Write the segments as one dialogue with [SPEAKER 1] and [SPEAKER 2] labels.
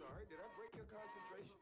[SPEAKER 1] sorry. Did I break your concentration?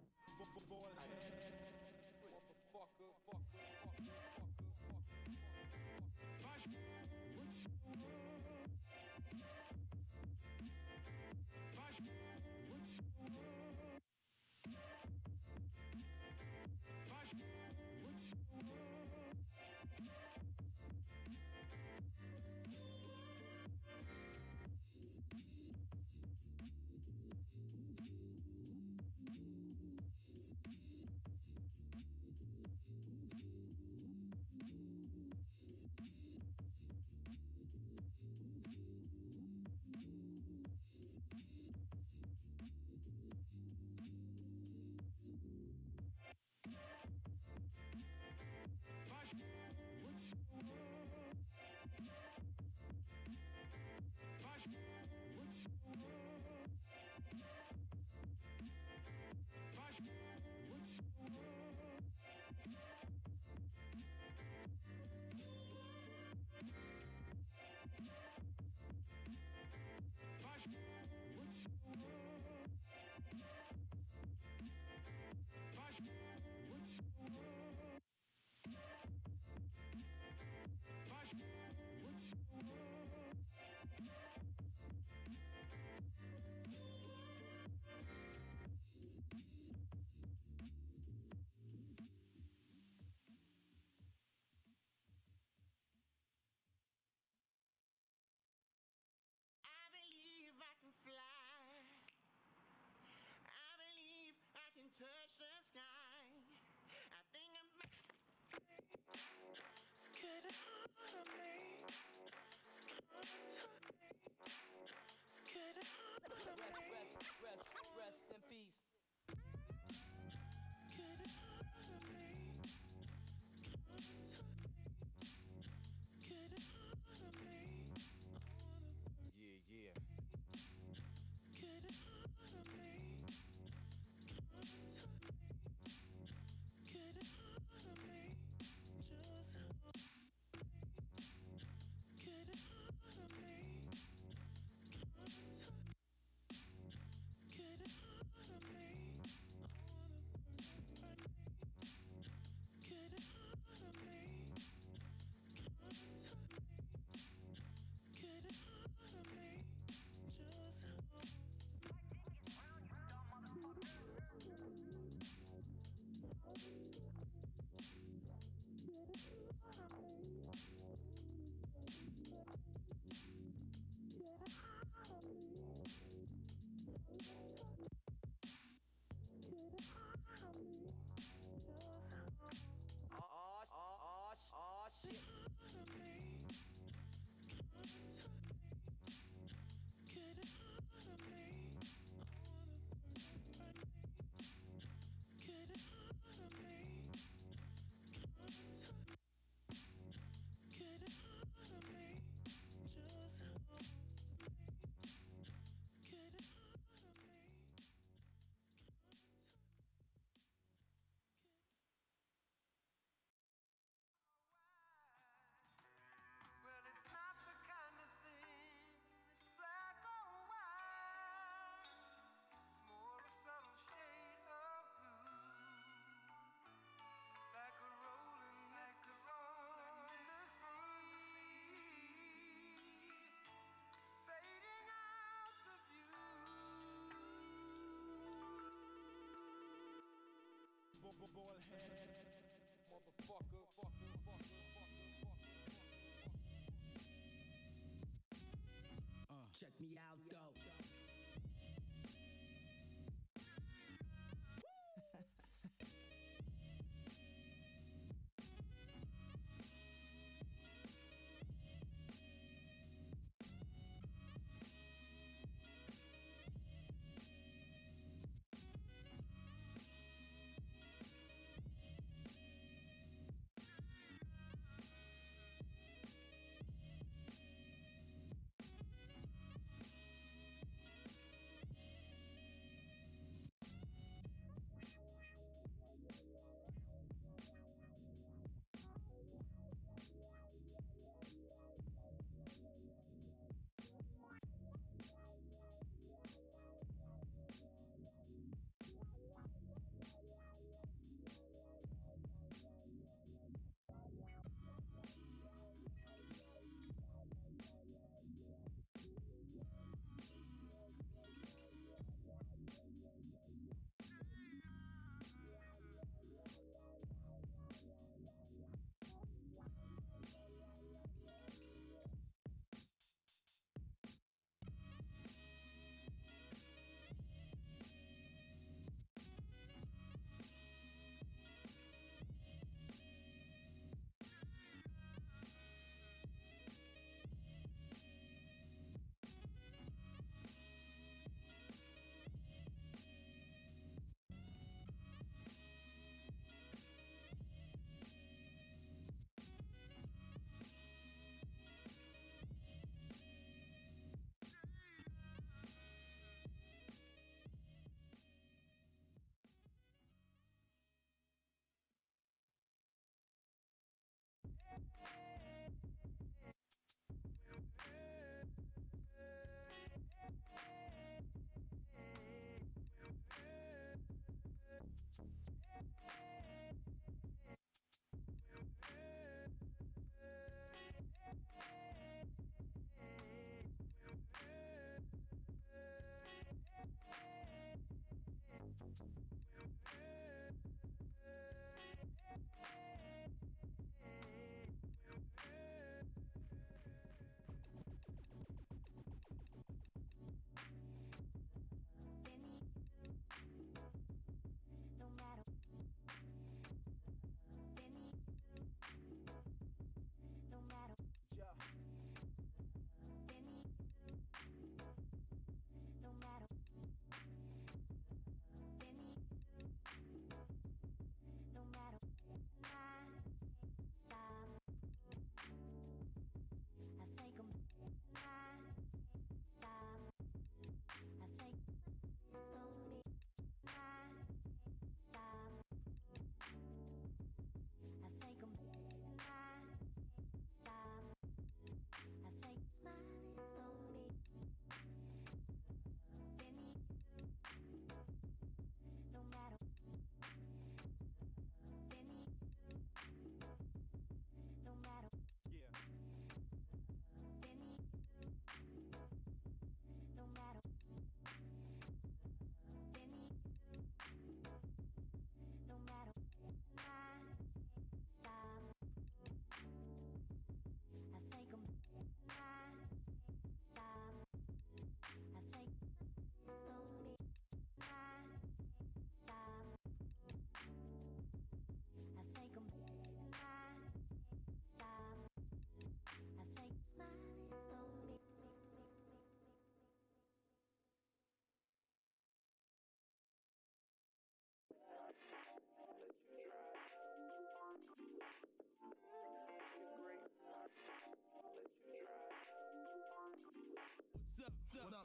[SPEAKER 2] Touch the sky. I think it's getting hard on me. It's coming to me. It's getting hard on me.
[SPEAKER 3] Rest in peace.
[SPEAKER 2] It's getting hard on me. It's coming to me. It's getting hard on me.
[SPEAKER 4] Yeah.
[SPEAKER 2] It's getting hard on me. It's coming to me. It's getting hard on me. Just hold me. It's getting hard on me. It's coming to me. It's getting hard on me. I wanna burn me. It's getting hard on me. It's coming to me. It's getting hard on me. Just hold me.
[SPEAKER 3] Oh shit.
[SPEAKER 2] It's coming to me. It's getting hard on me. I wanna burn me. It's getting hard on me. It's coming to me. It's getting hard on me. Just hold me. It's getting hard on me. It's coming to me. It's getting.
[SPEAKER 5] Well, it's not the kind of thing that's black or white. It's more a subtle shade of blue, like a rolling mist on the sea, fading out the view.
[SPEAKER 3] Ball head. Motherfucker.
[SPEAKER 6] Check me out though.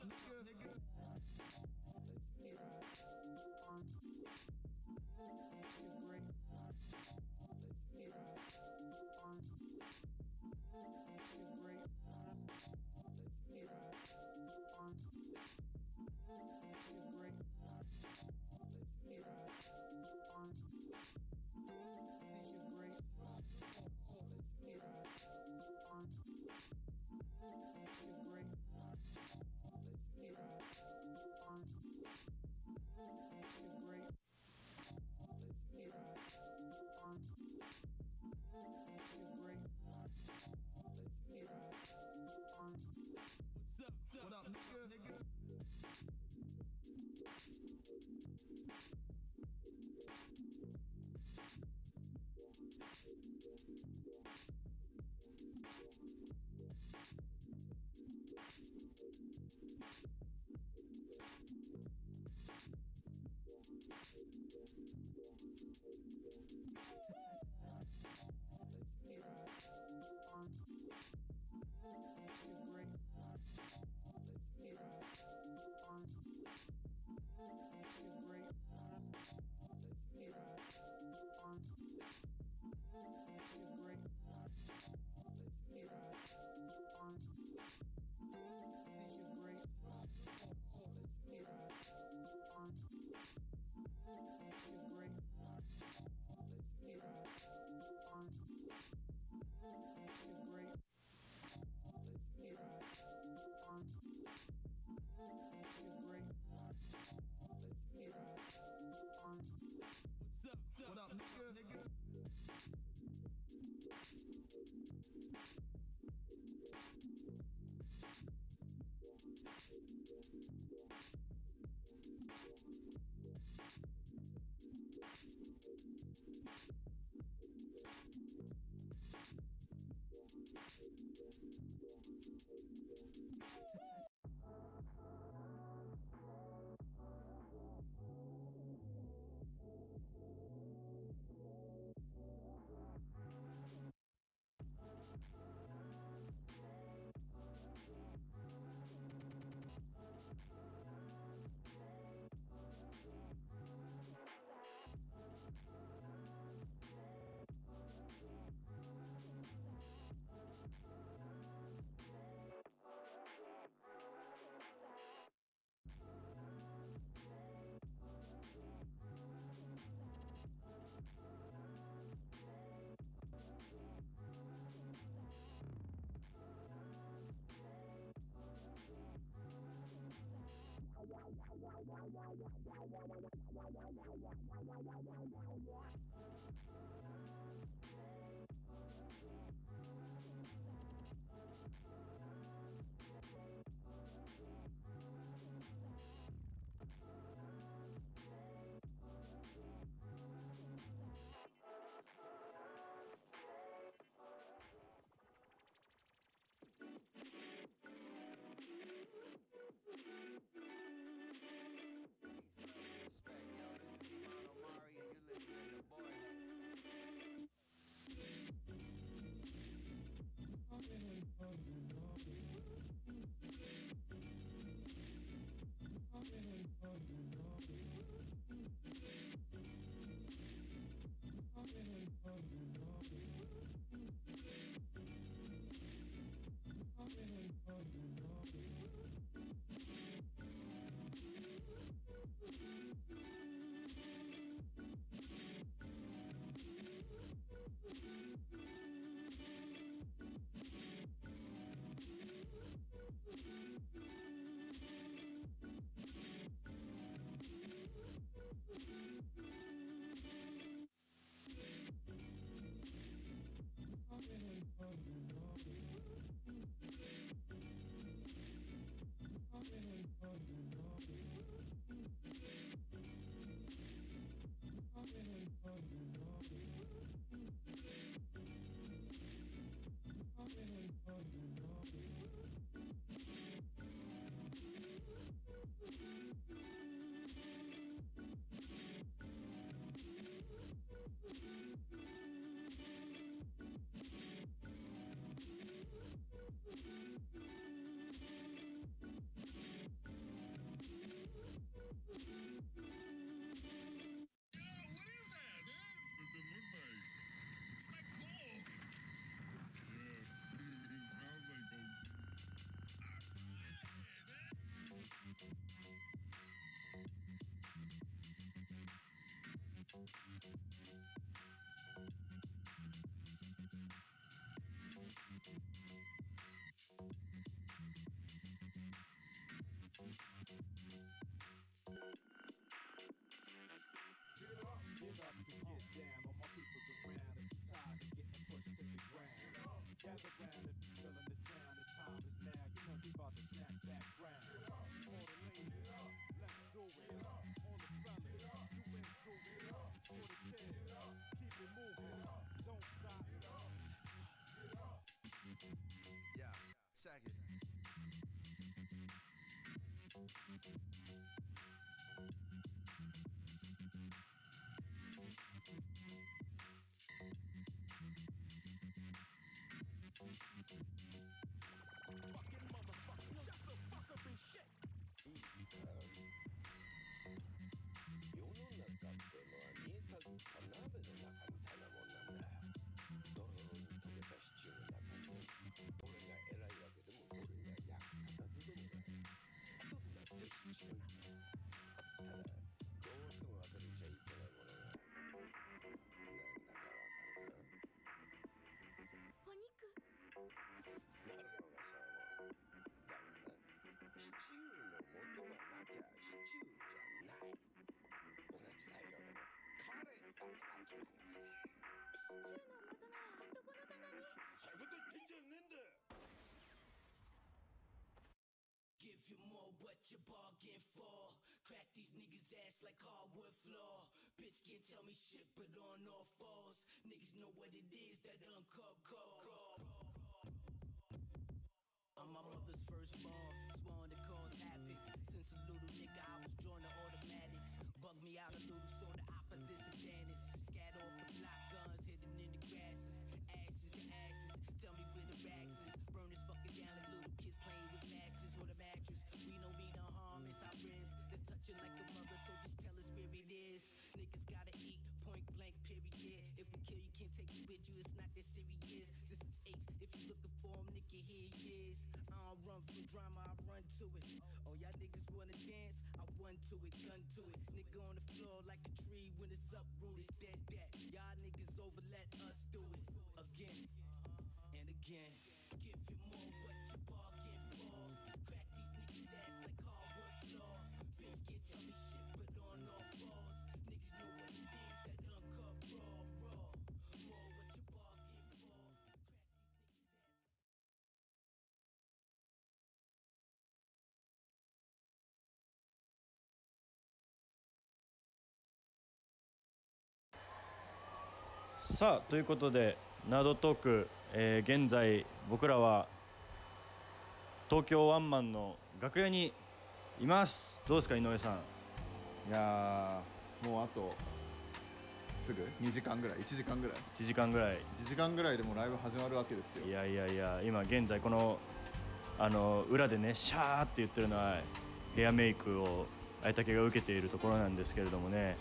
[SPEAKER 6] What up, nigga? What up, nigga?
[SPEAKER 7] Respect, yo. This is Iman Omari, and you're listening to Boyheads. Yeah, check it.
[SPEAKER 2] Give you more what you bargain for. Crack these niggas ass like hardwood floor. Bitch can't tell me shit but on all fours. Niggas know what it is, that uncut call. I'm my mother's firstborn, spawn to cause havoc. Since a little nigga I was drawn to automatics. Bug me out a little so the opposition vanish. Scat off the block guns hidden in the grasses. Ashes to ashes, tell me where the racks is. Burn this fucking down like little kids playing with matches or the mattress. We know we no harm inside ribs. That's touching like a mother, so just tell us where it is. Niggas gotta eat, point blank, period. If we kill you, can't take it with you, it's not that serious. This is H, if you looking for him, nigga, here he is. I don't run from drama, I run to it. Oh, y'all niggas wanna dance? I run to it, gun to it. Nigga on the floor like a tree when it's uprooted. Dead that. Y'all niggas over, let us do it. Again and again. Give you more what you bargain for. Crack these niggas ass like hardwood floor. Bitch can't tell me shit but on all fours. Niggas know what it is, that uncut raw. More what you bargain for. Crack these niggas ass.
[SPEAKER 8] さあということでナードトーク、現在僕らは東京ワンマンの楽屋にいます。どうですか井上さん。
[SPEAKER 9] いやーもうあとすぐ2時間ぐらい1時間ぐらい
[SPEAKER 8] 1時間ぐらい
[SPEAKER 9] 1時間ぐらいでもうライブ始まるわけですよ。
[SPEAKER 8] いやいやいや今現在この裏でねシャーって言ってるのはヘアメイクをあいたけが受けているところなんですけれどもね、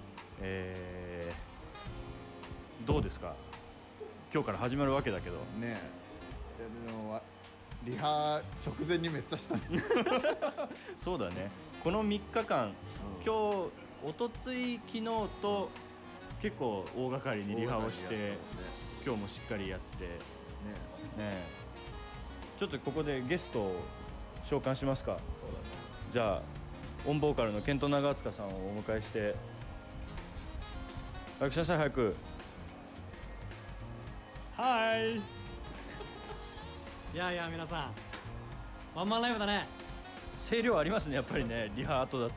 [SPEAKER 8] どうですか今日から始まるわけだけど
[SPEAKER 9] ねえ。でもリハ直前にめっちゃしたね
[SPEAKER 8] そうだねこの3日間、今日おとつい昨日と結構大掛かりにリハをして、今日もしっかりやってねちょっとここでゲストを召喚しますか。
[SPEAKER 9] そうだね。
[SPEAKER 8] じゃあオンボーカルのケント長塚さんをお迎えして早くしなさい早く。
[SPEAKER 10] はいいやいや皆さんワンマンライブだね。
[SPEAKER 8] 声量ありますねやっぱりねリハ後だと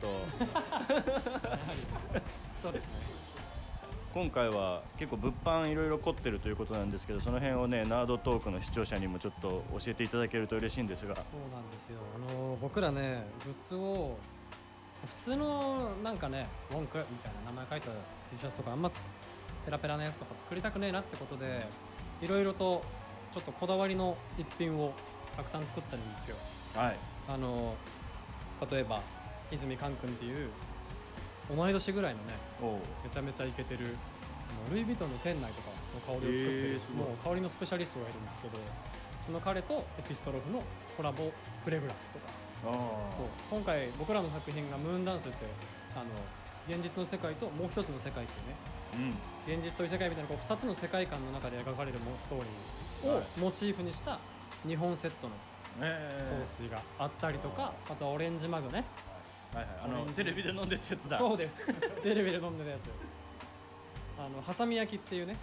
[SPEAKER 10] そうですね。
[SPEAKER 8] 今回は結構物販いろいろ凝ってるということなんですけどその辺をねナードトークの視聴者にもちょっと教えていただけると嬉しいんですが。
[SPEAKER 10] そうなんですよ。僕らねグッズを普通のなんかね文句みたいな名前書いた T シャツとかあんまペラペラなやつとか作りたくねえなってことでいろいろとちょっとこだわりの一品をたくさん作ってるんですよ。
[SPEAKER 8] はい。
[SPEAKER 10] 例えば泉寛君っていう同い年ぐらいのねめちゃめちゃイケてるルイ・ヴィトンの店内とかの香りを作ってる、もう香りのスペシャリストがいるんですけどその彼とエピストロフのコラボフレグランスとかそう今回僕らの作品がムーンダンスって現実の世界ともう一つの世界っていうね、現実と異世界みたいなこう2つの世界観の中で描かれるストーリーをモチーフにした日本セットの香水があったりとか、あとはオレンジマグね、
[SPEAKER 8] テレビで飲んでたやつだ。
[SPEAKER 10] そうですテレビで飲んでたやつ、ハサミ焼きっていうね、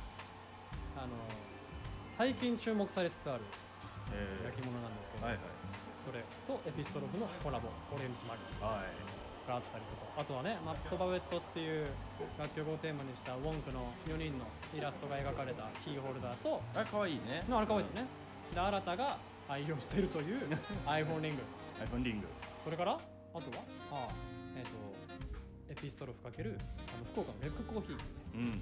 [SPEAKER 10] 最近注目されつつある焼き物なんですけど、それとエピストロフのコラボオレンジマグがあったりとか、あとはねマットバベットっていう楽曲をテーマにしたウォンクの4人のイラストが描かれたキーホルダーと、
[SPEAKER 8] あれかわいいね。
[SPEAKER 10] あれかわいいですね。で新たが愛用しているという iPhone リング
[SPEAKER 8] iPhone リング、
[SPEAKER 10] それからあとはエピストロフかける福岡のレックコーヒーっていうね、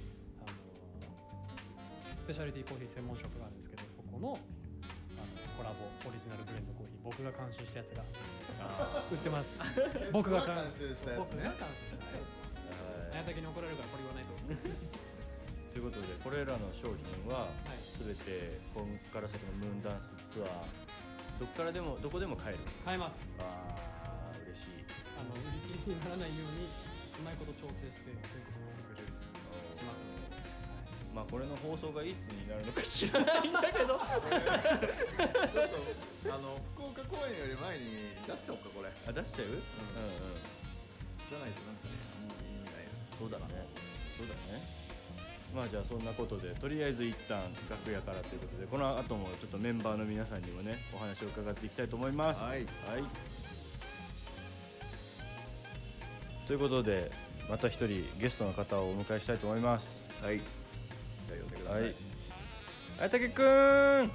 [SPEAKER 10] スペシャリティコーヒー専門ショップがあるんですけど、そこのコラボオリジナルブレンドコーヒー、僕が監修したやつが売ってます僕が監修したやつね。綾竹に怒られるからこれ言わないと
[SPEAKER 8] ということでこれらの商品は全て今から先のムーンダンスツアーどこでも買える。
[SPEAKER 10] 買えます。
[SPEAKER 8] 嬉しい。
[SPEAKER 10] 売り切れにならないようにうまいこと調整して全国に送れるしますので、
[SPEAKER 8] まあこれの放送がいつになるのか知らないんだけど
[SPEAKER 9] 福岡公演より前に出しちゃおうかこれ。
[SPEAKER 8] 出しちゃう？
[SPEAKER 9] じゃないとなんかね意味ない。
[SPEAKER 8] そうだね。まあじゃあそんなことでとりあえず一旦楽屋からということで、この後もちょっとメンバーの皆さんにもねお話を伺っていきたいと思います。ということでまた一人ゲストの方をお迎えしたいと思います。
[SPEAKER 9] じゃあ呼んでください。
[SPEAKER 8] 綾竹くん。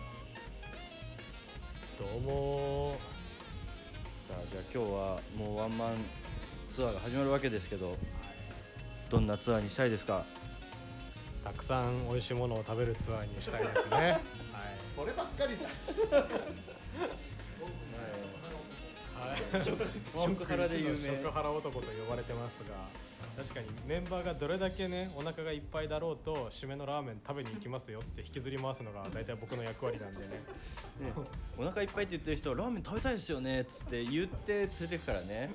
[SPEAKER 11] どうも。
[SPEAKER 8] さあじゃあ今日はもうワンマンツアーが始まるわけですけど、どんなツアーにしたいですか？
[SPEAKER 11] たくさん美味しいものを食べるツアーにしたいですねはい、
[SPEAKER 9] そればっかりじゃん
[SPEAKER 11] 食ハラで有名、食ハラ男と呼ばれてますが、確かにメンバーがどれだけねお腹がいっぱいだろうと締めのラーメン食べに行きますよって引きずり回すのが大体僕の役割なんでね
[SPEAKER 8] お腹いっぱいって言ってる人ラーメン食べたいですよねっつって言って連れてくからね。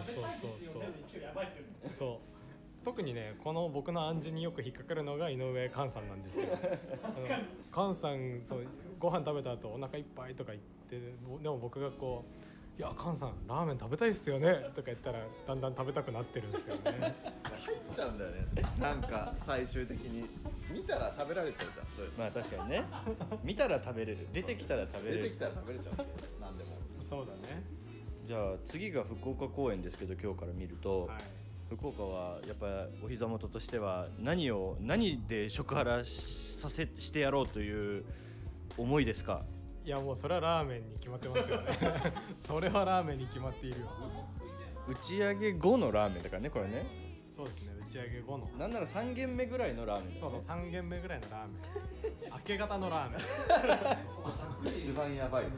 [SPEAKER 11] そう特にねこの僕の暗示によく引っかかるのが井上寛さんなんですよ寛さんそうご飯食べた後お腹いっぱいとか言ってでも僕がこういや寛さんラーメン食べたいっすよねとか言ったらだんだん食べたくなってるんですよね
[SPEAKER 9] 入っちゃうんだよね。なんか最終的に見たら食べられちゃうじゃん。そういう
[SPEAKER 8] まあ確かにね見たら食べれる、出てきたら食べれる、
[SPEAKER 9] 出てきたら食べれちゃうんですよ何でも。
[SPEAKER 11] そうだね。
[SPEAKER 8] じゃあ次が福岡公演ですけど、今日から見ると、福岡はやっぱお膝元としては何で食ハラしてやろうという思いですか？
[SPEAKER 11] いやもうそれはラーメンに決まってますよねそれはラーメンに決まっているよ。
[SPEAKER 8] 打ち上げ後のラーメンだからねこれね。
[SPEAKER 11] そうですね、打ち上げ後の
[SPEAKER 8] なんなら3軒目ぐらいのラーメンだ、ね、
[SPEAKER 11] そう3軒目ぐらいのラーメン明け方のラーメン
[SPEAKER 9] 一番やばいです。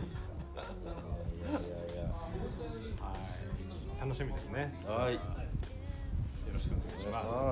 [SPEAKER 11] はい楽しみですね。
[SPEAKER 8] はい
[SPEAKER 11] よろしくお願いします。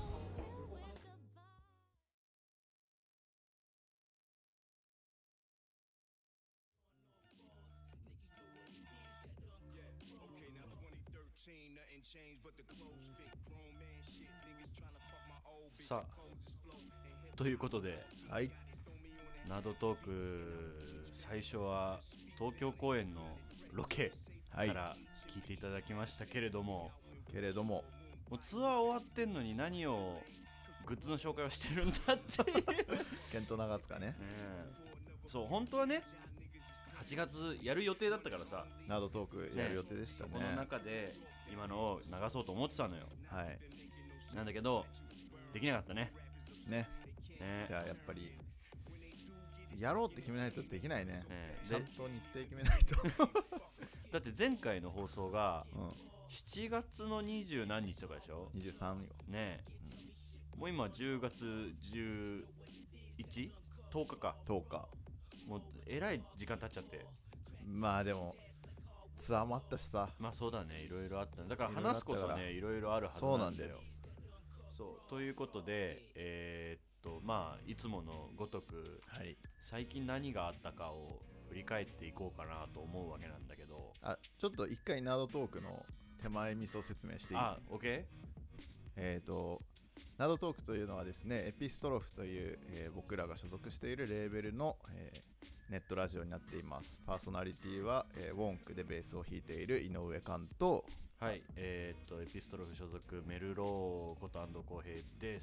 [SPEAKER 8] さあということで、ナードトーク最初は東京公演のロケから聞いていただきましたけれども、もうツアー終わってんのに何をグッズの紹介をしてるんだっていう
[SPEAKER 9] ケント長塚ね。
[SPEAKER 8] そう本当はね8月やる予定だったからさ、
[SPEAKER 9] ナードトークやる予定でしたね。
[SPEAKER 8] この中で今のを流そうと思ってたのよ。なんだけどできなかったね。
[SPEAKER 9] じゃあやっぱりやろうって決めないとできないね。ちゃんと日程決めないと
[SPEAKER 8] だって前回の放送が7月の20何日とかでしょ。
[SPEAKER 9] 23よ
[SPEAKER 8] ねもう今10月 11?10 日か。
[SPEAKER 9] 10日
[SPEAKER 8] もうえらい時間経っちゃって。
[SPEAKER 9] まあでもツアーもあったしさ。
[SPEAKER 8] まあそうだね、いろいろあっただから話すことねいろいろあるはずなんだよ。そうということでまあいつものごとく、最近何があったかを振り返っていこうかなと思うわけなんだけど、
[SPEAKER 9] ちょっと一回ナードトークの手前味噌説明していい？
[SPEAKER 8] OK。
[SPEAKER 9] ナードトークというのはですね、エピストロフという、僕らが所属しているレーベルの、ネットラジオになっています。パーソナリティは、ウォンクでベースを弾いている井上寛と、
[SPEAKER 8] はい、エピストロフ所属メルローこと安藤浩平です。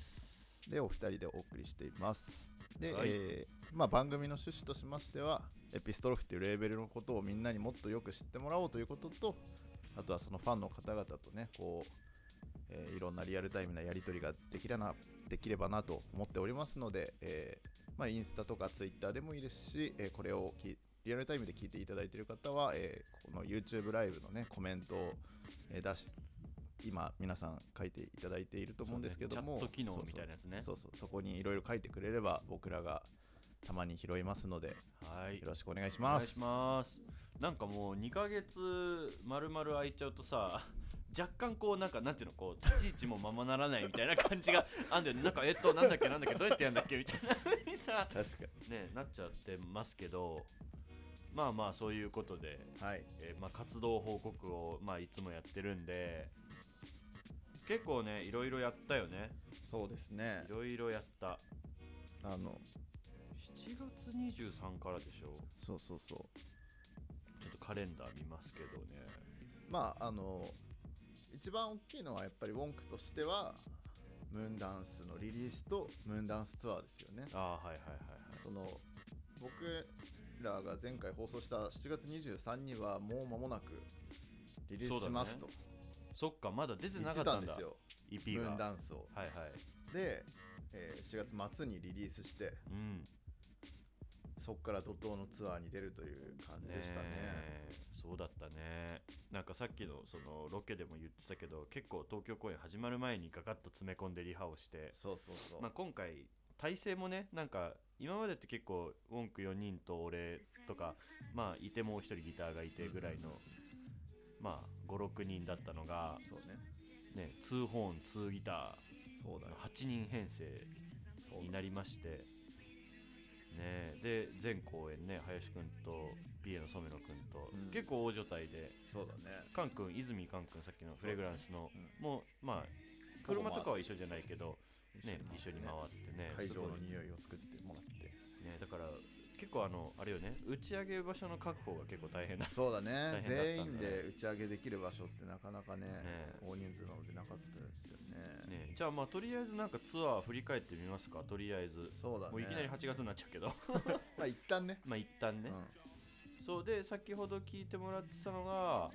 [SPEAKER 9] でお二人でお送りしています。で、
[SPEAKER 8] はい、
[SPEAKER 9] 番組の趣旨としましては、エピストロフっていうレーベルのことをみんなにもっとよく知ってもらおうということと、あとはそのファンの方々とね、こういろんなリアルタイムなやり取りができればなと思っておりますので、インスタとかツイッターでもいいですし、これをリアルタイムで聞いていただいている方は、この YouTube ライブのねコメントを、今皆さん書いていただいていると思うんですけども、
[SPEAKER 8] チャット機能みたいなやつね。
[SPEAKER 9] そこにいろいろ書いてくれれば僕らがたまに拾いますので、
[SPEAKER 8] はい、
[SPEAKER 9] よろしくお願いします。
[SPEAKER 8] お願いします。なんかもう2ヶ月丸々空いちゃうとさ、若干こうなんていうの、こう立ち位置もままならないみたいな感じがあんだよね。なんかなんだっけどうやってやんだっけみたいな風にさ、
[SPEAKER 9] 確かに
[SPEAKER 8] ねなっちゃってますけど、まあそういうことで、
[SPEAKER 9] はい、
[SPEAKER 8] 活動報告をいつもやってるんで、結構ねいろいろやったよね。
[SPEAKER 9] そうですね、
[SPEAKER 8] いろいろやった。
[SPEAKER 9] 7
[SPEAKER 8] 月23からでしょ。
[SPEAKER 9] そう
[SPEAKER 8] ちょっとカレンダー見ますけどね。
[SPEAKER 9] 一番大きいのはやっぱりウォンクとしてはムーンダンスのリリースとムーンダンスツアーですよね。その僕らが前回放送した7月23日にはもう間もなくリリースしますと。
[SPEAKER 8] そっか、まだ出てなかったんだ。
[SPEAKER 9] 言ってたんですよ、
[SPEAKER 8] EP が
[SPEAKER 9] ムーンダンスを。で、4月末にリリースして、そっから怒涛のツアーに出るという感じでしたね。
[SPEAKER 8] そうだったね。なんかさっきのそのロケでも言ってたけど、結構東京公演始まる前にガガッと詰め込んでリハをして、今回体制もね、なんか今までって結構ウォンク4人と俺とか、いてもう一人ギターがいてぐらいの、5、6人だったのが、2ホーン2ギター8人編成になりまして、で全公演ね、林くんと PA の染野くんと、結構大所帯で、カンくん、泉カンくん、さっきのフレグランスの、もう車とかは一緒じゃないけど、一緒に回ってね、
[SPEAKER 9] 会場の匂いを作ってもらって、
[SPEAKER 8] だから結構あれよね、打ち上げ場所の確保が結構大変だ。
[SPEAKER 9] そうだね、全員で打ち上げできる場所ってなかなかね、大人数なのでなかったですよね。
[SPEAKER 8] じゃあとりあえずなんかツアー振り返ってみますか。とりあえず
[SPEAKER 9] そうだね、
[SPEAKER 8] もういきなり8月になっちゃうけど
[SPEAKER 9] 一旦ね、
[SPEAKER 8] そうで、先ほど聞いてもらってたのが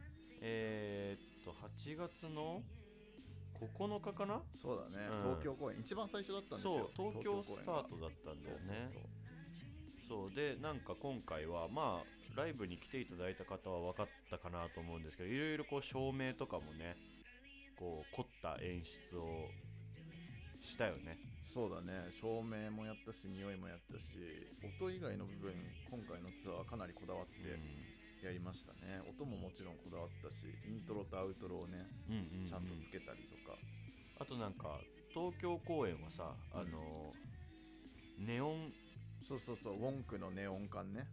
[SPEAKER 8] 8月の9日かな。
[SPEAKER 9] そうだね、東京公演一番最初だったんですよ。
[SPEAKER 8] そう、東京スタートだったんだよね。そうで、なんか今回はライブに来ていただいた方は分かったかなと思うんですけど、いろいろこう照明とかもね、こう凝った演出をしたよね。
[SPEAKER 9] そうだね、照明もやったし、匂いもやったし、音以外の部分今回のツアーはかなりこだわってやりましたね。音ももちろんこだわったし、イントロとアウトロをね、ちゃんとつけたりとか、
[SPEAKER 8] あとなんか東京公演はさ、ネオン、
[SPEAKER 9] そうウォンクのネオン管ね、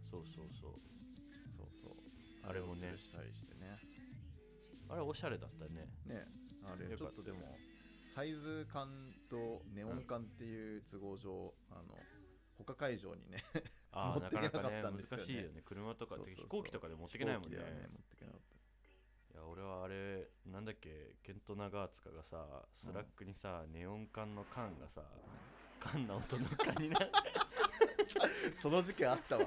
[SPEAKER 8] あれもね、
[SPEAKER 9] したりしてね、
[SPEAKER 8] あれおしゃれだったね。
[SPEAKER 9] あれちょっとでもサイズ感とネオン管っていう都合上、他会場にね持っていけなかったんですよね。
[SPEAKER 8] 難しいよね、車とかって飛行機とかで持っていけないもんね。
[SPEAKER 9] 持っていけなかった。
[SPEAKER 8] いや、俺はあれなんだっけ、ケント長塚がさ、スラックにさ、ネオン管の缶がさ、缶な音の缶になって
[SPEAKER 9] その事件あったわ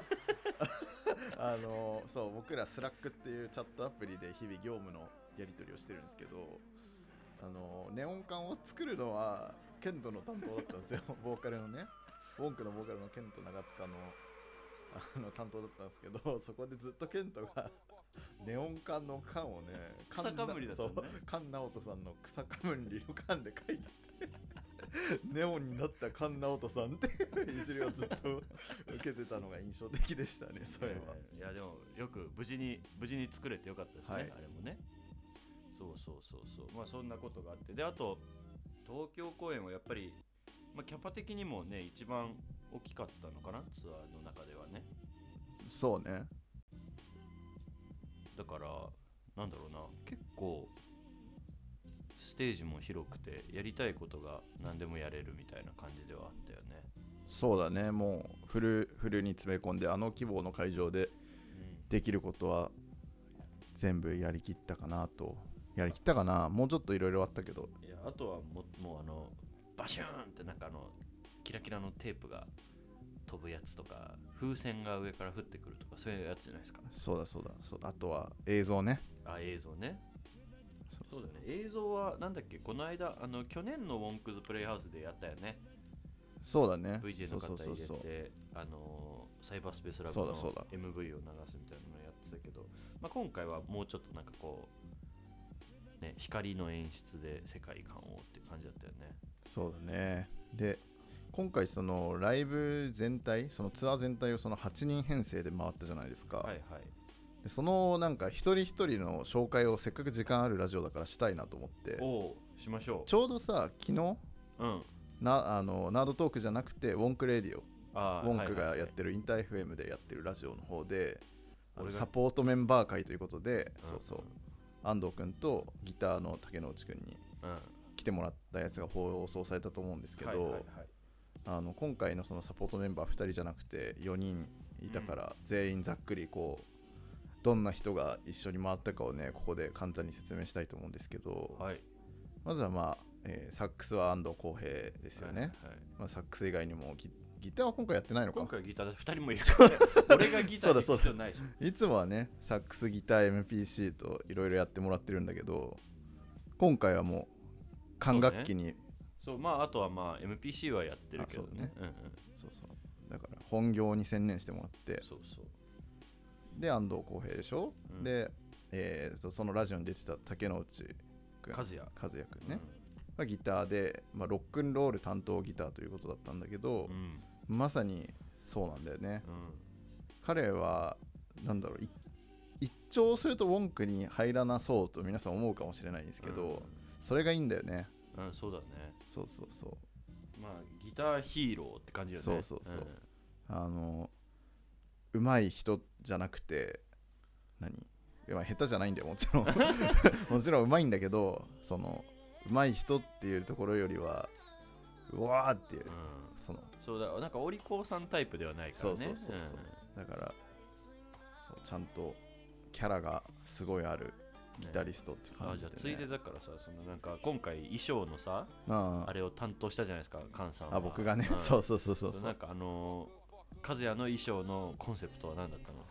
[SPEAKER 9] そう、僕らスラックっていうチャットアプリで日々業務のやり取りをしてるんですけど、ネオン管を作るのはケントの担当だったんですよボーカルのね、ウォンクのボーカルのケント長塚の担当だったんですけど、そこでずっとケントがネオン管の缶をね、
[SPEAKER 8] 草かぶりだったんだね。
[SPEAKER 9] 菅直人さんの草かぶりの缶で書いててネオンになった菅直人さんっていういじりをずっと受けてたのが印象的でしたね、それは。
[SPEAKER 8] いやでもよく無事に作れてよかったですね、あれもね。そうそんなことがあって、であと東京公演はやっぱり、キャパ的にもね一番大きかったのかな、ツアーの中ではね。
[SPEAKER 9] そうね。
[SPEAKER 8] だからなんだろうな、結構ステージも広くてやりたいことが何でもやれるみたいな感じではあったよね。
[SPEAKER 9] そうだね、もうフルに詰め込んで、あの規模の会場でできることは全部やりきったかなと。やりきったかな、もうちょっといろいろあったけど。
[SPEAKER 8] いや、あとはもうバシューンってなんかキラキラのテープが飛ぶやつとか、風船が上から降ってくるとか、そういうやつじゃないですか。
[SPEAKER 9] そうだ、あとは映像ね。
[SPEAKER 8] 映像ね。そうだね、映像はなんだっけ、この間去年のウォンクズプレイハウスでやったよね。
[SPEAKER 9] そうだね。
[SPEAKER 8] VJ の方入れてサイバースペースラブの MV を流すみたいなのをやってたけど、まあ、今回はもうちょっとなんかこう、ね、光の演出で世界観をっていう感じだったよね。
[SPEAKER 9] そうだね。で今回そのライブ全体、そのツアー全体をその8人編成で回ったじゃないですか。
[SPEAKER 8] はいはい。
[SPEAKER 9] でそのなんか一人一人の紹介をせっかく時間あるラジオだからしたいなと思って。
[SPEAKER 8] しましょう。
[SPEAKER 9] ちょうどさ、昨日、ナードトークじゃなくてウォンクレディオ、ウォンクがやってるインター FM でやってるラジオの方で、サポートメンバー会ということで、安藤君とギターの竹之内君に来てもらったやつが放送されたと思うんですけど、今回のそのサポートメンバー2人じゃなくて4人いたから、全員ざっくりこうどんな人が一緒に回ったかをね、ここで簡単に説明したいと思うんですけど、まずはサックスは安藤浩平ですよね。サックス以外にもギターは今回やってないのか。
[SPEAKER 8] 今回はギターで2人もいるから俺がギターで必要ないでしょ。
[SPEAKER 9] いつもはね、サックス、ギター、MPC といろいろやってもらってるんだけど、今回はもう管楽器に
[SPEAKER 8] あとはMPC はやってるけどね。
[SPEAKER 9] だから本業に専念してもらって、で安藤浩平でしょ、で、そのラジオに出てた竹之内君、和也君ね、ギターで、ロックンロール担当ギターということだったんだけど、まさにそうなんだよね。彼はなんだろう、一聴するとウォンクに入らなそうと皆さん思うかもしれないんですけど、それがいいんだよね。
[SPEAKER 8] そうだね。
[SPEAKER 9] そう
[SPEAKER 8] ギターヒーローって感じよね。
[SPEAKER 9] 上手い人じゃなくて、下手じゃないんだよ、もちろんもちろん上手いんだけど、その上手い人っていうところよりはうわーっていう、
[SPEAKER 8] そうだ、なんかお利口さんタイプではないからね。
[SPEAKER 9] だからちゃんとキャラがすごいあるギタリストっていう感じで、ね。
[SPEAKER 8] じゃあついでだからさ、なんか今回衣装のさ、あれを担当したじゃないですか、菅さんは。
[SPEAKER 9] 僕がね。そう
[SPEAKER 8] なんか和也の衣装のコンセプトは何だったの？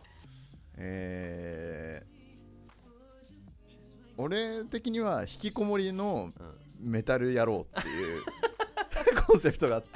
[SPEAKER 9] 俺的には引きこもりのメタル野郎っていうコンセプトがあって、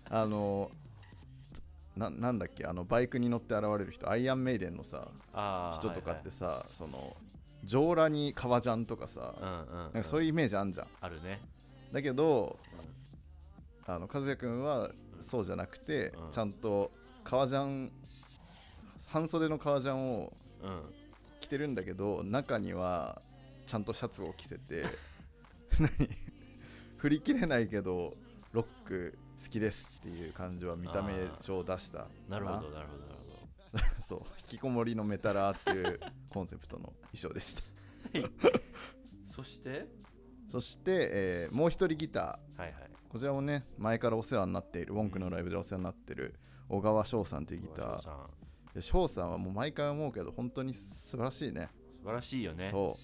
[SPEAKER 9] なんだっけ、バイクに乗って現れる人、アイアンメイデンのさ人とかってさ、その上裸に革ジャンとかさ、なんかそういうイメージあんじゃん。
[SPEAKER 8] あるね。
[SPEAKER 9] だけど、和也くんはそうじゃなくて、ちゃんと革ジャン、半袖の革ジャンを着てるんだけど、中にはちゃんとシャツを着せて振り切れないけどロック好きですっていう感じは見た目上出した。
[SPEAKER 8] なるほど
[SPEAKER 9] そう、引きこもりのメタラーっていうコンセプトの衣装でしたそして、もう一人ギター、こちらもね、前からお世話になっている、ウォンクのライブでお世話になっている小川翔さんというギター。翔さんはもう毎回思うけど本当に素晴らしいね。
[SPEAKER 8] 素晴らしいよね。
[SPEAKER 9] そう、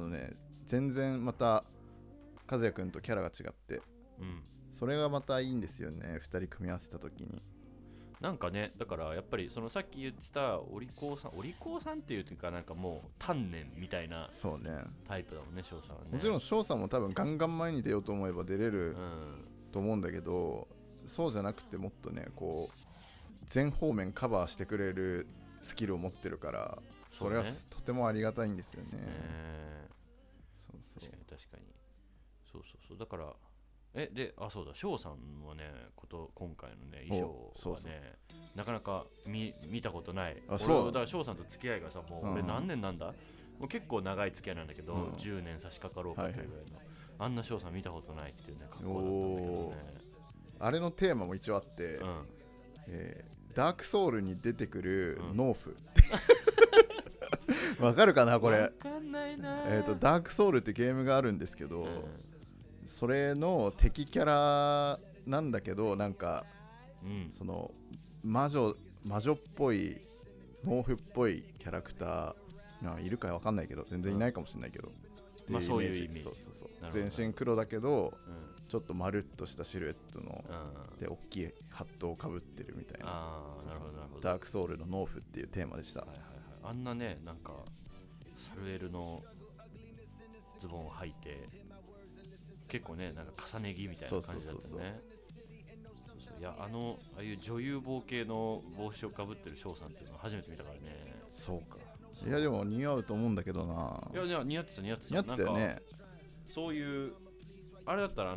[SPEAKER 9] 全然また和也くんとキャラが違って、それがまたいいんですよね、2人組み合わせた時に。
[SPEAKER 8] なんかね、だからやっぱりそのさっき言ってたお利口さんっていうか、なんかもう丹念みたいなタイプだもんね、翔さんはね。
[SPEAKER 9] もちろん翔さんも多分ガンガン前に出ようと思えば出れると思うんだけど、そうじゃなくてもっとね、こう全方面カバーしてくれるスキルを持ってるから、それはとてもありがたいんですよね。
[SPEAKER 8] 確かにそうだから、そうだ、翔さんはね、今回のね衣装はね、なかなか見たことない。だから翔さんと付き合いがさ、もう俺何年なんだ、もう結構長い付き合いなんだけど、10年差し掛かろうかというぐらいの、あんな翔さん見たことないっていうね、格好だったんだけどね。
[SPEAKER 9] あれのテーマも一応あって、 ダークソウルに出てくる農夫わかるかなこれ。
[SPEAKER 8] わかんないな。
[SPEAKER 9] ダークソウルってゲームがあるんですけど、それの敵キャラなんだけど、なんか、その魔女っぽい農夫っぽいキャラクターいるかわかんないけど、全然いないかもしれないけど、
[SPEAKER 8] まあそういうイメージ。
[SPEAKER 9] そう全身黒だけど、ちょっと丸っとしたシルエットの、で大きいハットをかぶってるみたいな。
[SPEAKER 8] なるほどなるほど。
[SPEAKER 9] ダークソウルの農夫っていうテーマでした。
[SPEAKER 8] あんなね、なんかサルエルのズボンを履いて結構ね、なんか重ね着みたいな感じだったね。いや、ああいう女優帽系の帽子をかぶってる翔さんっていうのは初めて見たからね。
[SPEAKER 9] そうか。いやでも似合うと思うんだけどな。
[SPEAKER 8] いや似合ってた
[SPEAKER 9] 似合ってたよね。
[SPEAKER 8] そういうあれだったら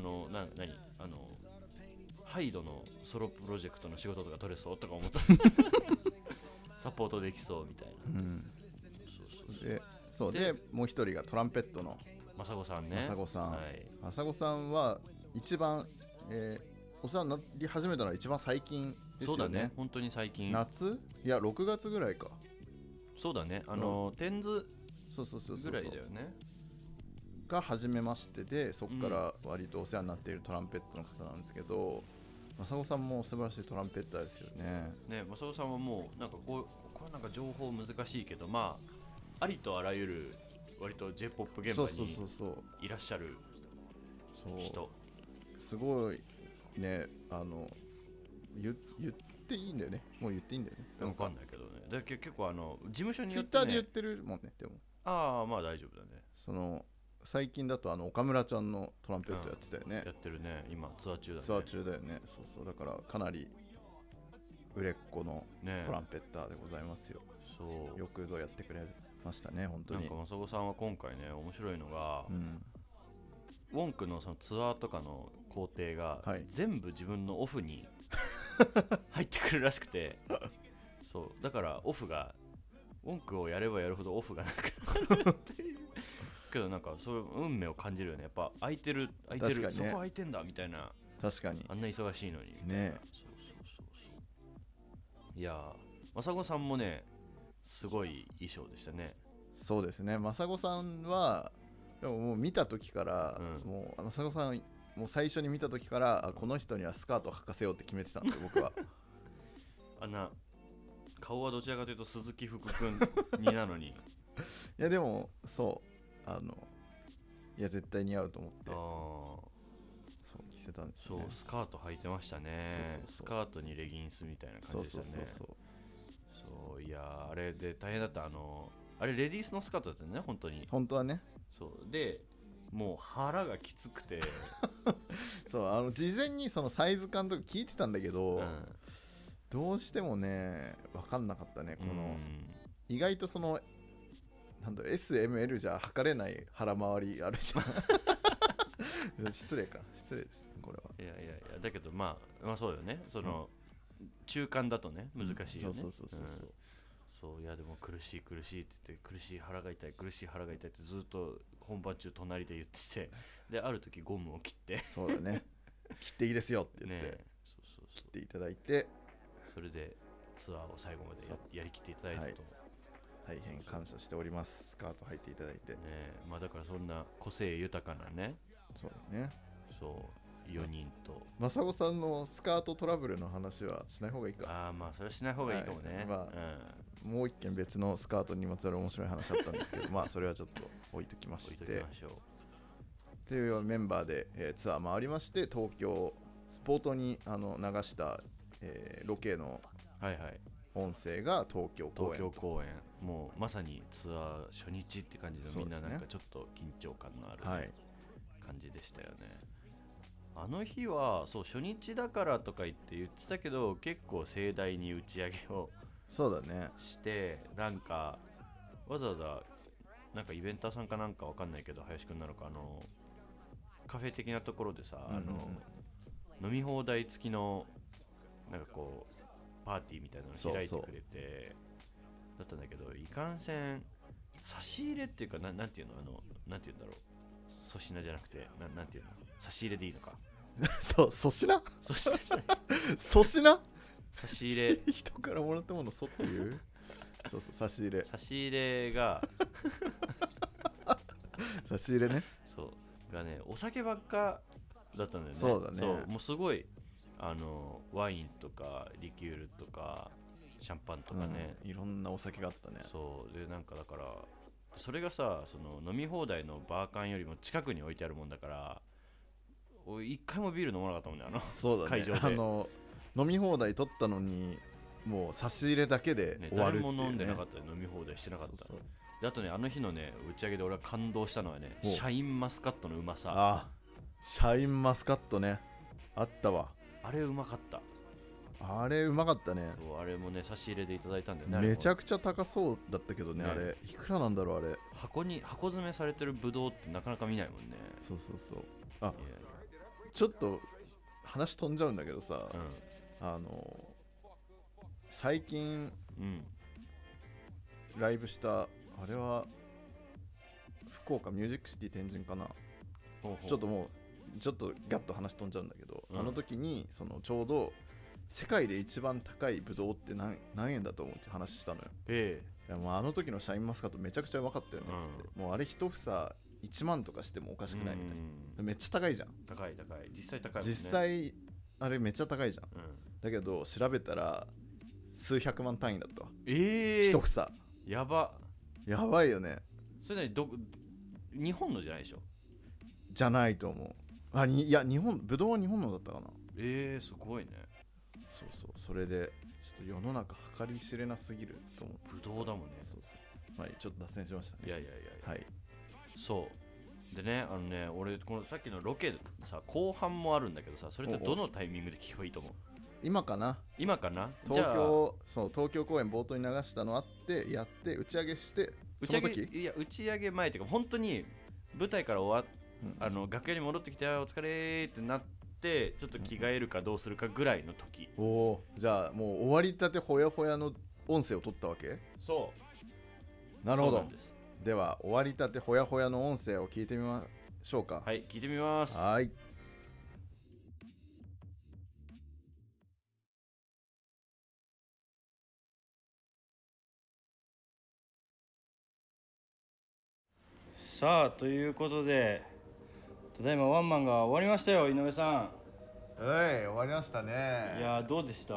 [SPEAKER 8] ハイドのソロプロジェクトの仕事とか取れそうとか思ったサポートできそうみたいな。
[SPEAKER 9] そうでもう一人がトランペットの
[SPEAKER 8] マサゴさんね。
[SPEAKER 9] マサゴさんは一番、お世話になり始めたのは一番最近ですよね。
[SPEAKER 8] そうだね、本当に最近。
[SPEAKER 9] 夏？いや6月ぐらいか。
[SPEAKER 8] そうだね、テンズぐらいだよね。
[SPEAKER 9] が初めましてで、そこから割とお世話になっているトランペットの方なんですけど、マサゴさんも素晴らしいトランペッターですよね。
[SPEAKER 8] マサゴさんはもうなんかこれなんか情報難しいけど、まあありとあらゆる割と J-POP 現場にいらっしゃる人。
[SPEAKER 9] すごいね、言っていいんだよね。もう言っていいんだよね。
[SPEAKER 8] わかんないけどね。だけ結構事務所によってね。
[SPEAKER 9] Twitter で言ってるもんね。でも
[SPEAKER 8] まあ大丈夫だね。
[SPEAKER 9] 最近だと岡村ちゃんのトランペットやってたよね。
[SPEAKER 8] やってるね。今ツアー中だね。
[SPEAKER 9] ツアー中だよね。そうだからかなり売れっ子のトランペッターでございますよ。よくぞやってくれましたね、本当に。
[SPEAKER 8] なんかマサゴさんは今回ね、面白いのが、ウォンクのそのツアーとかの工程が、全部自分のオフに入ってくるらしくてそうだからオフがウォンクをやればやるほどオフがなくなるっていうけど、なんかそういう運命を感じるよね。やっぱ空いてる、ね、そこ空いてんだみたいな。
[SPEAKER 9] 確かに
[SPEAKER 8] あんな忙しいのに
[SPEAKER 9] ね。
[SPEAKER 8] いやマサゴさんもね、すごい衣装でしたね。
[SPEAKER 9] そうですね。マサゴさんはでももう見た時から、もうマサゴさんもう最初に見た時からこの人にはスカートを履かせようって決めてたんで僕は
[SPEAKER 8] 顔はどちらかというと鈴木福君になのにい
[SPEAKER 9] やでもいや絶対似合うと思ってそう着せたんですよね。
[SPEAKER 8] そうスカート履いてましたね。スカートにレギンスみたいな感じでしたね。そういやあれで大変だった。あれレディースのスカートだったよね、本当に。
[SPEAKER 9] 本当はね。
[SPEAKER 8] そうでもう腹がきつくて
[SPEAKER 9] そう事前にそのサイズ感とか聞いてたんだけど、どうしてもね分かんなかったね。意外となんだろう SML じゃ測れない腹回りあるじゃん失礼ですこれは。
[SPEAKER 8] いやだけどまあそうよね。中間だとね難しいよね。そういやでも苦しいって言って、苦しい腹が痛いってずっと本番中隣で言ってて、である時ゴムを切って
[SPEAKER 9] そうだね切っていいですよって言って、切っていただいて、
[SPEAKER 8] それでツアーを最後まで やりきっていただいたと、
[SPEAKER 9] 大変感謝しております。スカート履いていただいてね。
[SPEAKER 8] まあだからそんな個性豊かなね。
[SPEAKER 9] そうだね。
[SPEAKER 8] そう4人と
[SPEAKER 9] マサゴさんのスカートトラブルの話はしない方がいいか。
[SPEAKER 8] まあそれはしない方がいいかもね。
[SPEAKER 9] もう一件別のスカートにまつわる面白い話だったんですけどまあそれはちょっと置いときましてというメンバーで、ツアー回りまして、東京スポートに流した、ロケの音声が東京公演。
[SPEAKER 8] もうまさにツアー初日って感じで、みんななんかちょっと緊張感のある、感じでしたよね。あの日はそう初日だからとか言ってたけど、結構盛大に打ち上げを
[SPEAKER 9] そうだね
[SPEAKER 8] して、なんかわざわざなんかイベンターさんかなんかわかんないけど、林くんなのかカフェ的なところでさ、飲み放題付きのなんかこうパーティーみたいなのを開いてくれてだったんだけど、いかんせん差し入れっていうかなんていうのなんていうんだろう、粗品じゃなくてなんていうの、差し入れでいいのか
[SPEAKER 9] そう粗品
[SPEAKER 8] 差し入れ
[SPEAKER 9] 人からもらったものそっていうそうそう差し入れ
[SPEAKER 8] が
[SPEAKER 9] 差し入れね
[SPEAKER 8] そうがねお酒ばっかだったんだよね。
[SPEAKER 9] そうだね。
[SPEAKER 8] そうもうすごいワインとかリキュールとかシャンパンとかね、
[SPEAKER 9] いろんなお酒があったね。
[SPEAKER 8] そうでなんかだからそれがさその飲み放題のバーカンよりも近くに置いてあるもんだから俺一回もビール飲まなかったもんね
[SPEAKER 9] そうだね
[SPEAKER 8] 会場で
[SPEAKER 9] 飲み放題取ったのにもう差し入れだけで終わるっていう、ね
[SPEAKER 8] 誰も飲んでなかったよ飲み放題してなかった。
[SPEAKER 9] そうそう
[SPEAKER 8] であとねあの日のね打ち上げで俺は感動したのはね
[SPEAKER 9] お
[SPEAKER 8] シャインマスカットのうまさ。
[SPEAKER 9] あシャインマスカットねあったわ。
[SPEAKER 8] あれうまかった。
[SPEAKER 9] あれうまかったね。
[SPEAKER 8] そうあれもね差し入れでいただいたんだよね。
[SPEAKER 9] めちゃくちゃ高そうだったけどねあれいくらなんだろうあれ。
[SPEAKER 8] 箱詰めされてるブドウってなかなか見ないもんね。
[SPEAKER 9] そうそうそう。あちょっと話飛んじゃうんだけどさ、最近、ライブしたあれは福岡ミュージックシティ天神かな。ちょっとガッと話飛んじゃうんだけど、あの時にそのちょうど世界で一番高いブドウって何円だと思うって話したのよ。いやもうあの時のシャインマスカットめちゃくちゃうまかったよねっつって、もうあれ一房1万とかしてもおかしくないみたいな、めっちゃ高いじゃん。
[SPEAKER 8] 高い実際高いもんね。
[SPEAKER 9] 実際あれめっちゃ高いじゃん、だけど調べたら数百万単位だったわ。一房
[SPEAKER 8] やば
[SPEAKER 9] いよね。
[SPEAKER 8] それ日本のじゃないでしょ。
[SPEAKER 9] じゃないと思う。いや日本ブドウは日本のだったかな。
[SPEAKER 8] すごいね。
[SPEAKER 9] そうそれでちょっと世の中計り知れなすぎると思う。
[SPEAKER 8] ブドウだもんね。
[SPEAKER 9] そうまあちょっと脱線しましたね。
[SPEAKER 8] いや
[SPEAKER 9] はい
[SPEAKER 8] そうでね俺このさっきのロケさ後半もあるんだけどさそれってどのタイミングで聞けばいいと思う？
[SPEAKER 9] 今かな。
[SPEAKER 8] 東
[SPEAKER 9] 京公演冒頭に流したのあってやって打ち上げして
[SPEAKER 8] 打ち上げ前っていうか本当に舞台から終わっ楽屋に戻ってきてお疲れってなってちょっと着替えるかどうするかぐらいの時。
[SPEAKER 9] じゃあもう終わりたてほやほやの音声を取ったわけ？
[SPEAKER 8] そう
[SPEAKER 9] なるほど。
[SPEAKER 8] そうなんです。
[SPEAKER 9] では終わりたてほやほやの音声を聞いてみましょうか。
[SPEAKER 8] はい聞いてみます。
[SPEAKER 9] はい。
[SPEAKER 8] さあということでただいまワンマンが終わりましたよ井上さん。
[SPEAKER 9] 終わりましたね。
[SPEAKER 8] いやどうでした？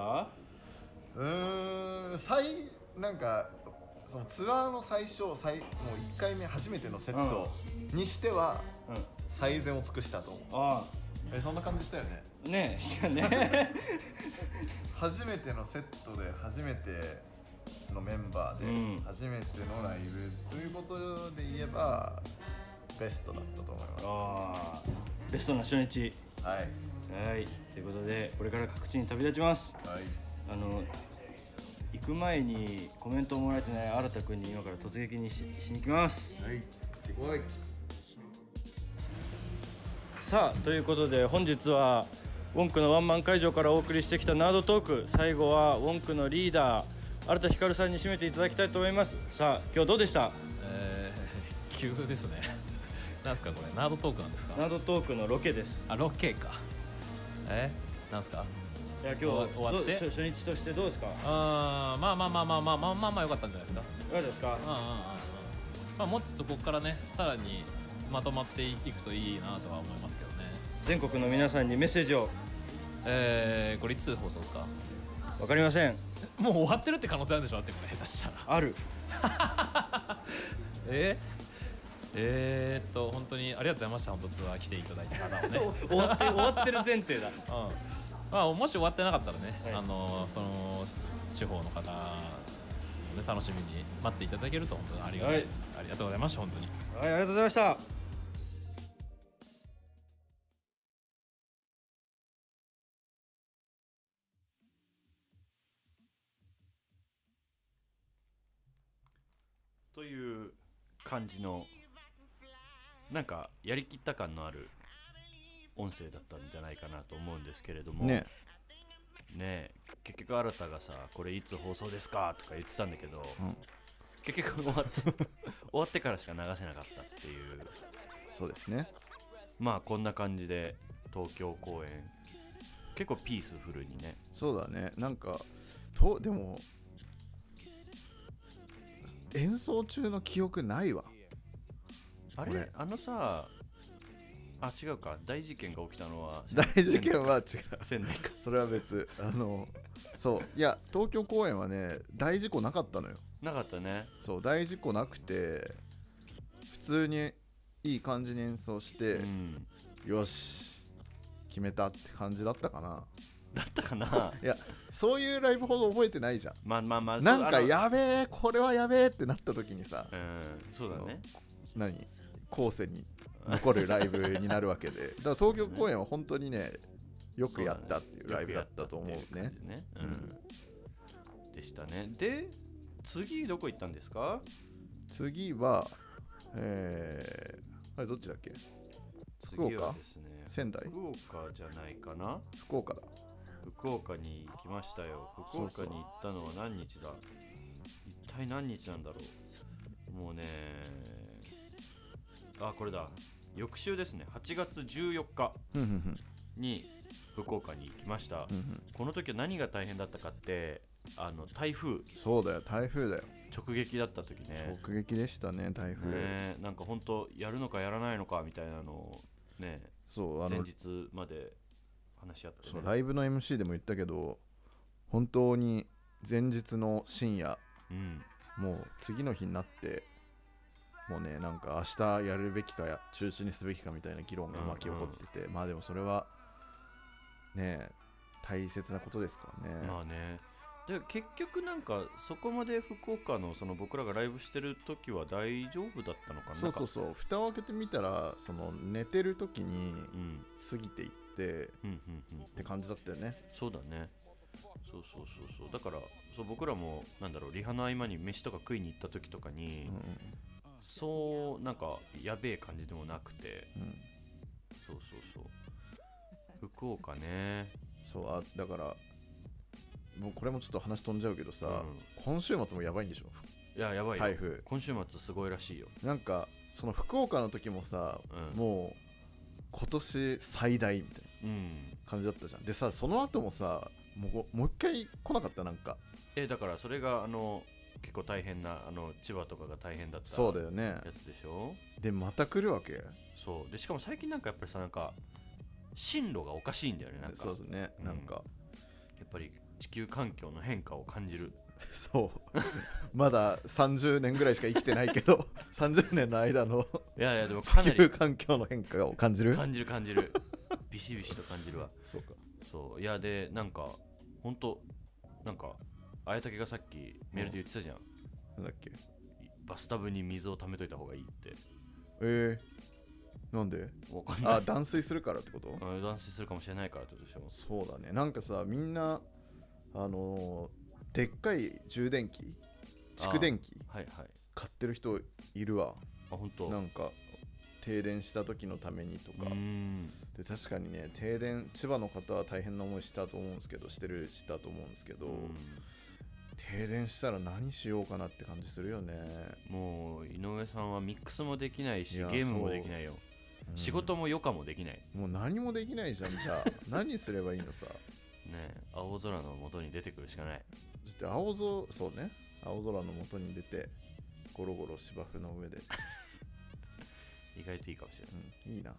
[SPEAKER 9] なんかそのツアーの最初もう1回目初めてのセットにしては最善を尽くしたと思う。そんな感じしたよね。
[SPEAKER 8] ねえしたね
[SPEAKER 9] 初めてのセットで初めてのメンバーで初めてのライブということで言えばベストだったと思います。
[SPEAKER 8] ベストな初日。
[SPEAKER 9] はい
[SPEAKER 8] ということでこれから各地に旅立ちます。行く前にコメントをもらえてない新田君に今から突撃に しに行きます。さあということで本日はウォンクのワンマン会場からお送りしてきたナードトーク、最後はウォンクのリーダー新田ひかるさんに締めていただきたいと思います。さあ今日どうでした？
[SPEAKER 11] 急ですねなんすかこれナードトークなんですか？
[SPEAKER 8] ナードトークのロケです。
[SPEAKER 11] ロケか。なんすか？
[SPEAKER 8] いや今日終わって初日としてどうですか？
[SPEAKER 11] まあ良かったんじゃないですか。
[SPEAKER 8] よかったですか？
[SPEAKER 11] もうちょっとここからねさらにまとまっていくといいなとは思いますけどね。
[SPEAKER 8] 全国の皆さんにメッセージを。
[SPEAKER 11] これいつ放送ですか？
[SPEAKER 8] わかりません。
[SPEAKER 11] もう終わってるって可能性あるんでしょ。だってこれ下手したら
[SPEAKER 8] ある
[SPEAKER 11] 本当にありがとうございました。本当ツアー来ていただいた方をね
[SPEAKER 8] 終わってる前提だ
[SPEAKER 11] もし終わってなかったらね、その地方の方もね楽しみに待っていただけると本当にありがたいです。ありがとうございました本当に。
[SPEAKER 8] ありがとうございました。という感じのなんかやりきった感のある音声だったんじゃないかなと思うんですけれどもねえ結局新田がさこれいつ放送ですかとか言ってたんだけど、結局終わってからしか流せなかったっていう。そうですね。まあこんな感じで東京公演結構ピースフルにね。
[SPEAKER 9] そうだね。なんかでも演奏中の記憶ないわ。
[SPEAKER 8] あれ
[SPEAKER 9] 俺
[SPEAKER 8] さあ、違うか、大事件が起きたのは
[SPEAKER 9] 大事件は違う、
[SPEAKER 8] 仙台か。
[SPEAKER 9] それは別。そういや東京公演はね大事故なかったのよ。
[SPEAKER 8] なかったね。
[SPEAKER 9] そう大事故なくて普通にいい感じに演奏して、
[SPEAKER 8] うん、
[SPEAKER 9] よし決めたって感じだったかな。
[SPEAKER 8] だったかな。
[SPEAKER 9] いやそういうライブほど覚えてないじゃん。
[SPEAKER 8] まあ
[SPEAKER 9] なんかやべえこれはやべえってなった時にさ、
[SPEAKER 8] そうだね。
[SPEAKER 9] 後世に残るライブになるわけで、だから東京公演は本当にねよくやったっていうライブだったと思うね。
[SPEAKER 8] でしたね。で次どこ行ったんですか？
[SPEAKER 9] 次はあれどっちだっけ？福岡？
[SPEAKER 8] 次はですね、
[SPEAKER 9] 仙台？
[SPEAKER 8] 福岡じゃないかな。
[SPEAKER 9] 福岡だ。
[SPEAKER 8] 福岡に来ましたよ。福岡に行ったのは何日だ？一体何日なんだろう。もうね、あ、これだ。翌週ですね。8月14日に福岡に行きました。この時は何が大変だったかって台風。
[SPEAKER 9] そうだよ、台風だよ。
[SPEAKER 8] 直撃だった時ね。
[SPEAKER 9] 直撃でしたね、台風
[SPEAKER 8] ね。なんか本当やるのかやらないのかみたいなのをね、
[SPEAKER 9] そう
[SPEAKER 8] 前日まで話し合って、ね、
[SPEAKER 9] そうライブの MC でも言ったけど本当に前日の深夜、もう次の日になってもうね、なんか明日やるべきか中止にすべきかみたいな議論が巻き起こってて、まあでもそれはね大切なことですからね。
[SPEAKER 8] まあね。で結局なんかそこまで福岡のその僕らがライブしてる時は大丈夫だったのかな。
[SPEAKER 9] そう蓋を開けてみたらその寝てる時に過ぎていって、って感じだったよね。
[SPEAKER 8] そうだね。そうだから僕らもなんだろう、リハの合間に飯とか食いに行った時とかに、そうなんかやべえ感じでもなくて、そう福岡ね。
[SPEAKER 9] そうだからもうこれもちょっと話飛んじゃうけどさ、今週末もやばいんでしょ。
[SPEAKER 8] いや、やばいよ。
[SPEAKER 9] 台風
[SPEAKER 8] 今週末すごいらしいよ。なん
[SPEAKER 9] かその福岡の時もさ、もう今年最大みたいな感じだったじゃん。でさ、その後もさもう一回来なかった？なんか
[SPEAKER 8] だからそれが結構大変な千葉とかが大変だった
[SPEAKER 9] そうだよね
[SPEAKER 8] やつでしょ。
[SPEAKER 9] でまた来るわけ。
[SPEAKER 8] そうで、しかも最近なんかやっぱりさ、なんか進路がおかしいんだよね。なんか
[SPEAKER 9] そうですね、なんか
[SPEAKER 8] やっぱり地球環境の変化を感じる。
[SPEAKER 9] そうまだ30年ぐらいしか生きてないけど30年の間の
[SPEAKER 8] いやでも
[SPEAKER 9] 地球環境の変化を感じる
[SPEAKER 8] ビシビシと感じるわ。
[SPEAKER 9] そうか。
[SPEAKER 8] そういやでなんか本当なんか綾竹がさっきメールで言ってたじゃん。
[SPEAKER 9] なんだっけ？
[SPEAKER 8] バスタブに水を溜めといた方がいいって。
[SPEAKER 9] なんで？
[SPEAKER 8] わかんない。
[SPEAKER 9] 断水するからってこと？
[SPEAKER 8] 断水するかもしれないからってことでしょ。
[SPEAKER 9] そうだね。なんかさ、みんなでっかい充電器、蓄電器買ってる人いるわ。
[SPEAKER 8] 本当。
[SPEAKER 9] なんか停電した時のためにとか。で確かにね、千葉の方は大変な思いしたと思うんですけど、したと思うんですけど、停電したら何しようかなって感じするよね。
[SPEAKER 8] もう井上さんはミックスもできないし、ゲームもできないよ。仕事も余暇もできない。
[SPEAKER 9] もう何もできないじゃん。じゃあ何すればいいのさ。
[SPEAKER 8] ね、青空の下に出てくるしかない。
[SPEAKER 9] そうね、青空の下に出てゴロゴロ芝生の上で
[SPEAKER 8] 意外といいかもしれない、
[SPEAKER 9] いいな。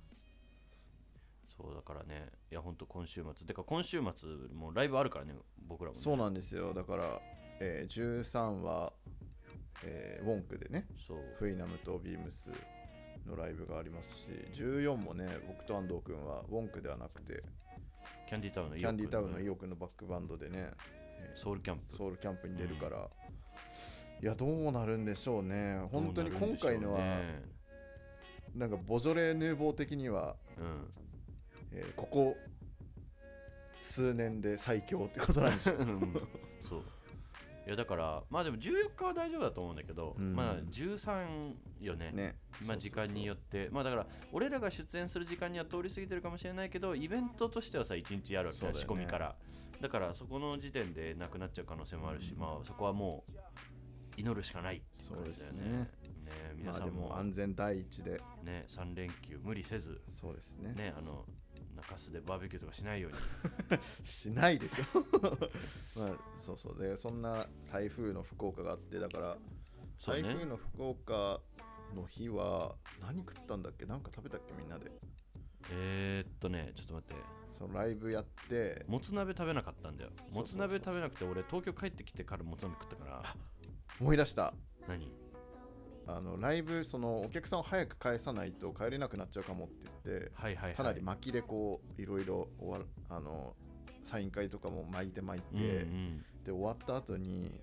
[SPEAKER 8] そうだからね、いや本当今週末てか今週末もうライブあるからね、僕らもね。
[SPEAKER 9] そうなんですよ。だから、13は、ウォンクでね、フイナムとビームスのライブがありますし、14もね、僕と安藤君はウォンクではなくて
[SPEAKER 8] キャンディータウンの
[SPEAKER 9] イオ君のバックバンドでね、
[SPEAKER 8] ソウルキャンプ
[SPEAKER 9] に出るから、いやどうなるんでしょうね。本当に今回のはなんかボジョレー・ヌーボー的には、ここ数年で最強ってことなんでしょう。
[SPEAKER 8] そういやだからまあでも14日は大丈夫だと思うんだけど、まあ13よね。まあ時間によってまあだから俺らが出演する時間には通り過ぎてるかもしれないけど、イベントとしてはさ1日やるわけだ、仕込みから。だからそこの時点でなくなっちゃう可能性もあるし、まあそこはもう祈るしかないって感じだよね。 皆さん
[SPEAKER 9] まあでも
[SPEAKER 8] も
[SPEAKER 9] 安全第一で
[SPEAKER 8] ね3連休無理せず
[SPEAKER 9] そうですね
[SPEAKER 8] ね中洲でバーベキューとかしないように
[SPEAKER 9] しないでしょまあそうそうでそんな台風の福岡があってだから
[SPEAKER 8] そうね
[SPEAKER 9] 台風の福岡の日は何食ったんだっけなんか食べたっけみんなで
[SPEAKER 8] ちょっと待って
[SPEAKER 9] そのライブやって
[SPEAKER 8] もつ鍋食べなかったんだよ。
[SPEAKER 9] そう
[SPEAKER 8] もつ鍋食べなくて俺東京帰ってきてからもつ鍋食ったから
[SPEAKER 9] 思い出した
[SPEAKER 8] 何
[SPEAKER 9] ライブそのお客さんを早く返さないと帰れなくなっちゃうかもって言って
[SPEAKER 8] はいはいはい
[SPEAKER 9] かなり巻きでこういろいろサイン会とかも巻いて、
[SPEAKER 8] うんうん
[SPEAKER 9] で終わった後に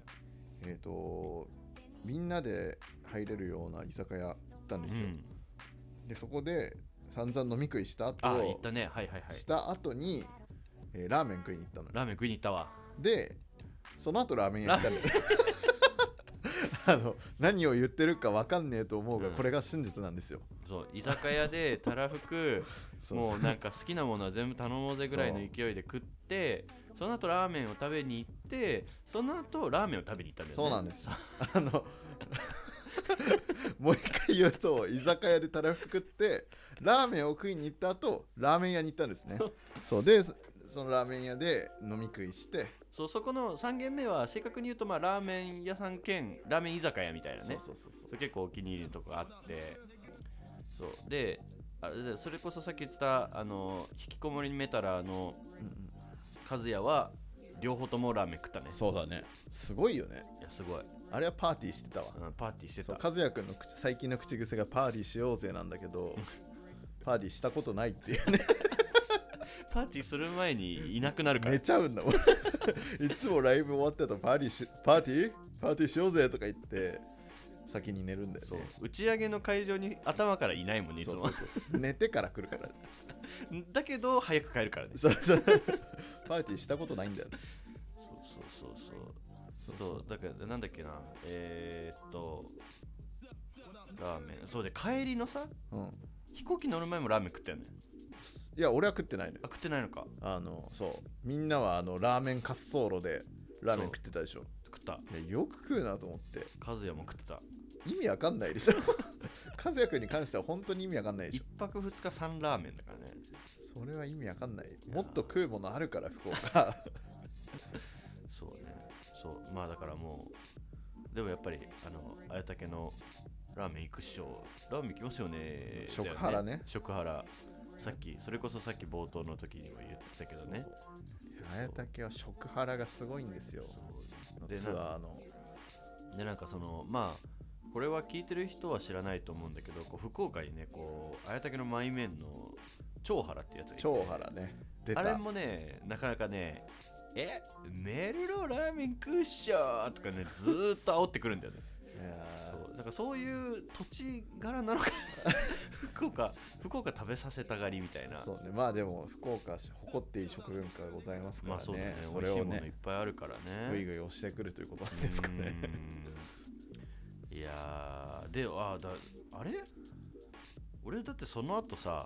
[SPEAKER 9] みんなで入れるような居酒屋行ったんですよ、でそこで散々飲み食いした後
[SPEAKER 8] 行ったねはいはいはい
[SPEAKER 9] した後に、ラーメン食いに行ったのよ
[SPEAKER 8] ラーメン食いに行ったわ
[SPEAKER 9] でその後ラーメン屋行ったんだよ何を言ってるか分かんねえと思うが、これが真実なんですよ
[SPEAKER 8] そう居酒屋でたらふく
[SPEAKER 9] そう
[SPEAKER 8] もうなんか好きなものは全部頼もうぜぐらいの勢いで食ってその後ラーメンを食べに行ってその後ラーメンを食べに行ったんだよね
[SPEAKER 9] そうなんですもう一回言うと居酒屋でたらふく食ってラーメンを食いに行った後ラーメン屋に行ったんですねそうでそのラーメン屋で飲み食いして
[SPEAKER 8] そこの3軒目は正確に言うとまあラーメン屋さん兼ラーメン居酒屋みたいなね
[SPEAKER 9] そう
[SPEAKER 8] それ結構お気に入りのとこがあってそうであれでそれこそさっき言ってた引きこもりメタラーの和也は両方ともラーメン食ったね
[SPEAKER 9] そうだねすごいよね
[SPEAKER 8] いやすごい
[SPEAKER 9] あれはパーティーしてたわ、
[SPEAKER 8] パーティーしてた
[SPEAKER 9] 和也くんの最近の口癖がパーティーしようぜなんだけどパーティーしたことないっていうね
[SPEAKER 8] パーティーする前にいなくなるから
[SPEAKER 9] 寝ちゃうんだもんいつもライブ終わってたらパーティーしようぜとか言って先に寝るんだよね。
[SPEAKER 8] そう打ち上げの会場に頭からいないもんねいつも
[SPEAKER 9] そう寝てから来るから
[SPEAKER 8] だけど早く帰るからね
[SPEAKER 9] そうパーティーしたことないんだよね。
[SPEAKER 8] そうだからなんだっけなラーメンそうで帰りのさ、飛行機乗る前もラーメン食ったよね。
[SPEAKER 9] いや俺は食ってないのよ。
[SPEAKER 8] 食ってないのか。
[SPEAKER 9] そうみんなはラーメン滑走路でラーメン食ってたでしょ。
[SPEAKER 8] 食った。
[SPEAKER 9] よく食うなと思って。
[SPEAKER 8] 和也も食ってた。
[SPEAKER 9] 意味わかんないでしょ和也くんに関しては本当に意味わかんないでしょ。
[SPEAKER 8] 1泊2日3ラーメンだからね。
[SPEAKER 9] それは意味わかんない。もっと食うものあるから福岡
[SPEAKER 8] そうね。そうまあだからもうでもやっぱり綾竹のラーメン行くっしょラーメン行きますよね
[SPEAKER 9] 食原ね。
[SPEAKER 8] 食原それこそさっき冒頭の時にも言ってたけどね。
[SPEAKER 9] 綾竹は食原がすごいんですよ。ツアーの
[SPEAKER 8] でなんかまあこれは聞いてる人は知らないと思うんだけど福岡にね綾竹のマイメンの長原ってやつがいて
[SPEAKER 9] 長原ね出た。
[SPEAKER 8] あれもねなかなかねメルロラーメン食うっしょとかねずーっと煽ってくるんだよね。そうだからそういう土地柄なのか福岡食べさせたがりみたいな。
[SPEAKER 9] そうねまあでも福岡誇っていい食文化がございますからね。
[SPEAKER 8] まあそうだね
[SPEAKER 9] それをね
[SPEAKER 8] 美味しいものいっぱいあるからね
[SPEAKER 9] ぐいぐい押してくるということなんですかね。
[SPEAKER 8] いやであれ俺だってその後さ、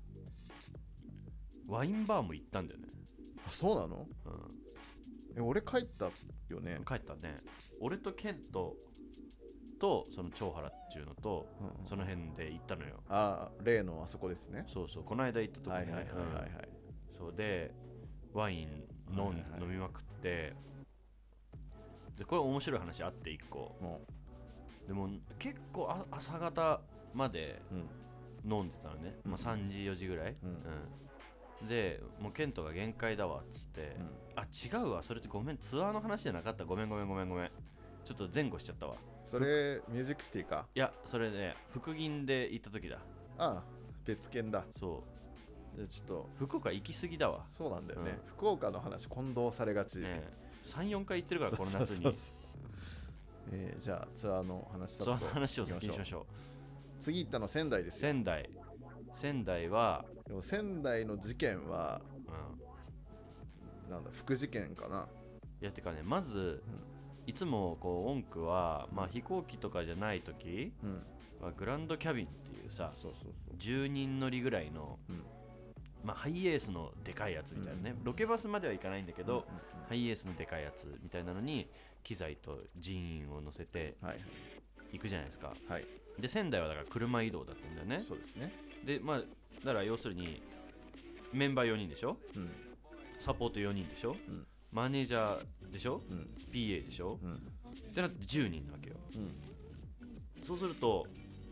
[SPEAKER 8] ワインバーも行ったんだよね。
[SPEAKER 9] あそうなの？俺帰ったよね。
[SPEAKER 8] 帰ったね。俺とケントとその長原っていうのと、その辺で行ったのよ。
[SPEAKER 9] 例のあそこですね。
[SPEAKER 8] そうこの間行ったとこね。そうでワイン飲みまくってでこれ面白い話あって1個。でも結構朝方まで飲んでたのね。まあ3時4時ぐらい。でもうケントが限界だわっつって、違うわそれってごめんツアーの話じゃなかったごめんちょっと前後しちゃったわ。
[SPEAKER 9] それミュージックシティか。
[SPEAKER 8] いやそれね福銀で行った時だ。
[SPEAKER 9] 別件だ。
[SPEAKER 8] そう
[SPEAKER 9] じゃちょっと
[SPEAKER 8] 福岡行き過ぎだわ。
[SPEAKER 9] そうなんだよね、福岡の話混同されがち、
[SPEAKER 8] 3,4 回行ってるからこの夏に。
[SPEAKER 9] じゃあツアーの話
[SPEAKER 8] ツアーの話を先にしましょう。
[SPEAKER 9] 次行ったの仙台ですよ。
[SPEAKER 8] 仙台は
[SPEAKER 9] でも仙台の事件は、なんだ副事件かな。
[SPEAKER 8] いやてかねまず、いつも音区は、まあ、飛行機とかじゃない時、グランドキャビンっていうさ10人乗りぐらいの、まあ、ハイエースのでかいやつみたいなね、ロケバスまではいかないんだけど、ハイエースのでかいやつみたいなのに機材と人員を乗せて行くじゃないですか。 で仙台はだから車移動だったんだよね。
[SPEAKER 9] そうですね。
[SPEAKER 8] でまあだから要するにメンバー4人でしょ、サポート4人でしょ、マネージャーでしょ、PA でしょ、ってなって10人なわけよ、そうすると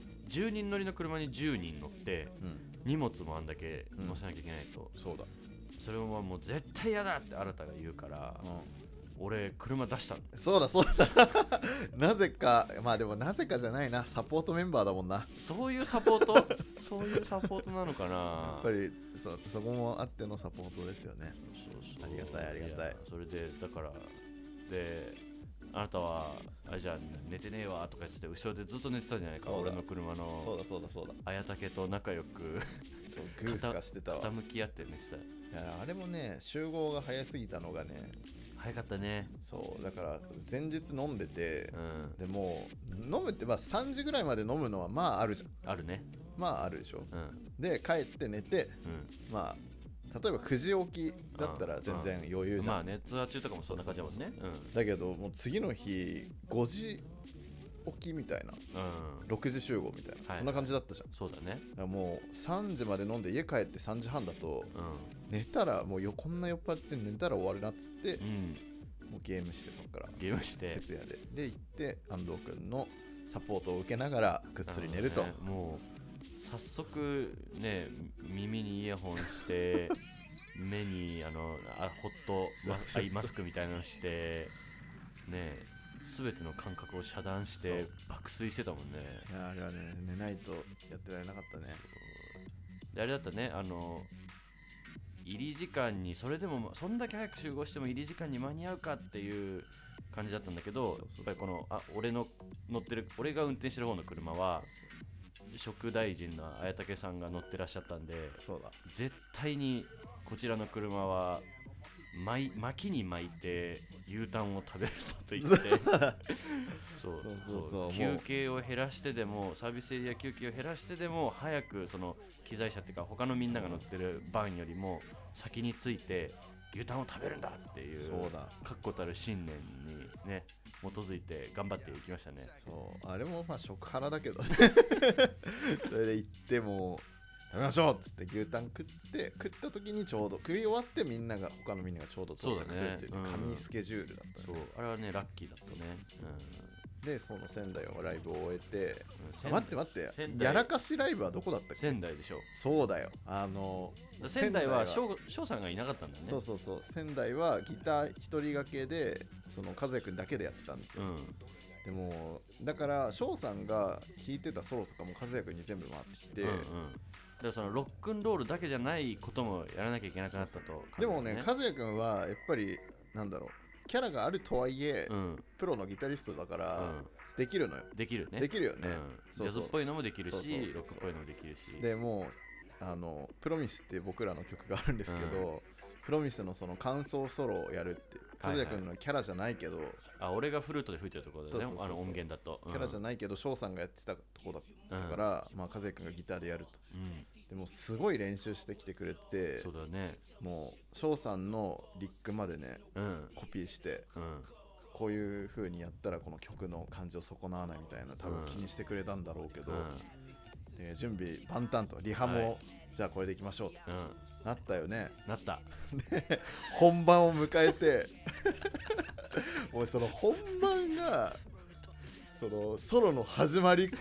[SPEAKER 8] 10人乗りの車に10人乗って、荷物もあんだけ乗せなきゃいけないと、
[SPEAKER 9] そうだ、
[SPEAKER 8] それはもう絶対嫌だって新たが言うから、俺車出したの。
[SPEAKER 9] そうだなぜか、まあでもなぜかじゃないな、サポートメンバーだもんな。
[SPEAKER 8] そういうサポートそういうサポートなのかな。
[SPEAKER 9] やっぱりそこもあってのサポートですよね。
[SPEAKER 8] そう
[SPEAKER 9] ありがたいありがたい。
[SPEAKER 8] それでだからであなたはじゃあ寝てねえわとか言って後ろでずっと寝てたじゃないか、俺の車の。
[SPEAKER 9] そうだ
[SPEAKER 8] 綾竹と仲良く
[SPEAKER 9] そうグースかしてたわ。
[SPEAKER 8] 傾き合って寝てた。い
[SPEAKER 9] やあれもね、集合が早すぎたのがね、
[SPEAKER 8] 早かったね。
[SPEAKER 9] そうだから前日飲んでて、でも飲むってまあ3時ぐらいまで飲むのはまああるじゃん。
[SPEAKER 8] あるね。
[SPEAKER 9] まああるでしょ、で帰って寝て、まあ例えば9時起きだったら全然余裕じゃん、
[SPEAKER 8] まあね、ツアー中とかもそんな感じだもんね。
[SPEAKER 9] だけどもう次の日5時起きみたいな、6時集合みたいな、そんな感じだったじゃん。
[SPEAKER 8] そうだね。
[SPEAKER 9] だからもう3時まで飲んで家帰って3時半だと、寝たらもうこんな酔っ払って寝たら終わるなっつって、もうゲームして、そこから
[SPEAKER 8] ゲームして
[SPEAKER 9] 徹夜で行って安藤君のサポートを受けながらぐっすり寝ると、
[SPEAKER 8] もう早速ね、耳にイヤホンして目にホットアイマスクみたいなのしてね、全ての感覚を遮断して爆睡してたもんね。
[SPEAKER 9] いやあれはね、寝ないとやってられなかったね。
[SPEAKER 8] であれだったね、入り時間にそれでもそんだけ早く集合しても入り時間に間に合うかっていう感じだったんだけど、やっぱりこの俺が運転してる方の車は食大臣の綾竹さんが乗ってらっしゃったんで、
[SPEAKER 9] そうだ、
[SPEAKER 8] 絶対にこちらの車は巻きに巻いて牛タンを食べるぞと言ってそう休憩を減らしてでも、サービスエリア休憩を減らしてでも早くその機材車っていうか他のみんなが乗ってるバンよりも先について牛タンを食べるんだっていう確固たる信念にね基づいて頑張っていきましたね。
[SPEAKER 9] そうあれもまあ食ハラだけどねそれで行っても食べましょうっつって牛タン食った時にちょうど食い終わって、他のみんながちょうど到着するっていう神スケジュールだったね。
[SPEAKER 8] そうあれはねラッキーだったね。
[SPEAKER 9] でその仙台のライブを終えて、待ってやらかしライブはどこだったっけ？
[SPEAKER 8] 仙台でしょ。
[SPEAKER 9] そうだよ、
[SPEAKER 8] 仙台は翔さんがいなかったんだよね。
[SPEAKER 9] そう仙台はギター一人掛けでその和也くんだけでやってたんですよ、でもだから翔さんが弾いてたソロとかも和也くんに全部回ってきて、だ
[SPEAKER 8] からそのロックンロールだけじゃないこともやらなきゃいけなくなったと、
[SPEAKER 9] でもね和也くんはやっぱりなんだろう、キャラがあるとはいえ、プロのギタリストだから、できるのよ。
[SPEAKER 8] できるね。
[SPEAKER 9] できるよね。
[SPEAKER 8] ジャズっぽいのもできるし、ロックっぽいのもできるし。
[SPEAKER 9] でもうプロミスっていう僕らの曲があるんですけど、プロミスのその間奏ソロをやるって和也くんのキャラじゃないけど、
[SPEAKER 8] 俺がフルートで吹いてるところだね、音源だと、
[SPEAKER 9] キャラじゃないけど翔さんがやってたところだったから、まあ和也くんがギターでやると、でもすごい練習してきてくれて、
[SPEAKER 8] そうだね、
[SPEAKER 9] もう翔さんのリックまでね、コピーして、こういう風にやったらこの曲の感じを損なわないみたいな多分気にしてくれたんだろうけど、準備万端とリハも、じゃあこれでいきましょうと、なったよね。
[SPEAKER 8] なった
[SPEAKER 9] で本番を迎えてもうその本番がそのソロの始まり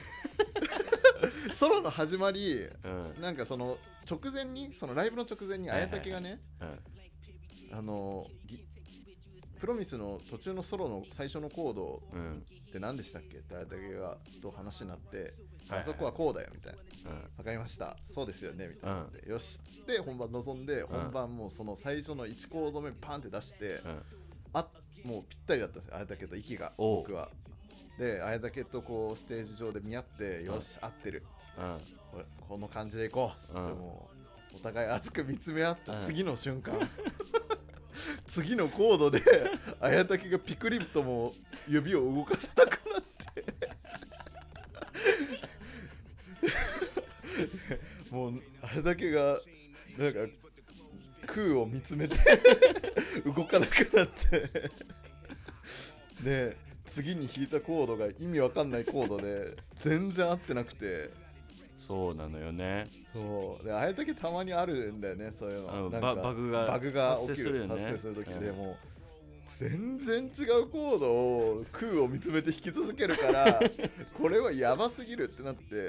[SPEAKER 9] なんかその直前に、そのライブの直前に綾竹がね、プロミスの途中のソロの最初のコードって何でしたっけって綾竹がと話になって、あそこはこうだよみたいな、わかりました、そうですよねみたいなで、よしっつって本番臨んで、本番もうその最初の1コード目パンって出して、もうぴったりだったんですよ、綾竹と息が。僕はで綾竹とこうステージ上で見合って、よし合ってるっつって、この感じでいこう、でもお互い熱く見つめ合った次の瞬間、次のコードで綾竹がピクリとも指を動かさなくなってもう綾竹がなんか空を見つめて動かなくなってで次に弾いたコードが意味わかんないコードで全然合ってなくて、
[SPEAKER 8] そうなのよね。
[SPEAKER 9] そうであれだけたまにあるんだよね、そういうの。なんか
[SPEAKER 8] バグが
[SPEAKER 9] 起きる、発生する時でもう全然違うコードを空を見つめて弾き続けるからこれはやばすぎるってなって、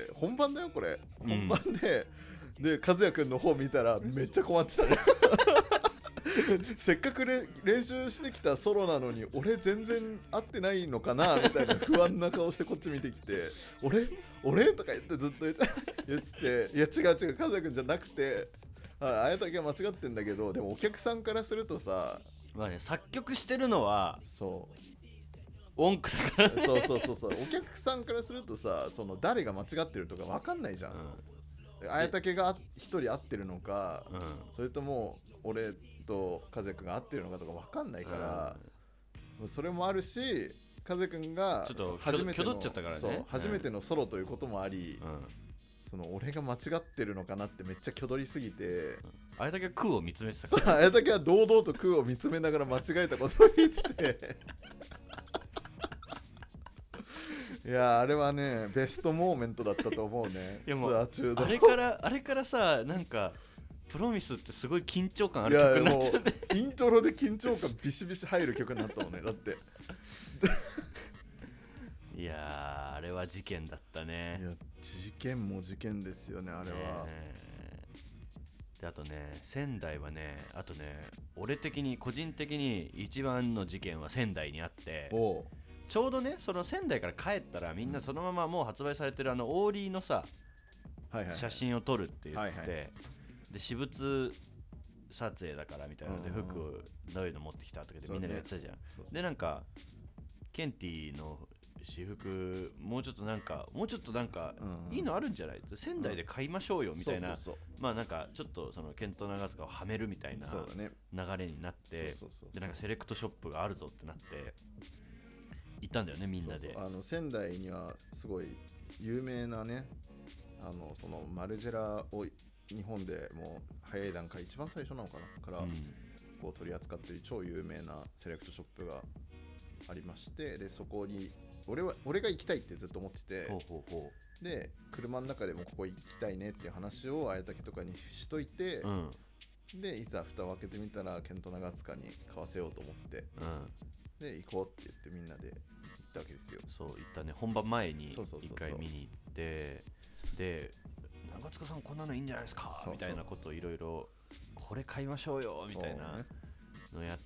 [SPEAKER 9] 本番だよこれ、本番で和也くんの方見たらめっちゃ困ってたねせっかく練習してきたソロなのに俺全然合ってないのかなみたいな不安な顔してこっち見てきて俺とか言ってずっと言ってて、いや違う和也くんじゃなくて、あやたけは間違ってんだけど、でもお客さんからするとさ、
[SPEAKER 8] まあね、作曲してるのは
[SPEAKER 9] そう
[SPEAKER 8] 音符だからね。
[SPEAKER 9] そうお客さんからするとさ、その誰が間違ってるとか分かんないじゃん。あやたけが一人合ってるのか、それとも俺と和也くんが合ってるのかとか分かんないから、それもあるし、和也くんが
[SPEAKER 8] ちょっと
[SPEAKER 9] 初めての
[SPEAKER 8] 挙動っちゃったからね。
[SPEAKER 9] そう初めてのソロということもあり、その俺が間違ってるのかなってめっちゃ挙取りすぎて、
[SPEAKER 8] あれだけ空を見つめてた
[SPEAKER 9] そう
[SPEAKER 8] から、
[SPEAKER 9] あやたけは堂々と空を見つめながら間違えたことを言ってていやあれはねベストモーメントだったと思うね。ツアー中の
[SPEAKER 8] あれからさ、なんかプロミスってすごい緊張感あ
[SPEAKER 9] い
[SPEAKER 8] る曲
[SPEAKER 9] やも
[SPEAKER 8] になっちゃって、
[SPEAKER 9] うイントロで緊張感ビシビシ入る曲になったもんね。だって
[SPEAKER 8] いやあれは事件だったね。
[SPEAKER 9] いや事件も事件ですよねあれは。
[SPEAKER 8] であとね、仙台はね、あとね、俺的に個人的に一番の事件は仙台にあって、ちょうどね、その仙台から帰ったらみんなそのままもう発売されてるオーリーのさ、写真を撮るって言ってて、で私物撮影だからみたいなので、服をどういうの持ってきたとかでみんなでやってたじゃん。でなんかケンティの私服もうちょっとなんかいいのあるんじゃない、仙台で買いましょうよみたいな、まあなんかちょっとそのケント長塚をはめるみたいな流れになって、でなんかセレクトショップがあるぞってなって行ったんだよね、みんなで。
[SPEAKER 9] 仙台にはすごい有名なね、そのマルジェラを日本でもう早い段階一番最初なのかなから、こう取り扱っている超有名なセレクトショップがありまして、でそこに俺が行きたいってずっと思ってて、で車の中でもここ行きたいねっていう話をあやたけとかにしといて、でいざ蓋を開けてみたらケント長塚に買わせようと思って、で行こうって言ってみんなで行ったわけですよ。
[SPEAKER 8] そう行ったね、本番前に一回見に行って、で長塚さんこんなのいいんじゃないですかみたいなことをいろいろ、これ買いましょうよみたいなのやって、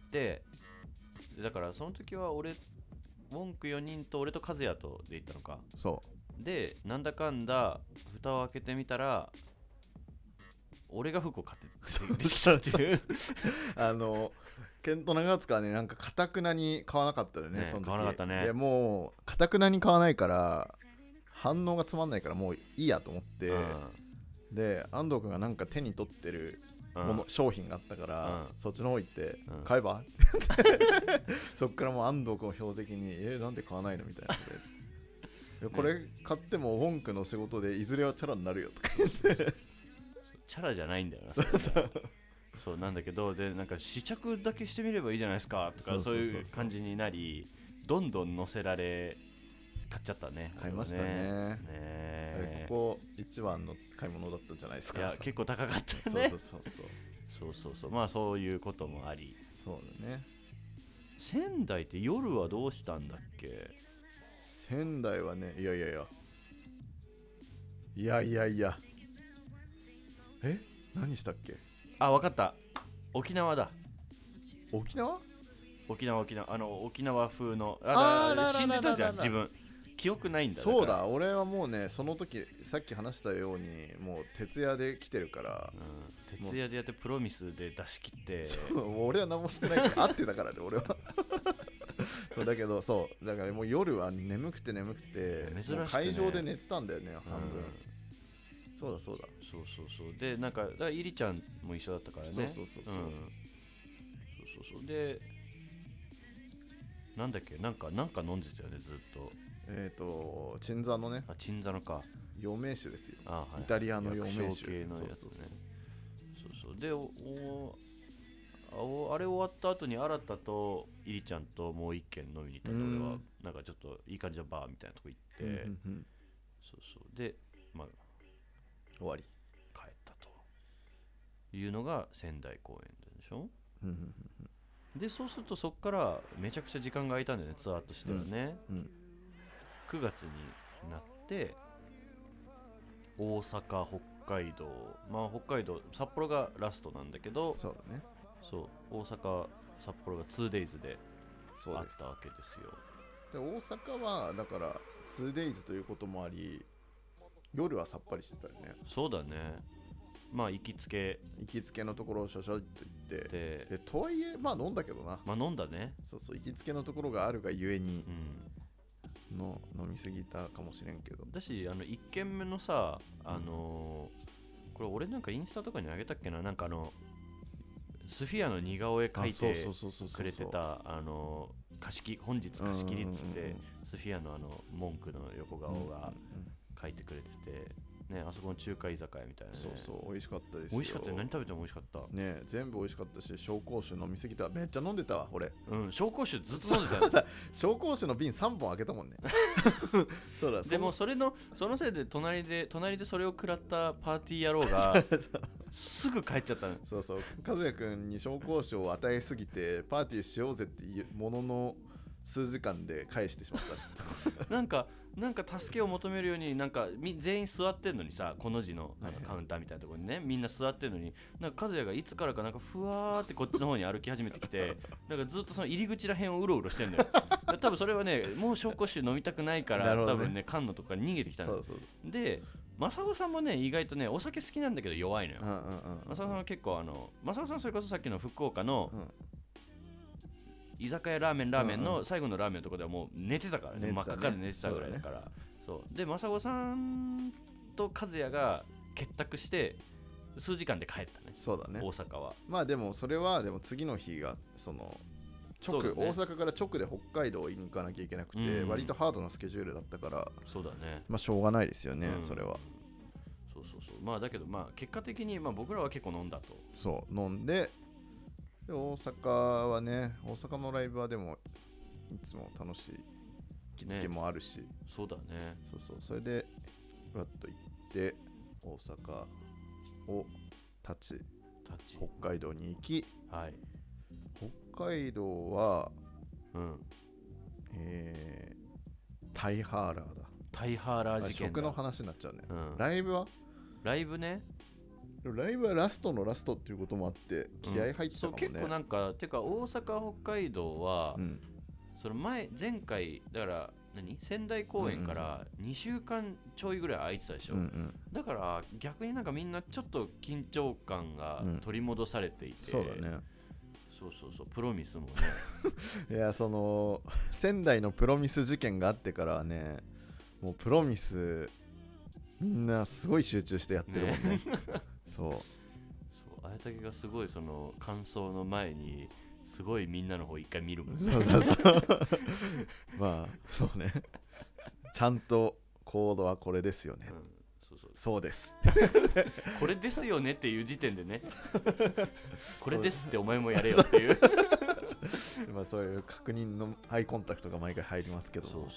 [SPEAKER 8] だからその時は俺ウォンク4人と俺と和也とで行ったのか。でなんだかんだ蓋を開けてみたら俺が服を買ってきたっていう
[SPEAKER 9] ケント長塚はね、なんかかたくなに買わなかったよね、その時。
[SPEAKER 8] 買わなかったね。
[SPEAKER 9] でもうかたくなに買わないから反応がつまんないからもういいやと思って、で安藤君がなんか手に取ってる商品があったから、そっちの方行って買えばそっからもう安藤君を標的になんで買わないのみたいなでこれ買ってもウォンクの仕事でいずれはチャラになるよとか言って
[SPEAKER 8] チャラじゃないんだよな。そうなんだけど、でなんか試着だけしてみればいいじゃないですかとか、そういう感じになり、どんどん乗せられ買っちゃったね。
[SPEAKER 9] 買いましたね。ここ一番の買い物だったんじゃないですか。
[SPEAKER 8] いや結構高かったよね。そうまあそういうこともあり。
[SPEAKER 9] そうだね。
[SPEAKER 8] 仙台って夜はどうしたんだっけ。
[SPEAKER 9] 仙台はね、いや何したっけ。
[SPEAKER 8] あ、分かった、沖縄だ。
[SPEAKER 9] 沖縄
[SPEAKER 8] 沖縄風の死んでたじゃん自分。記憶ないんだ。
[SPEAKER 9] そうだ、俺はもうね、その時さっき話したようにもう徹夜で来てるから、
[SPEAKER 8] 徹夜でやってプロミスで出し切って、
[SPEAKER 9] 俺は何もしてないから会ってたからね俺はそうだけど、そうだからもう夜は眠くて珍しくね、会場で寝てたんだよね、半分。そうだ
[SPEAKER 8] でなんかだからイリちゃんも一緒だったからね。でなんだっけ、なんか飲んでたよねずっと。
[SPEAKER 9] 鎮座のね。
[SPEAKER 8] 鎮座のか。
[SPEAKER 9] 陽明酒ですよ。イタリアの陽明酒
[SPEAKER 8] 系のやつね。であれ終わった後に新たとイリちゃんともう一軒飲みに行ったので、俺はなんかちょっといい感じのバーみたいなとこ行って、そうそうでまあ
[SPEAKER 9] 終わり
[SPEAKER 8] 帰ったというのが仙台公演でしょ。でそうするとそこからめちゃくちゃ時間が空いたんだよね、ツアーとしてはね、9月になって大阪北海道、まあ北海道札幌がラストなんだけど、
[SPEAKER 9] そうだね、
[SPEAKER 8] そう大阪札幌が 2days であったわけですよ。
[SPEAKER 9] で大阪はだから 2days ということもあり夜はさっぱりしてたよね。
[SPEAKER 8] そうだね、まあ行きつけ
[SPEAKER 9] のところをしょしょっと行ってでとはいえまあ飲んだけどな。
[SPEAKER 8] まあ飲んだね。
[SPEAKER 9] そうそう、行きつけのところがあるがゆえに、飲みすぎたかもしれんけど。
[SPEAKER 8] だし1軒目のさこれ俺なんかインスタとかにあげたっけな、なんかスフィアの似顔絵描いてくれてた本日貸し切りっつってスフィアの文句の横顔が描いてくれててね、あそこの中華居酒屋みたいなね。
[SPEAKER 9] そうそう美味しかったですよ。
[SPEAKER 8] 美味しかったよ、何食べても美味しかった
[SPEAKER 9] ね。全部美味しかったし、紹興酒飲みすぎた。めっちゃ飲んでたわ俺。
[SPEAKER 8] 紹興酒ずっと飲んでたよ
[SPEAKER 9] 紹興酒の瓶3本開けたもんねそうだ。
[SPEAKER 8] でもそのせいで隣でそれを食らったパーティー野郎がすぐ帰っちゃったの。
[SPEAKER 9] そうそう、和也くんに紹興酒を与えすぎてパーティーしようぜっていうものの数時間で返してしまった
[SPEAKER 8] なんか助けを求めるようになんか全員座ってんのにさ、この字のなんかカウンターみたいなところにね、みんな座ってんのになんか和也がいつからかなんかふわーってこっちの方に歩き始めてきてなんかずっとその入り口らへんをうろうろしてんのよ多分それはね、もう紹興酒飲みたくないから多分ね缶のとこから逃げてきたの。で正子さんもね意外とねお酒好きなんだけど弱いのよ。正子さんは結構正子さんそれこそさっきの福岡の、居酒屋ラーメンの最後のラーメンのところではもう寝てたからね、真っ赤で寝てたぐらいだから。そうで正子さんと和也が結託して数時間で帰ったね。
[SPEAKER 9] そうだね、
[SPEAKER 8] 大阪は。
[SPEAKER 9] まあでもそれはでも次の日が大阪から直で北海道に行かなきゃいけなくて、割とハードなスケジュールだったから、
[SPEAKER 8] そうだね、
[SPEAKER 9] まあしょうがないですよね、それは。
[SPEAKER 8] そうまあだけどまあ結果的にまあ僕らは結構飲んだと。
[SPEAKER 9] そう飲んで大阪はね、大阪のライブはでもいつも楽しい着付けもあるし、
[SPEAKER 8] そうだね。
[SPEAKER 9] それでわっと行って大阪を立ち北海道に行き、北海道はタイハーラーだ。
[SPEAKER 8] タイハーラー事件だ。
[SPEAKER 9] 食の話になっちゃうね。ライブは
[SPEAKER 8] ライブね、
[SPEAKER 9] ライブはラストのラストっていうこともあって気合入ってたかもね。
[SPEAKER 8] そう結構なんかてか大阪北海道は、その前回だから仙台公演から2週間ちょいぐらい空いてたでしょ、だから逆になんかみんなちょっと緊張感が取り戻されていて、
[SPEAKER 9] そうだね。
[SPEAKER 8] そうプロミスもね
[SPEAKER 9] いや仙台のプロミス事件があってからはね、もうプロミスみんなすごい集中してやってるもんねそう
[SPEAKER 8] あやたけがすごいその感想の前にすごいみんなの方一回見るもんね。
[SPEAKER 9] まあそうね、ちゃんとコードはこれですよね、そうです
[SPEAKER 8] これですよねっていう時点でねこれですってお前もやれよっていう
[SPEAKER 9] まあそういう確認のアイコンタクトが毎回入りますけど、
[SPEAKER 8] そう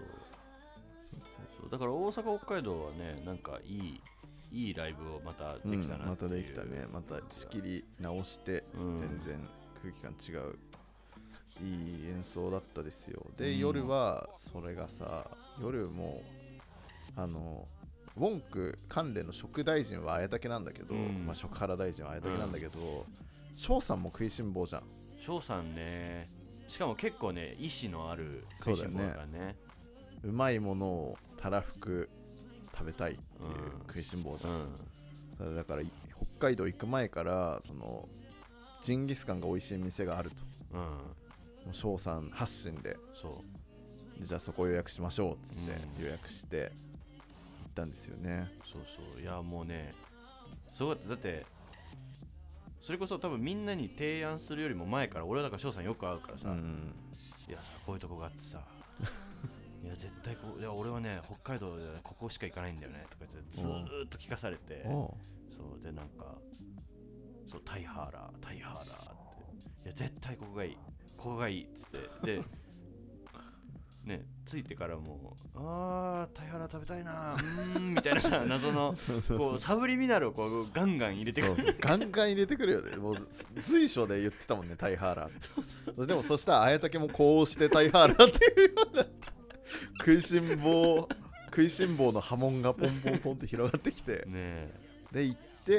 [SPEAKER 8] だから大阪北海道はねなんかいいライブをまたできたなっていう、
[SPEAKER 9] またできたね。また仕切り直して、全然空気感違ういい演奏だったですよ。で、夜はそれがさ、夜もウォンク関連の食大臣は綾竹なんだけど、まあ食原大臣は綾竹なんだけど、翔さんも食いしん坊じゃん。
[SPEAKER 8] 翔さんね、しかも結構ね意志のある食いしん坊だからね。
[SPEAKER 9] うまいものをたらふく食べたいっていう食いしん坊じゃん、だから北海道行く前からジンギスカンが美味しい店があると、翔さん発信で、じゃあそこ予約しましょうっつって予約して行ったんですよね。
[SPEAKER 8] いやもうねすごかった。だってそれこそ多分みんなに提案するよりも前から俺はだから翔さんよく会うからさ、いやさこういうとこがあってさいや絶対いや俺はね北海道でここしか行かないんだよねとか言ってずーっと聞かされて、そうでなんかタイハーラーっていや絶対ここがいいここがいいっつってでね、ついてからもタイハラ食べたいなみたいなさ謎のこうサブリミナルをこうガンガン入れてくる。
[SPEAKER 9] そうガンガン入れてくるよね。もう随所で言ってたもんね、タイハーラー。でもそしたら綾竹もこうしてタイハーラーっていうような食いしん坊の波紋がポンポンポンって広がってきて
[SPEAKER 8] ね
[SPEAKER 9] で行って、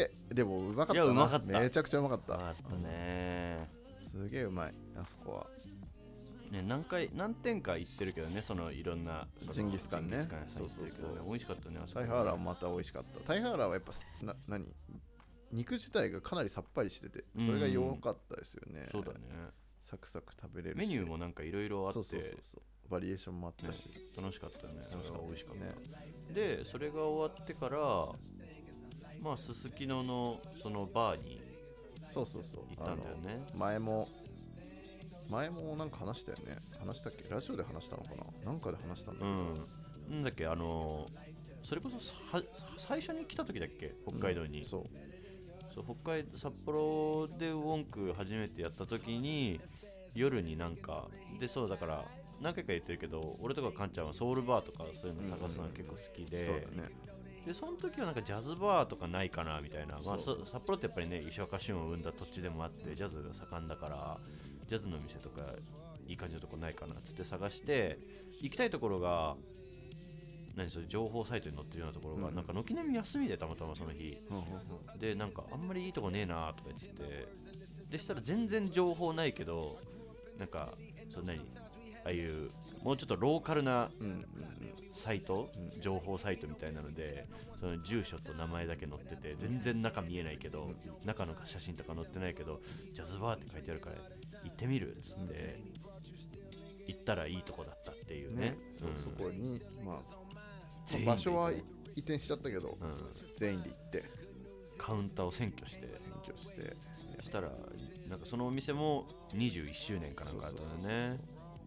[SPEAKER 9] でもうまかったな。
[SPEAKER 8] いやうまかった、
[SPEAKER 9] めちゃくちゃうまかった。
[SPEAKER 8] うまかったね、
[SPEAKER 9] すげえうまいあそこは。
[SPEAKER 8] ね、何店か行ってるけどね、そのいろんな
[SPEAKER 9] ジンギスカンね。
[SPEAKER 8] そうそうそう、美味しかったね。
[SPEAKER 9] タイハーラーもまた美味しかった。タイハーラーはやっぱ肉自体がかなりさっぱりしてて、それが良かったですよね。
[SPEAKER 8] そうだね。
[SPEAKER 9] サクサク食べれるし、
[SPEAKER 8] メニューもなんかいろいろあって、
[SPEAKER 9] そうバリエーションもあったし、
[SPEAKER 8] 楽しかったよね。美味しかった
[SPEAKER 9] ね。
[SPEAKER 8] でそれが終わってからまあすすきののそのバーに行ったんだよね。
[SPEAKER 9] 前もなんか話したよね。話したっけ？ラジオで話したのかな？なんかで話したんだけど、
[SPEAKER 8] なんだっけ、それこそ最初に来た時だっけ、北海道に、そう札幌でウォンク初めてやった時に夜になんかで、そうだから何回か言ってるけど、俺とかカンちゃんはソウルバーとかそういうの探すのが結構好きで、
[SPEAKER 9] そうだね。
[SPEAKER 8] でその時はなんかジャズバーとかないかなみたいな、まあ、札幌ってやっぱりね石若俊を生んだ土地でもあってジャズが盛んだからジャズの店とかいい感じのとこないかなっつって探して行きたいところがそれ情報サイトに載ってるようなところが、なんか軒並み休みでたまたまその日、でなんかあんまりいいとこねえなとか言ってて、でしたら全然情報ないけどなんかああいうもうちょっとローカルなサイト、情報サイトみたいなのでその住所と名前だけ載ってて全然中見えないけど、中の写真とか載ってないけどジャズバーって書いてあるから行ってみるっつって行ったらいいとこだったっていうね。
[SPEAKER 9] そこに場所は移転しちゃったけど、全員で行って
[SPEAKER 8] カウンターを占拠してしたらなんかそのお店も21周年かなんかあったんだよね。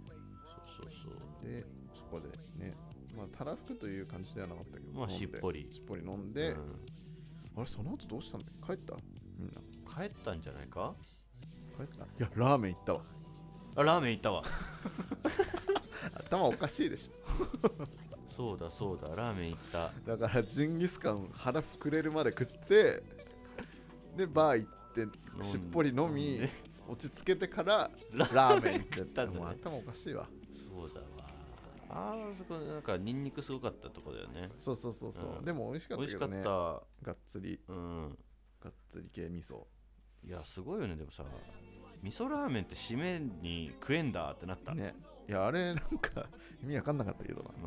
[SPEAKER 9] でそこでね、たらふくという感じではなかったけど、
[SPEAKER 8] しっぽり
[SPEAKER 9] 飲んで、あれその後どうしたんだっけ？帰った？みんな
[SPEAKER 8] 帰ったんじゃないか？
[SPEAKER 9] 帰った？いやラーメン行ったわ。
[SPEAKER 8] ラーメン行ったわ。
[SPEAKER 9] 頭おかしいでしょ。
[SPEAKER 8] そうだラーメン行った。
[SPEAKER 9] だからジンギスカン腹膨れるまで食ってでバー行ってしっぽり飲み落ち着けてからラーメン食ったんだ、ね、もう頭おかしいわ。
[SPEAKER 8] そうだわ。そこなんかニンニクすごかったとこだよね。
[SPEAKER 9] そう、でも美味しかったけどね。
[SPEAKER 8] 美味しかった。
[SPEAKER 9] がっつり系味噌。
[SPEAKER 8] いやすごいよね。でもさ味噌ラーメンって締めに食えんだってなった
[SPEAKER 9] ね。いやあれなんか意味わかんなかったけどな。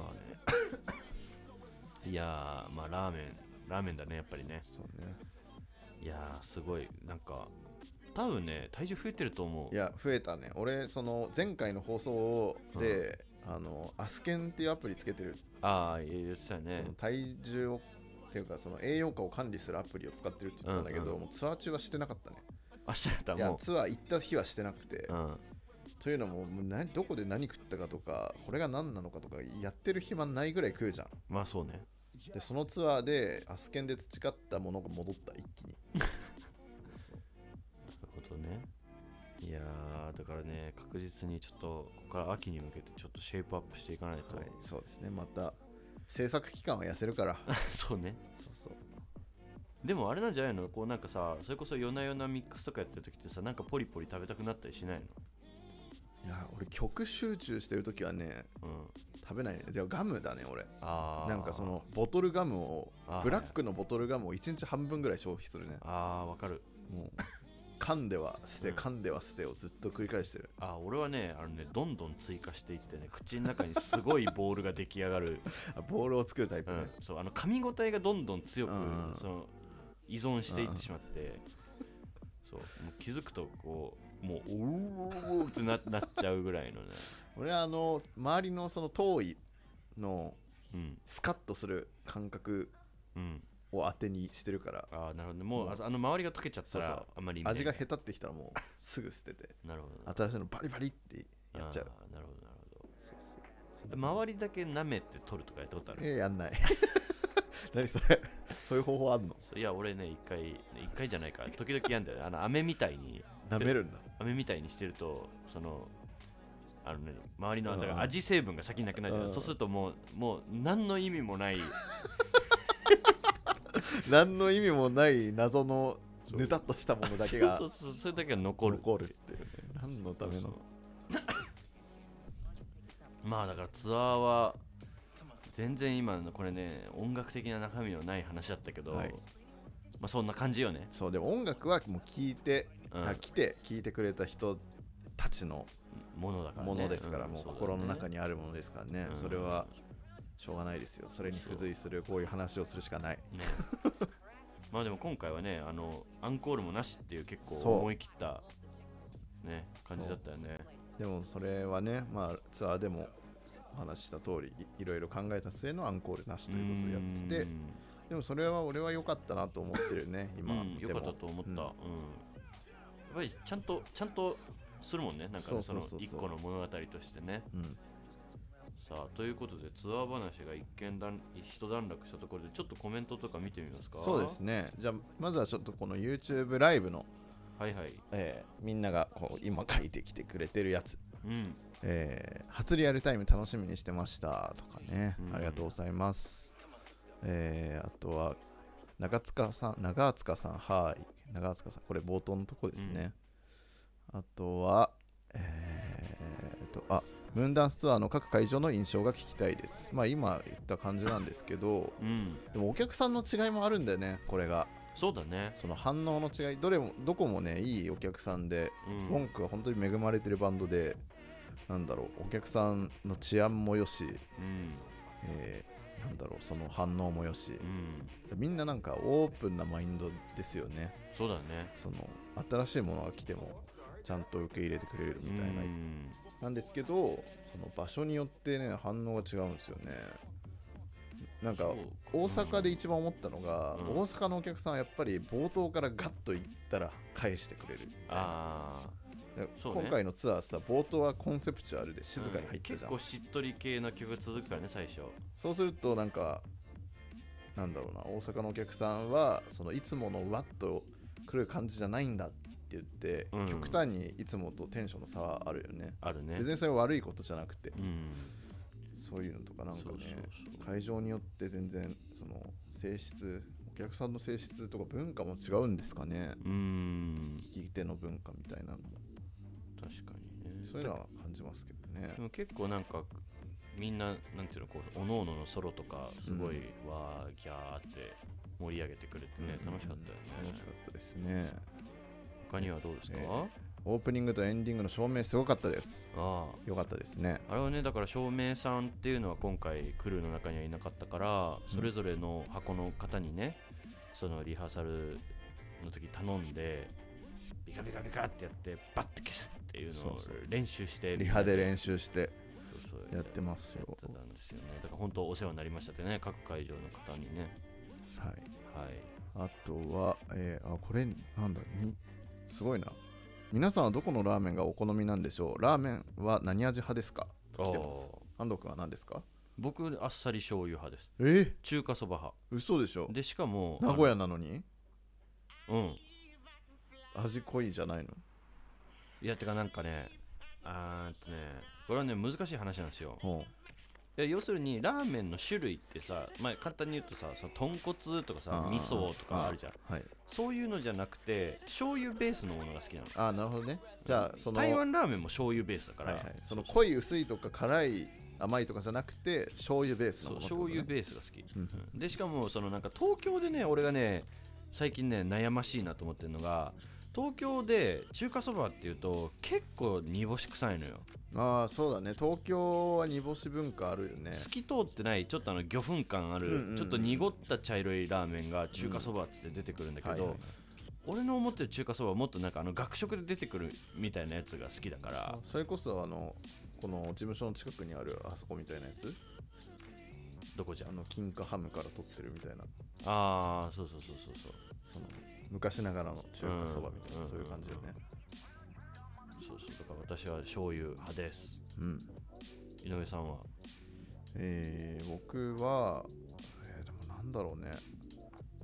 [SPEAKER 8] いやラーメンだねやっぱりね。
[SPEAKER 9] そうね。
[SPEAKER 8] いやすごいなんか多分ね体重増えてると思う。
[SPEAKER 9] いや増えたね。俺その前回の放送で、アスケンっていうアプリつけてる。
[SPEAKER 8] 言ってたよね。
[SPEAKER 9] その体重をっていうかその栄養価を管理するアプリを使ってるって言ったんだけど、もうツアー中はしてなかったね。
[SPEAKER 8] してなかった。
[SPEAKER 9] いやツアー行った日はしてなくて、というのもどこで何食ったかとかこれが何なのかとかやってる暇ないぐらい食うじゃん。
[SPEAKER 8] まあそうね。
[SPEAKER 9] でそのツアーでアスケンで培ったものが戻った一気に。
[SPEAKER 8] なるほどね。いやだからね確実にちょっとここから秋に向けてちょっとシェイプアップしていかないと。
[SPEAKER 9] はい、そうですね。また制作期間は痩せるから。
[SPEAKER 8] そうね。
[SPEAKER 9] そう
[SPEAKER 8] でもあれなんじゃないの？こうなんかさそれこそ夜な夜なミックスとかやってる時ってさなんかポリポリ食べたくなったりしないの？
[SPEAKER 9] いや俺曲集中してる時はね、食べないね。じゃあガムだね俺。なんかそのボトルガムをブラックのボトルガムを1日半分ぐらい消費するね。
[SPEAKER 8] わかる。
[SPEAKER 9] もう噛んでは捨て、噛んでは捨てをずっと繰り返してる。
[SPEAKER 8] 俺はねどんどん追加していってね口の中にすごいボールが出来上がる。
[SPEAKER 9] ボールを作るタイプね。
[SPEAKER 8] そう噛み応えがどんどん強く、その依存していってしまって、そうもう気づくとこうもうおーってなっちゃうぐらいのね。
[SPEAKER 9] 俺は周りのその頭位のスカッとする感覚を当てにしてるから。
[SPEAKER 8] なるほどね。もう周りが溶けちゃったらあんまり
[SPEAKER 9] 味が下手ってきたらもうすぐ捨てて。
[SPEAKER 8] なるほど、ね。
[SPEAKER 9] 新しいのバリバリってやっちゃう。
[SPEAKER 8] なるほどなるほど。そう周りだけ舐めて取るとかやったことある？
[SPEAKER 9] やんない。何それ？そういう方法あんの？
[SPEAKER 8] いや俺ね一回じゃないか時々やんだよ。飴みたいに
[SPEAKER 9] 舐めるんだ。
[SPEAKER 8] 飴みたいにしてるとそのね、周りのだか
[SPEAKER 9] うん
[SPEAKER 8] ら味成分が先になくなるじゃん、そうするともう何の意味もない
[SPEAKER 9] 何の意味もない謎のぬたっとしたものだけが
[SPEAKER 8] そうそれだけが残る
[SPEAKER 9] っていうね。何のための。
[SPEAKER 8] まあだからツアーは全然今のこれね音楽的な中身のない話だったけど、
[SPEAKER 9] はい、
[SPEAKER 8] まあそんな感じよね。
[SPEAKER 9] そうでも音楽はもう聞いて、来て聞いてくれた人たちの
[SPEAKER 8] ものだからね、
[SPEAKER 9] ものですから、もう心の中
[SPEAKER 8] に
[SPEAKER 9] にあるものですからね、それはしょうがないですよ。それに付随するこういう話をするしかない、
[SPEAKER 8] ね、まあでも今回はねアンコールもなしっていう結構思い切ったね感じだったよね。
[SPEAKER 9] でもそれはね、まあツアーでもお話しした通り いろいろ考えた末のアンコールなしということをやってて、でもそれは俺は良かったなと思ってるね今。
[SPEAKER 8] 良かったと思った、やっぱりちゃんとするもんね、なんかね、その一個の物語としてね。さあということでツアー話が一段落したところでちょっとコメントとか見てみますか。
[SPEAKER 9] そうですね。じゃあまずはちょっとこの YouTube ライブのみんながこう今書いてきてくれてるやつ、初リアルタイム楽しみにしてましたとかね、ありがとうございます。あとは長塚さん、長塚さんこれ冒頭のとこですね。あとはムーンダンスツアーの各会場の印象が聞きたいです。まあ今言った感じなんですけど、でもお客さんの違いもあるんだよね、これが。
[SPEAKER 8] そうだね。
[SPEAKER 9] その反応の違い、どこもねいいお客さんで、ウォンクは本当に恵まれてるバンドで、なんだろう、お客さんの治安もよし、なんだろう、その反応もよし、みんななんかオープンなマインドですよね。
[SPEAKER 8] そうだね。
[SPEAKER 9] その新しいものが来てもちゃんと受け入れてくれるみたいな、なんですけど、その場所によってね反応が違うんですよね。なんか大阪で一番思ったのが、大阪のお客さんはやっぱり冒頭からガッといったら返してくれる。今回のツアーさ、冒頭はコンセプチュアルで静かに入ったじゃん、
[SPEAKER 8] 結構しっとり系な曲が続くからね最初。
[SPEAKER 9] そうするとなんかなんだろうな、大阪のお客さんはそのいつものワッと来る感じじゃないんだって言って、極端にいつもとテンションの差はあるよね。
[SPEAKER 8] あるね。
[SPEAKER 9] 別にそれは悪いことじゃなくて、そういうのとかなんかね、会場によって全然その性質、お客さんの性質とか文化も違うんですかね。聞き手の文化みたいなのも
[SPEAKER 8] 確かにね、
[SPEAKER 9] そういうのは感じますけどね。
[SPEAKER 8] でも結構なんかみんななんていうの、こうおのおののソロとかすごいわーギャーって盛り上げてくれてね、楽しかったよね。
[SPEAKER 9] 楽しかったですね。
[SPEAKER 8] 他にはどうですか。
[SPEAKER 9] オープニングとエンディングの照明すごかったです。よかったですね。
[SPEAKER 8] あれはね、だから照明さんっていうのは今回クルーの中にはいなかったから、それぞれの箱の方にね、そのリハーサルの時頼んでビカビカビカってやってバッて消すっていうのを練習して、
[SPEAKER 9] リハで練習してやってますよ。
[SPEAKER 8] だから本当お世話になりましたってね、各会場の方にね。
[SPEAKER 9] あとは、これなんだすごいな。皆さんはどこのラーメンがお好みなんでしょう。ラーメンは何味派ですか。来てます。安藤君は何ですか。
[SPEAKER 8] 僕あっさり醤油派です。中華そば派。
[SPEAKER 9] 嘘でしょ。
[SPEAKER 8] でしかも
[SPEAKER 9] 名古屋なのに味濃いじゃないの。
[SPEAKER 8] いやてかなんかね、これはね難しい話なんですよ。いや要するにラーメンの種類ってさ、まあ、簡単に言うとさ、その豚骨とかさ味噌とかあるじゃん、そういうのじゃなくて醤油ベースのものが好きなの。
[SPEAKER 9] なるほどね。じゃあその
[SPEAKER 8] 台湾ラーメンも醤油ベースだから、
[SPEAKER 9] その濃い薄いとか辛い甘いとかじゃなくて醤油ベースのもの、
[SPEAKER 8] 醤油ベースが好き、でしかもそのなんか東京でね、俺がね最近ね悩ましいなと思ってるのが、東京で中華そばっていうと結構煮干し臭いのよ。
[SPEAKER 9] そうだね。東京は煮干し文化あるよね。
[SPEAKER 8] 透き通ってないちょっと魚粉感ある、ちょっと濁った茶色いラーメンが中華そばって出てくるんだけど、俺の思ってる中華そばはもっとなんか学食で出てくるみたいなやつが好きだから。
[SPEAKER 9] それこそこの事務所の近くにあるあそこみたいなやつ、
[SPEAKER 8] どこじゃ、
[SPEAKER 9] 金華ハムから取ってるみたいな。
[SPEAKER 8] そう
[SPEAKER 9] その昔ながらの中華そばみたいな、そういう感じよね。
[SPEAKER 8] だから私は醤油派です。井上さんは。
[SPEAKER 9] 僕は、でもなんだろうね。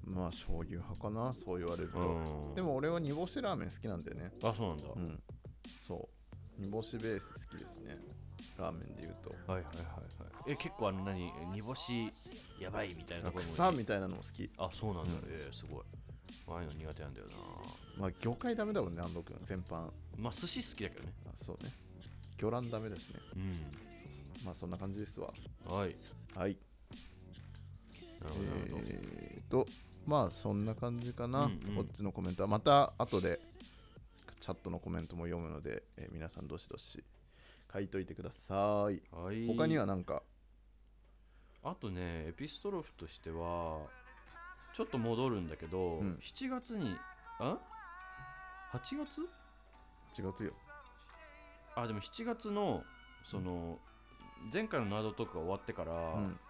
[SPEAKER 9] まあ醤油派かな、そう言われると。
[SPEAKER 8] うん
[SPEAKER 9] でも俺は煮干しラーメン好きなんだよね。
[SPEAKER 8] あ、そうなんだ。
[SPEAKER 9] うん、そう煮干しベース好きですね、ラーメンで言うと。
[SPEAKER 8] はいはいはいはい。結構煮干しやばいみたいなところも
[SPEAKER 9] 草みたいなのも好き。
[SPEAKER 8] あ、そうなんだ。すごい。ああいうの苦手なんだよな。
[SPEAKER 9] まあ魚介ダメだもんね、安藤君全般。
[SPEAKER 8] まあ寿司好きだけどね。
[SPEAKER 9] あ、そうね、魚卵ダメだしね。
[SPEAKER 8] うん。
[SPEAKER 9] まあそんな感じですわ。
[SPEAKER 8] はい。
[SPEAKER 9] はい。
[SPEAKER 8] なるほどなるほど。
[SPEAKER 9] まあそんな感じかな、
[SPEAKER 8] うんうん
[SPEAKER 9] こっちのコメントはまた後でチャットのコメントも読むので、皆さんどしどし書いといてください。
[SPEAKER 8] はい。
[SPEAKER 9] 他には何か。
[SPEAKER 8] あとね、エピストロフとしてはちょっと戻るんだけど、
[SPEAKER 9] うん
[SPEAKER 8] 7月に8月
[SPEAKER 9] 違うよ。
[SPEAKER 8] でも7月のその前回のナードトークが終わってから、
[SPEAKER 9] うん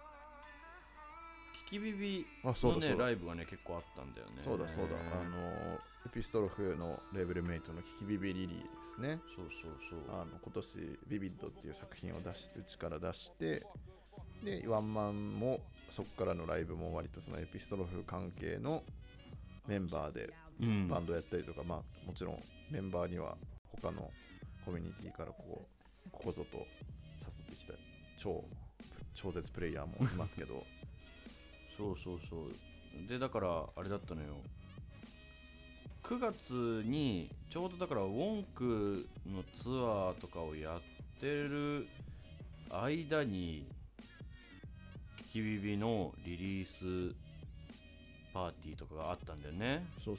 [SPEAKER 8] キキビビ
[SPEAKER 9] あ、そう
[SPEAKER 8] のね
[SPEAKER 9] だそうだ
[SPEAKER 8] ライブがね結構あったんだよね。
[SPEAKER 9] そうだそうだ、エピストロフのレーベルメイトのキキビビリリーですね。
[SPEAKER 8] そうそうそう。
[SPEAKER 9] 今年ビビッドっていう作品をうちから出して、でワンマンもそこからのライブも割とそのエピストロフ関係のメンバーで
[SPEAKER 8] うん
[SPEAKER 9] バンドやったりとか、まあもちろんメンバーには他のコミュニティからここぞと誘ってきた超絶プレイヤーもいますけど
[SPEAKER 8] そうそうそうでだからあれだったのよ、9月にちょうどだからウォンクのツアーとかをやってる間にキキビビのリリースパーティーとかがあったんだよね。
[SPEAKER 9] そう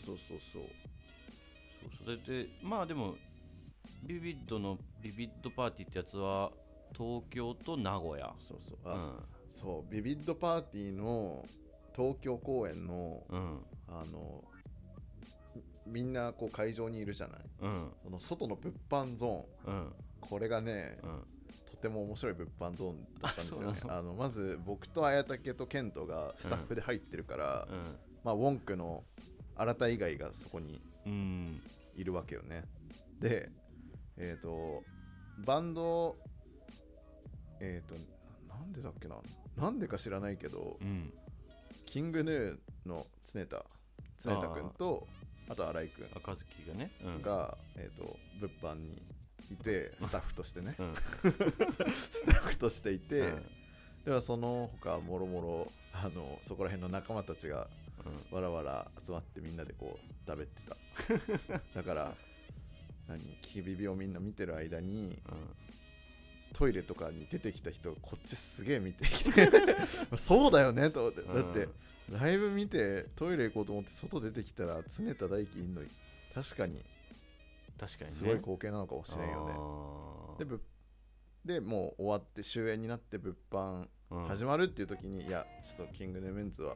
[SPEAKER 8] でまあでもビビッドパーティーってやつは東京と名古屋。
[SPEAKER 9] そうビビッドパーティーの東京公演の、みんなこう会場にいるじゃない、その外の物販ゾーン、これがね、とても面白い物販ゾーンだったんですよね。まず僕と綾竹とケントがスタッフで入ってるから、まあウォンクの新田以外がそこにいるわけよね。でバンドなんでだっけな、なんでか知らないけど、キングヌーの常田君とあと新井君
[SPEAKER 8] 赤月がね、
[SPEAKER 9] が物販にいて、スタッフとしてねスタッフとしていて、ではその他もろもろそこら辺の仲間たちがわらわら集まってみんなでこう食べてただからキキビビをみんな見てる間に、トイレとかに出てきた人がこっちすげえ見てきてそうだよねと思って、だってライブ見てトイレ行こうと思って外出てきたら常田大輝いんのに確かに
[SPEAKER 8] ね、
[SPEAKER 9] すごい光景なのかもしれんよね。でもう終わって終演になって物販始まるっていう時に、いやちょっとキングヌーメンツは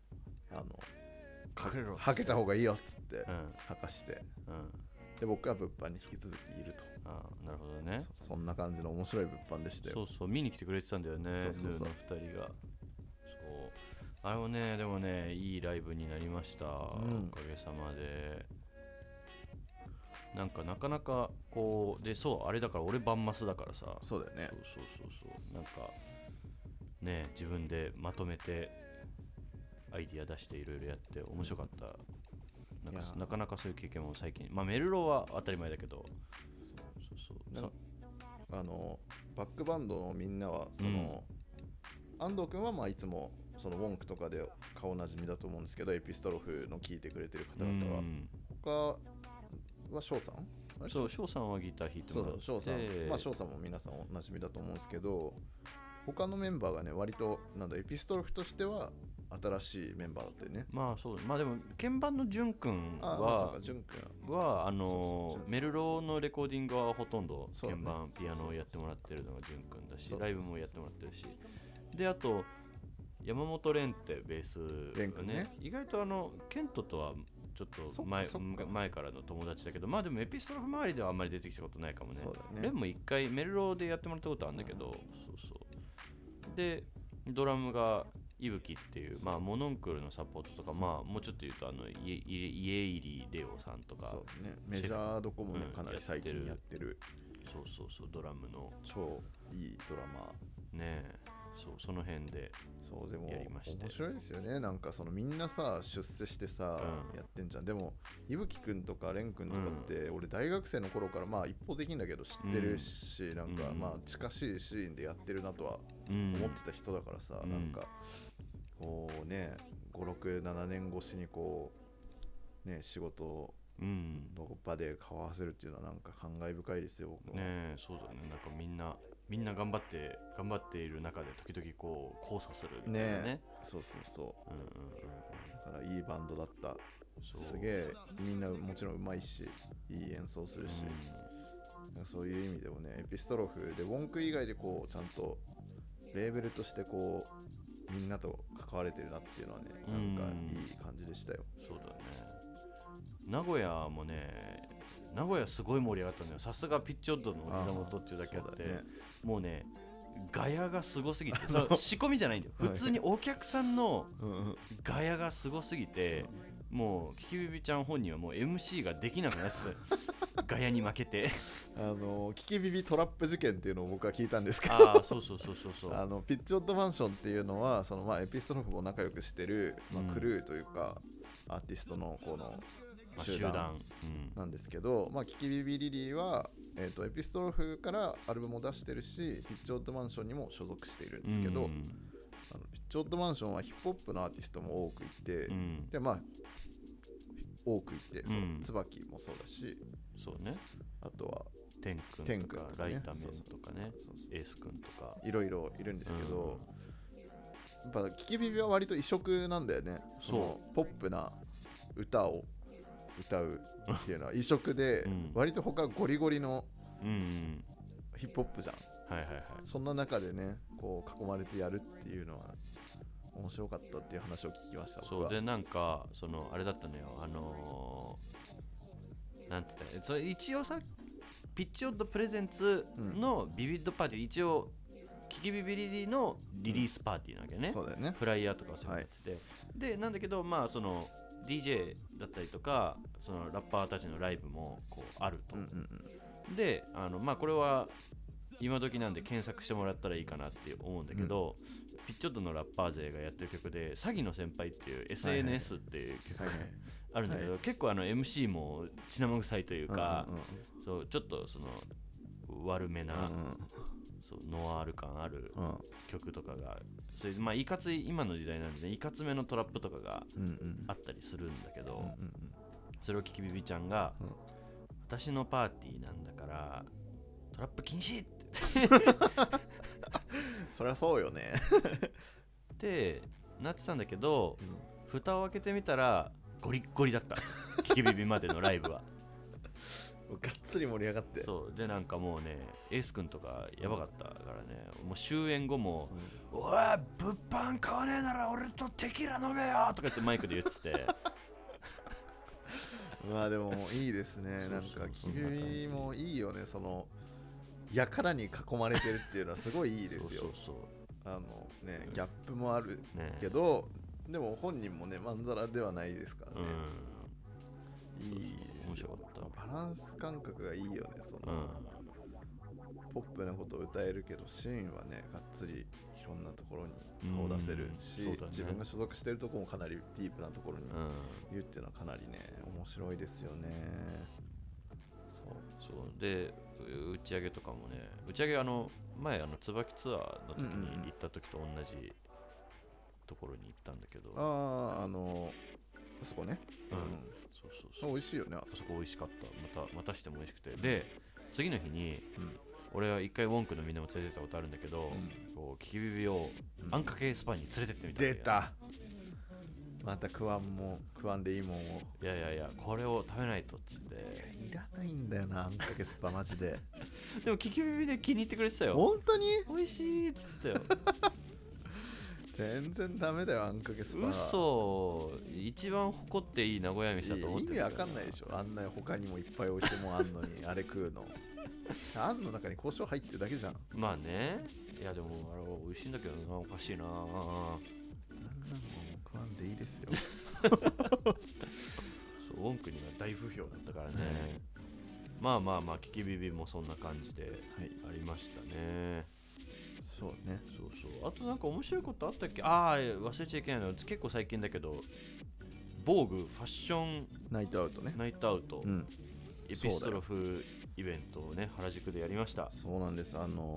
[SPEAKER 9] はけた方がいいよっつって、はかして、で僕は物販に引き続きいると。
[SPEAKER 8] なるほどね。
[SPEAKER 9] そんな感じの面白い物販でしたよ。
[SPEAKER 8] そう見に来てくれてたんだよね、ヌーの2人が。あれもね、でもね、いいライブになりました、おかげさまで。なんかなかなかこうで、そうあれだから俺バンマスだからさ。
[SPEAKER 9] そうだよね。
[SPEAKER 8] そうなんかね、自分でまとめてアイディア出していろいろやって面白かった。なかなかそういう経験も最近、まあメルロは当たり前だけど、
[SPEAKER 9] バックバンドのみんなは安藤君はまあいつもそのウォンクとかで顔なじみだと思うんですけど、エピストロフの聴いてくれてる方々は、他は翔さん？
[SPEAKER 8] そう、翔さんはギター弾いてもらって、
[SPEAKER 9] 翔さん、まあ翔さんも皆さんおなじみだと思うんですけど、他のメンバーがね割とエピストロフとしては新しいメンバーだったよね。
[SPEAKER 8] まあでも鍵盤のジュン君はメルロのレコーディングはほとんど鍵盤、ピアノをやってもらってるのがジュン君だし、ライブもやってもらってるし、であと山本蓮ってベースがね、意外とケントとはちょっと前からの友達だけど、まあでもエピストロフ周りではあんまり出てきたことないかもね。レンも一回メルロでやってもらったことあるんだけど、でドラムがいぶきっていう、まあモノンクルのサポートとか、まあもうちょっと言うと家入レオさんとか、
[SPEAKER 9] そうね、メジャーどこもね、かなり最近やってる、
[SPEAKER 8] そうドラムの
[SPEAKER 9] 超いいドラマ
[SPEAKER 8] ね。 その辺で
[SPEAKER 9] そうでも
[SPEAKER 8] やりまして
[SPEAKER 9] 面白いですよね。なんかそのみんなさ出世してさ、やってんじゃん。でもいぶきくんとかれんくんとかって、俺大学生の頃からまあ一方的んだけど知ってるし、なんかまあ近しいシーンでやってるなとは思ってた人だからさ、なんかこうね5、6、7年越しにこうね仕事の場で顔合わせるっていうのはなんか感慨深いですよ。僕も
[SPEAKER 8] ね。そうだね。なんかみんな頑張っている中で時々こう交差するみたいなね。
[SPEAKER 9] そうそうそう。だからいいバンドだった。すげえみんなもちろんうまいし、いい演奏するし、そういう意味でもね、エピストロフでウォンク以外でこうちゃんとレーベルとしてこうみんなと関われてるなっていうのはね、なんかいい感じでしたよ。
[SPEAKER 8] そうだね。名古屋もね、名古屋すごい盛り上がったんだよ。さすがピッチオッドのお膝元っていうだけあって、もうねガヤがすごすぎて、仕込みじゃないんだよ。普通にお客さんのガヤがすごすぎて、もうキキビビちゃん本人はもう MC ができなくなってガヤに負けて
[SPEAKER 9] キキビビトラップ事件っていうのを僕は聞いたんですけど、
[SPEAKER 8] そうピ
[SPEAKER 9] ッチオッドマンションっていうのはその、まあ、エピストロフも仲良くしてる、まあ、クルーというか、アーティストのこの集団なんですけど、まあ、キキビビリリーは、エピストロフからアルバムを出してるし、ピッチオッドマンションにも所属しているんですけど、ピッチオッドマンションはヒップホップのアーティストも多くいて、でまあ多くいて、椿もそうだし、
[SPEAKER 8] そうね、
[SPEAKER 9] あとは
[SPEAKER 8] テン君とかライタメンとかね、エース君とか
[SPEAKER 9] いろいろいるんですけど、やっぱキキビビは割と異色なんだよね。そのポップな歌を歌うっていうのは異色で、割と他ゴリゴリのヒップホップじゃん。そんな中でねこう囲まれてやるっていうのは面白かったっていう話を聞きました。
[SPEAKER 8] そうで、なんかそのあれだったのよ、なんて言ったら、それ一応さ、ピッチオッドプレゼンツのビビッドパーティー、一応キキビビリリのリリースパーティーなわけね。
[SPEAKER 9] そうだよね。
[SPEAKER 8] フライヤーとかそういうやつで、でなんだけど、まあその DJ だったりとかそのラッパーたちのライブもこうあると、でまあこれは今時なんで検索してもらったらいいかなって思うんだけど、ピッチオッドのラッパー勢がやってる曲で詐欺の先輩っていう SNS っていう曲があるんだけど、結構MC も血生臭いというか、そうちょっとその悪めな、そうノワール感ある曲とかが、それまあいかつい今の時代なんでね、いかつめのトラップとかがあったりするんだけど、それをキキビビちゃんが、私のパーティーなんだからトラップ禁止って
[SPEAKER 9] そりゃそうよね
[SPEAKER 8] ってなってたんだけど、蓋を開けてみたらゴリッゴリだったキキビビまでのライブは
[SPEAKER 9] がっつり盛り上がって、
[SPEAKER 8] そうで、なんかもうねエース君とかやばかったからね、もう終演後も「おい物販買わねえなら俺とテキーラ飲めよ!」とか言ってマイクで言ってて
[SPEAKER 9] まあでもいいですね。なんかキキビビもいいよね。そのやからに囲まれてるっていうのはすごいいいですよ。ね、ギャップもあるけど、でも本人もねまんざらではないですからね。いいですよ。バランス感覚がいいよね。そのポップなことを歌えるけど、シーンはねがっつりいろんなところに顔出せるし、自分が所属してるところもかなりディープなところにいるっていうのはかなりね面白いですよね。
[SPEAKER 8] そうで打ち上げとかもね、打ち上げ前椿ツアーの時に行った時と同じところに行ったんだけど、
[SPEAKER 9] そこね、
[SPEAKER 8] そう
[SPEAKER 9] 美味しいよね。
[SPEAKER 8] あそこ美味しかった。またしても美味しくて、で次の日に、俺は一回ウォンクのみんなも連れてったことあるんだけど、こうキキビビをあんかけスパに連れてってみた。
[SPEAKER 9] 出た。また食わんでいいもんを。
[SPEAKER 8] いやこれを食べないとっつって。
[SPEAKER 9] いらないんだよな、あんかけスパマジで
[SPEAKER 8] でもキキビビで気に入ってくれてたよ。
[SPEAKER 9] 本当に
[SPEAKER 8] 美味しいっつってたよ
[SPEAKER 9] 全然ダメだよ、あんかけスパ。
[SPEAKER 8] 嘘。一番誇っていい名古屋飯だと思ってる。
[SPEAKER 9] 意味わかんないでしょ。あんな他にもいっぱい美味しいもんあんのにあれ食うのあんの中に胡椒入ってるだけじゃん。
[SPEAKER 8] まあね。いやでもあれ美味しいんだけどな、おかしいな。あんなの
[SPEAKER 9] 食わんでいいですよ
[SPEAKER 8] そうウォンクには大不評だったからね、まあキキビビもそんな感じでありましたね。
[SPEAKER 9] そうね。
[SPEAKER 8] そうそう。あとなんか面白いことあったっけ？ああ、忘れちゃいけないの結構最近だけど、防具ファッション
[SPEAKER 9] ナイトアウトね。
[SPEAKER 8] ナイトアウト、
[SPEAKER 9] うん。
[SPEAKER 8] エピストロフイベントをね原宿でやりました。
[SPEAKER 9] そうなんです。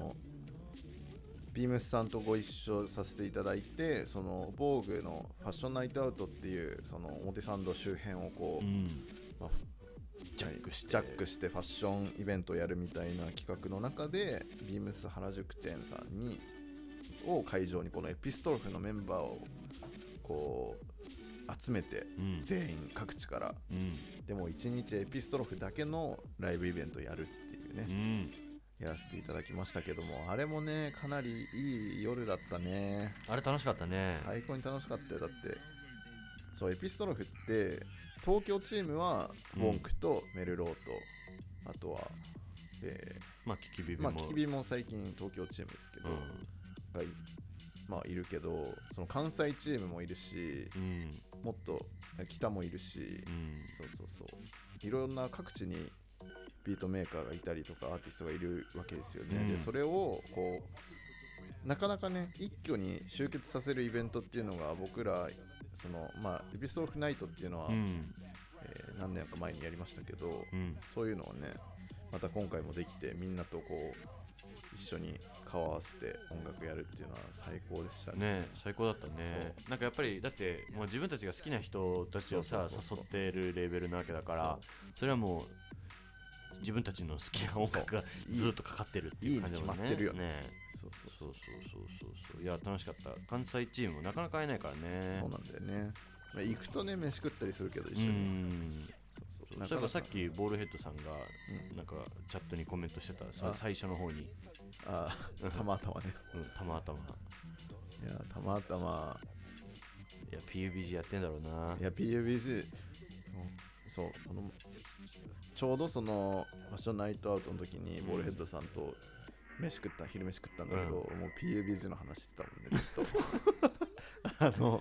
[SPEAKER 9] ビームスさんとご一緒させていただいて、その防具のファッションナイトアウトっていうその表参道周辺をこう、まあジャックしてファッションイベントをやるみたいな企画の中で、ビームス原宿店さんを会場にこのエピストロフのメンバーをこう集めて、全員各地から、でも1日エピストロフだけのライブイベントをやるっていうね、やらせていただきましたけども、あれもねかなりいい夜だったね。
[SPEAKER 8] あれ楽しかったね。
[SPEAKER 9] 最高に楽しかったよ。だってそうエピストロフって東京チームはウォンクとメルローと、あとは
[SPEAKER 8] まあキキビビも、
[SPEAKER 9] まあキキビも最近東京チームですけど、まあいるけど、その関西チームもいるし、もっと北もいるし、そういろんな各地にビートメーカーがいたりとかアーティストがいるわけですよね。でそれをこうなかなかね一挙に集結させるイベントっていうのが、僕らそのまあエピストロフナイトっていうのは、何年か前にやりましたけど、そういうのをねまた今回もできて、みんなとこう一緒に顔合わせて音楽やるっていうのは最高でしたね。
[SPEAKER 8] 最高だったね。なんかやっぱりだってもう自分たちが好きな人たちをさ誘ってるレーベルなわけだから、それはもう自分たちの好きな音楽がずっとかかってるっていう感じだもんね。
[SPEAKER 9] いいに決まってるよ
[SPEAKER 8] ね。そういや楽しかった。関西チームもなかなか会えないからね。
[SPEAKER 9] そうなんだよね。まあ、行くとね飯食ったりするけど一緒に。
[SPEAKER 8] そういえばさっきボールヘッドさんがなんかチャットにコメントしてた、最初の方に、
[SPEAKER 9] たまたまね、
[SPEAKER 8] たまたま、
[SPEAKER 9] いやたまたま、
[SPEAKER 8] いや PUBG やってんだろうな。
[SPEAKER 9] いや PUBG、そうちょうどそのファッションナイトアウトの時にボールヘッドさんと昼飯食ったんだけど、もう PUBG の話してたもんねずっと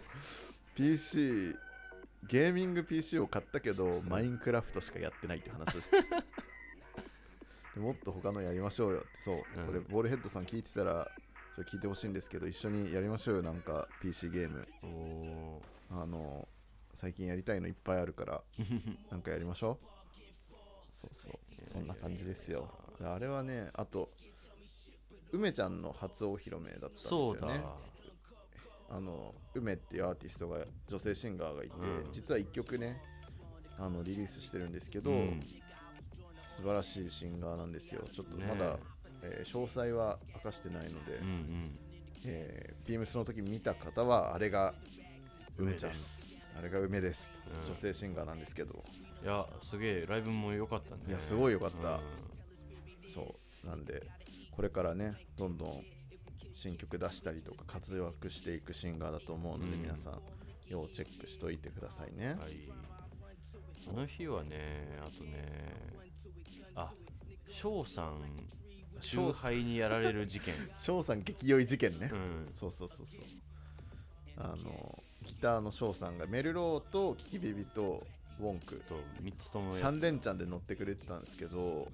[SPEAKER 9] PCゲーミング PC を買ったけど、マインクラフトしかやってないっていう話をしてでもっと他のやりましょうよって。そう、これボールヘッドさん聞いてたらちょっと聞いてほしいんですけど、一緒にやりましょうよ。なんか PC ゲーム最近やりたいのいっぱいあるからなんかやりましょう。そんな感じですよ。あれはね、あと梅ちゃんの初お披露目だったんですよね。梅っていうアーティストが女性シンガーがいて、実は1曲ねリリースしてるんですけど、素晴らしいシンガーなんですよ。ちょっとまだ、詳細は明かしてないので、ビームスの時見た方はあれが梅ちゃん、あれが梅ですと、女性シンガーなんですけど、
[SPEAKER 8] いやすげえライブも良かったね。
[SPEAKER 9] いやすごい良かった、そうなんでこれからねどんどん新曲出したりとか活躍していくシンガーだと思うので、皆さん要チェックしといてくださいね。
[SPEAKER 8] その日はね、あとね、翔さん酎ハイにやられる事件
[SPEAKER 9] 翔さん激酔い事件ね、そうギターの翔さんがメルローとキキビビとウォンク
[SPEAKER 8] と3つとも
[SPEAKER 9] 3連チャンで乗ってくれてたんですけど、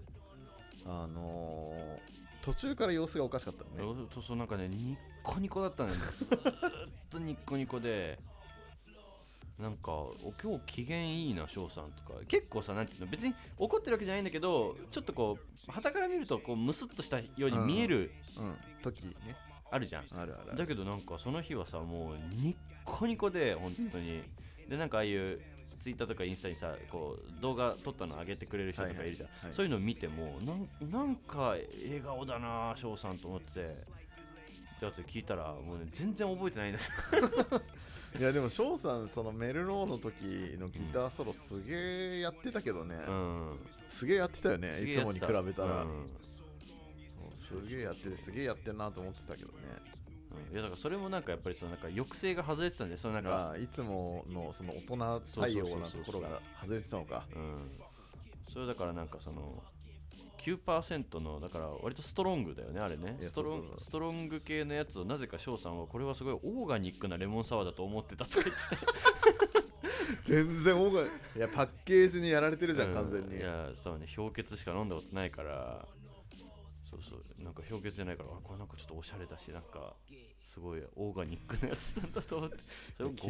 [SPEAKER 9] 途中から様子がおかしかったね。
[SPEAKER 8] そうなんかねニッコニコだったね。ずっとニッコニコで、なんか今日機嫌いいな翔さんとか、結構さ、なんていうの、別に怒ってるわけじゃないんだけど、ちょっとこう旗から見るとこうムスッとしたように見える、
[SPEAKER 9] 時ね
[SPEAKER 8] あるじゃん。
[SPEAKER 9] ある
[SPEAKER 8] だけどなんかその日はさ、もうニッコニコで本当にで、なんかああいうツイッターとかインスタにさ、こう動画撮ったの上げてくれる人とかいるじゃん、そういうのを見てもなんか笑顔だな翔さんと思って、であと聞いたらもう、ね、全然覚えてないんだ
[SPEAKER 9] いやでも翔さんそのメルローの時のギターソロすげえやってたけどね、すげえやってたよね、いつもに比べたら、すげえやっててすげえやってんなと思ってたけどね。
[SPEAKER 8] いやだからそれもなんかやっぱりそのなんか抑制が外れてたんで、そのなんか
[SPEAKER 9] いつものその大人対応なところが外れてたのか。
[SPEAKER 8] それだからなんかその 9% のだから割とストロングだよねあれね。ストロング系のやつをなぜか翔さんはこれはすごいオーガニックなレモンサワーだと思ってたとか言って
[SPEAKER 9] 全然オーガニック、いやパッケージにやられてるじゃん、完全に。
[SPEAKER 8] いや多分ね氷結しか飲んだことないから、 そうなんか氷結じゃないからこれなんかちょっとおしゃれだしなんかすごいオーガニックなやつなんだと思ってそれを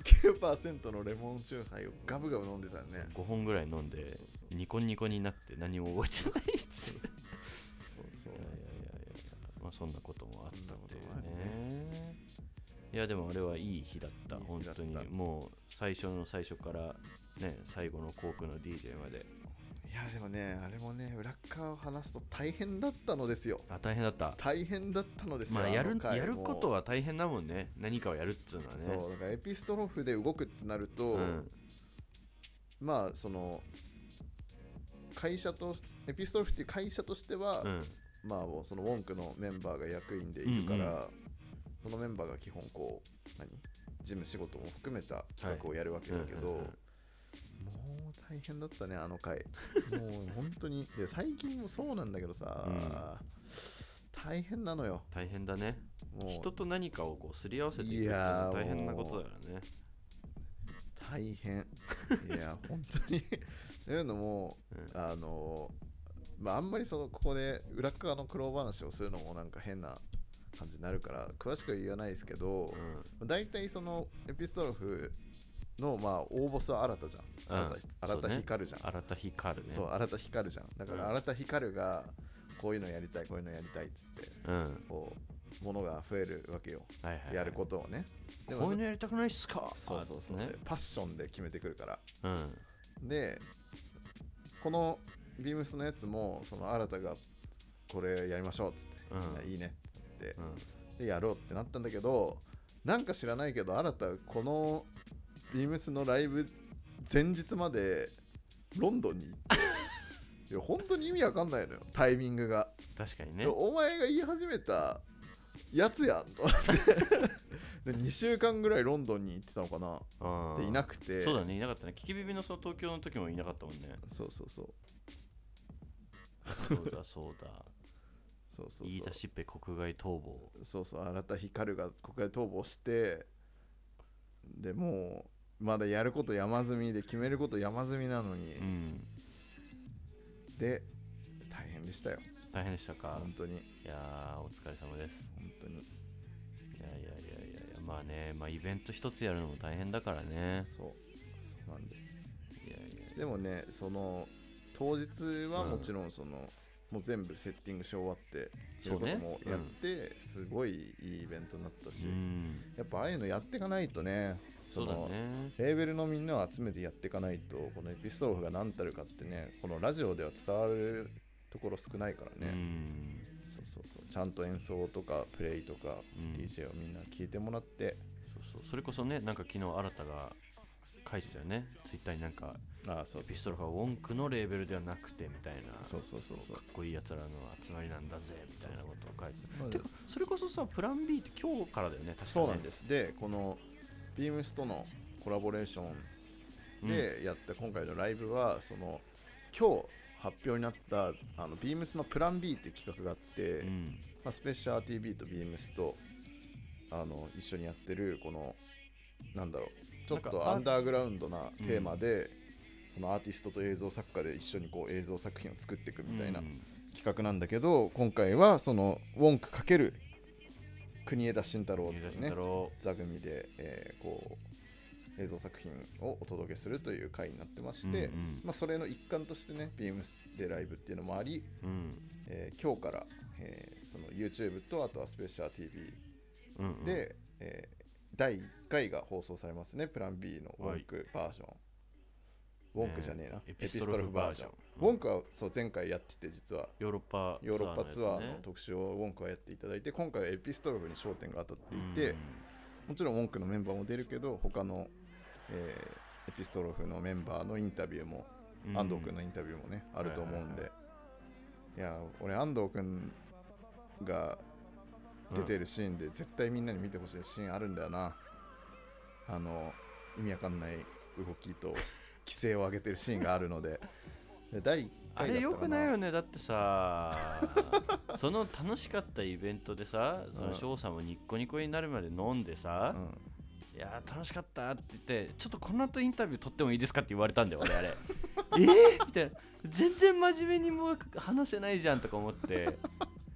[SPEAKER 9] 9% のレモンチューハイをガブガブ飲んでたよね。
[SPEAKER 8] 5本ぐらい飲んでニコニコになって何も覚えてないっつって
[SPEAKER 9] そう
[SPEAKER 8] いやまあそんなこともあったのでね。いやでもあれはいい日だった本当にもう最初の最初からね最後のコークの DJ まで。
[SPEAKER 9] いやでもねあれもね裏側を話すと大変だったのですよ。
[SPEAKER 8] 大変だった
[SPEAKER 9] 大変だったのですよ。
[SPEAKER 8] まあやることは大変だもんね。何かをやるっつうのはね。
[SPEAKER 9] そうだからエピストロフで動くってなると、まあその会社とエピストロフっていう会社としては、まあそのウォンクのメンバーが役員でいるから、そのメンバーが基本こう事務仕事も含めた企画をやるわけだけど、もう大変だったねあの回。もう本当にで最近もそうなんだけどさ、大変なのよ。
[SPEAKER 8] 大変だね。もう人と何かをこうすり合わせていくっていうのは大変なことだからね。
[SPEAKER 9] 大変。いや本当にというのも、まああんまりそのここで裏側の苦労話をするのもなんか変な感じになるから詳しくは言わないですけど、だいたいそのエピストロフのまあ大ボスは新田じゃん。新田光じゃん。
[SPEAKER 8] 新田光ね。
[SPEAKER 9] そう新田光じゃん。だから新田光がこういうのやりたいこういうのやりたいっつって、こう物が増えるわけよ。やることをね。
[SPEAKER 8] こういうのやりたくないっすか。
[SPEAKER 9] そうそうそう。パッションで決めてくるから。
[SPEAKER 8] うん、
[SPEAKER 9] でこのビームスのやつもその新田がこれやりましょうっつって、いいねって、でやろうってなったんだけど、なんか知らないけど新田このビームスのライブ前日までロンドンに行っていや本当に意味わかんないのよタイミングが。
[SPEAKER 8] 確かにね。
[SPEAKER 9] お前が言い始めたやつやんとで2週間ぐらいロンドンに行ってたのかな。でいなくて。
[SPEAKER 8] そうだねいなかったね。キキビビのその東京の時もいなかったもんね。
[SPEAKER 9] そうそうそう
[SPEAKER 8] そうだそうだ
[SPEAKER 9] そうそう
[SPEAKER 8] 言い出しっぺ国外逃亡。
[SPEAKER 9] そうそう新田光が国外逃亡してでもうまだやること山積みで決めること山積みなのに、で大変でしたよ。
[SPEAKER 8] 大変でしたか。
[SPEAKER 9] 本当に。い
[SPEAKER 8] やーお疲れ様です。
[SPEAKER 9] 本当に。い
[SPEAKER 8] やまあねまあイベント一つやるのも大変だからね。
[SPEAKER 9] そうなんです。でもねその当日はもちろんその、もう全部セッティングし終わってそういうこともやって、すごいいいイベントになったし、やっぱああいうのやっていかないとね、そのレーベルのみんなを集めてやっていかないとこのエピストロフが何たるかってねこのラジオでは伝わるところ少ないからね。そうちゃんと演奏とかプレイとか、DJ をみんな聞いてもらって、
[SPEAKER 8] それこそねなんか昨日新たが書いてたよねツイッターになんかエピストロフはウォンクのレーベルではなくてみたいな、かっこいいやつらの集まりなんだぜみたいなことを書いてた。てかそれこそさプラン B って今日からだよね。確かに
[SPEAKER 9] そうなんです。でこのビームスとのコラボレーションでやった今回のライブは、その今日発表になったビームスのプラン B っていう企画があって、スペシャル TV とビームスと一緒にやってるこのなんだろうちょっとアンダーグラウンドなテーマで、そのアーティストと映像作家で一緒にこう映像作品を作っていくみたいな企画なんだけど、今回はそのウォンク×国枝慎太郎っていうね座組で、こう映像作品をお届けするという回になってまして、それの一環としてねビームスでライブっていうのもあり、今日から、その YouTube とあとはスペシャル TV で、第1回が放送されますね。プラン B のウォンクバージョン、ウォンクじゃねえな、エピストロフバージョン。ウォンクはそう前回やってて、実は
[SPEAKER 8] ヨーロッパ
[SPEAKER 9] ツアーの特集をウォンクはやっていただいて、今回はエピストロフに焦点が当たっていて、もちろんウォンクのメンバーも出るけど他の、エピストロフのメンバーのインタビューも、安藤君のインタビューもねあると思うんで、いや俺安藤君が出てるシーンで絶対みんなに見てほしいシーンあるんだよな。意味わかんない動きと規制を上げてるシーンがあるので第1回
[SPEAKER 8] あれよくないよね。だってさその楽しかったイベントでさ、その翔さんもニッコニコになるまで飲んでさ、いや楽しかったって言って、ちょっとこの後インタビュー取ってもいいですかって言われたんだよ俺あれみたいな、全然真面目にも話せないじゃんとか思って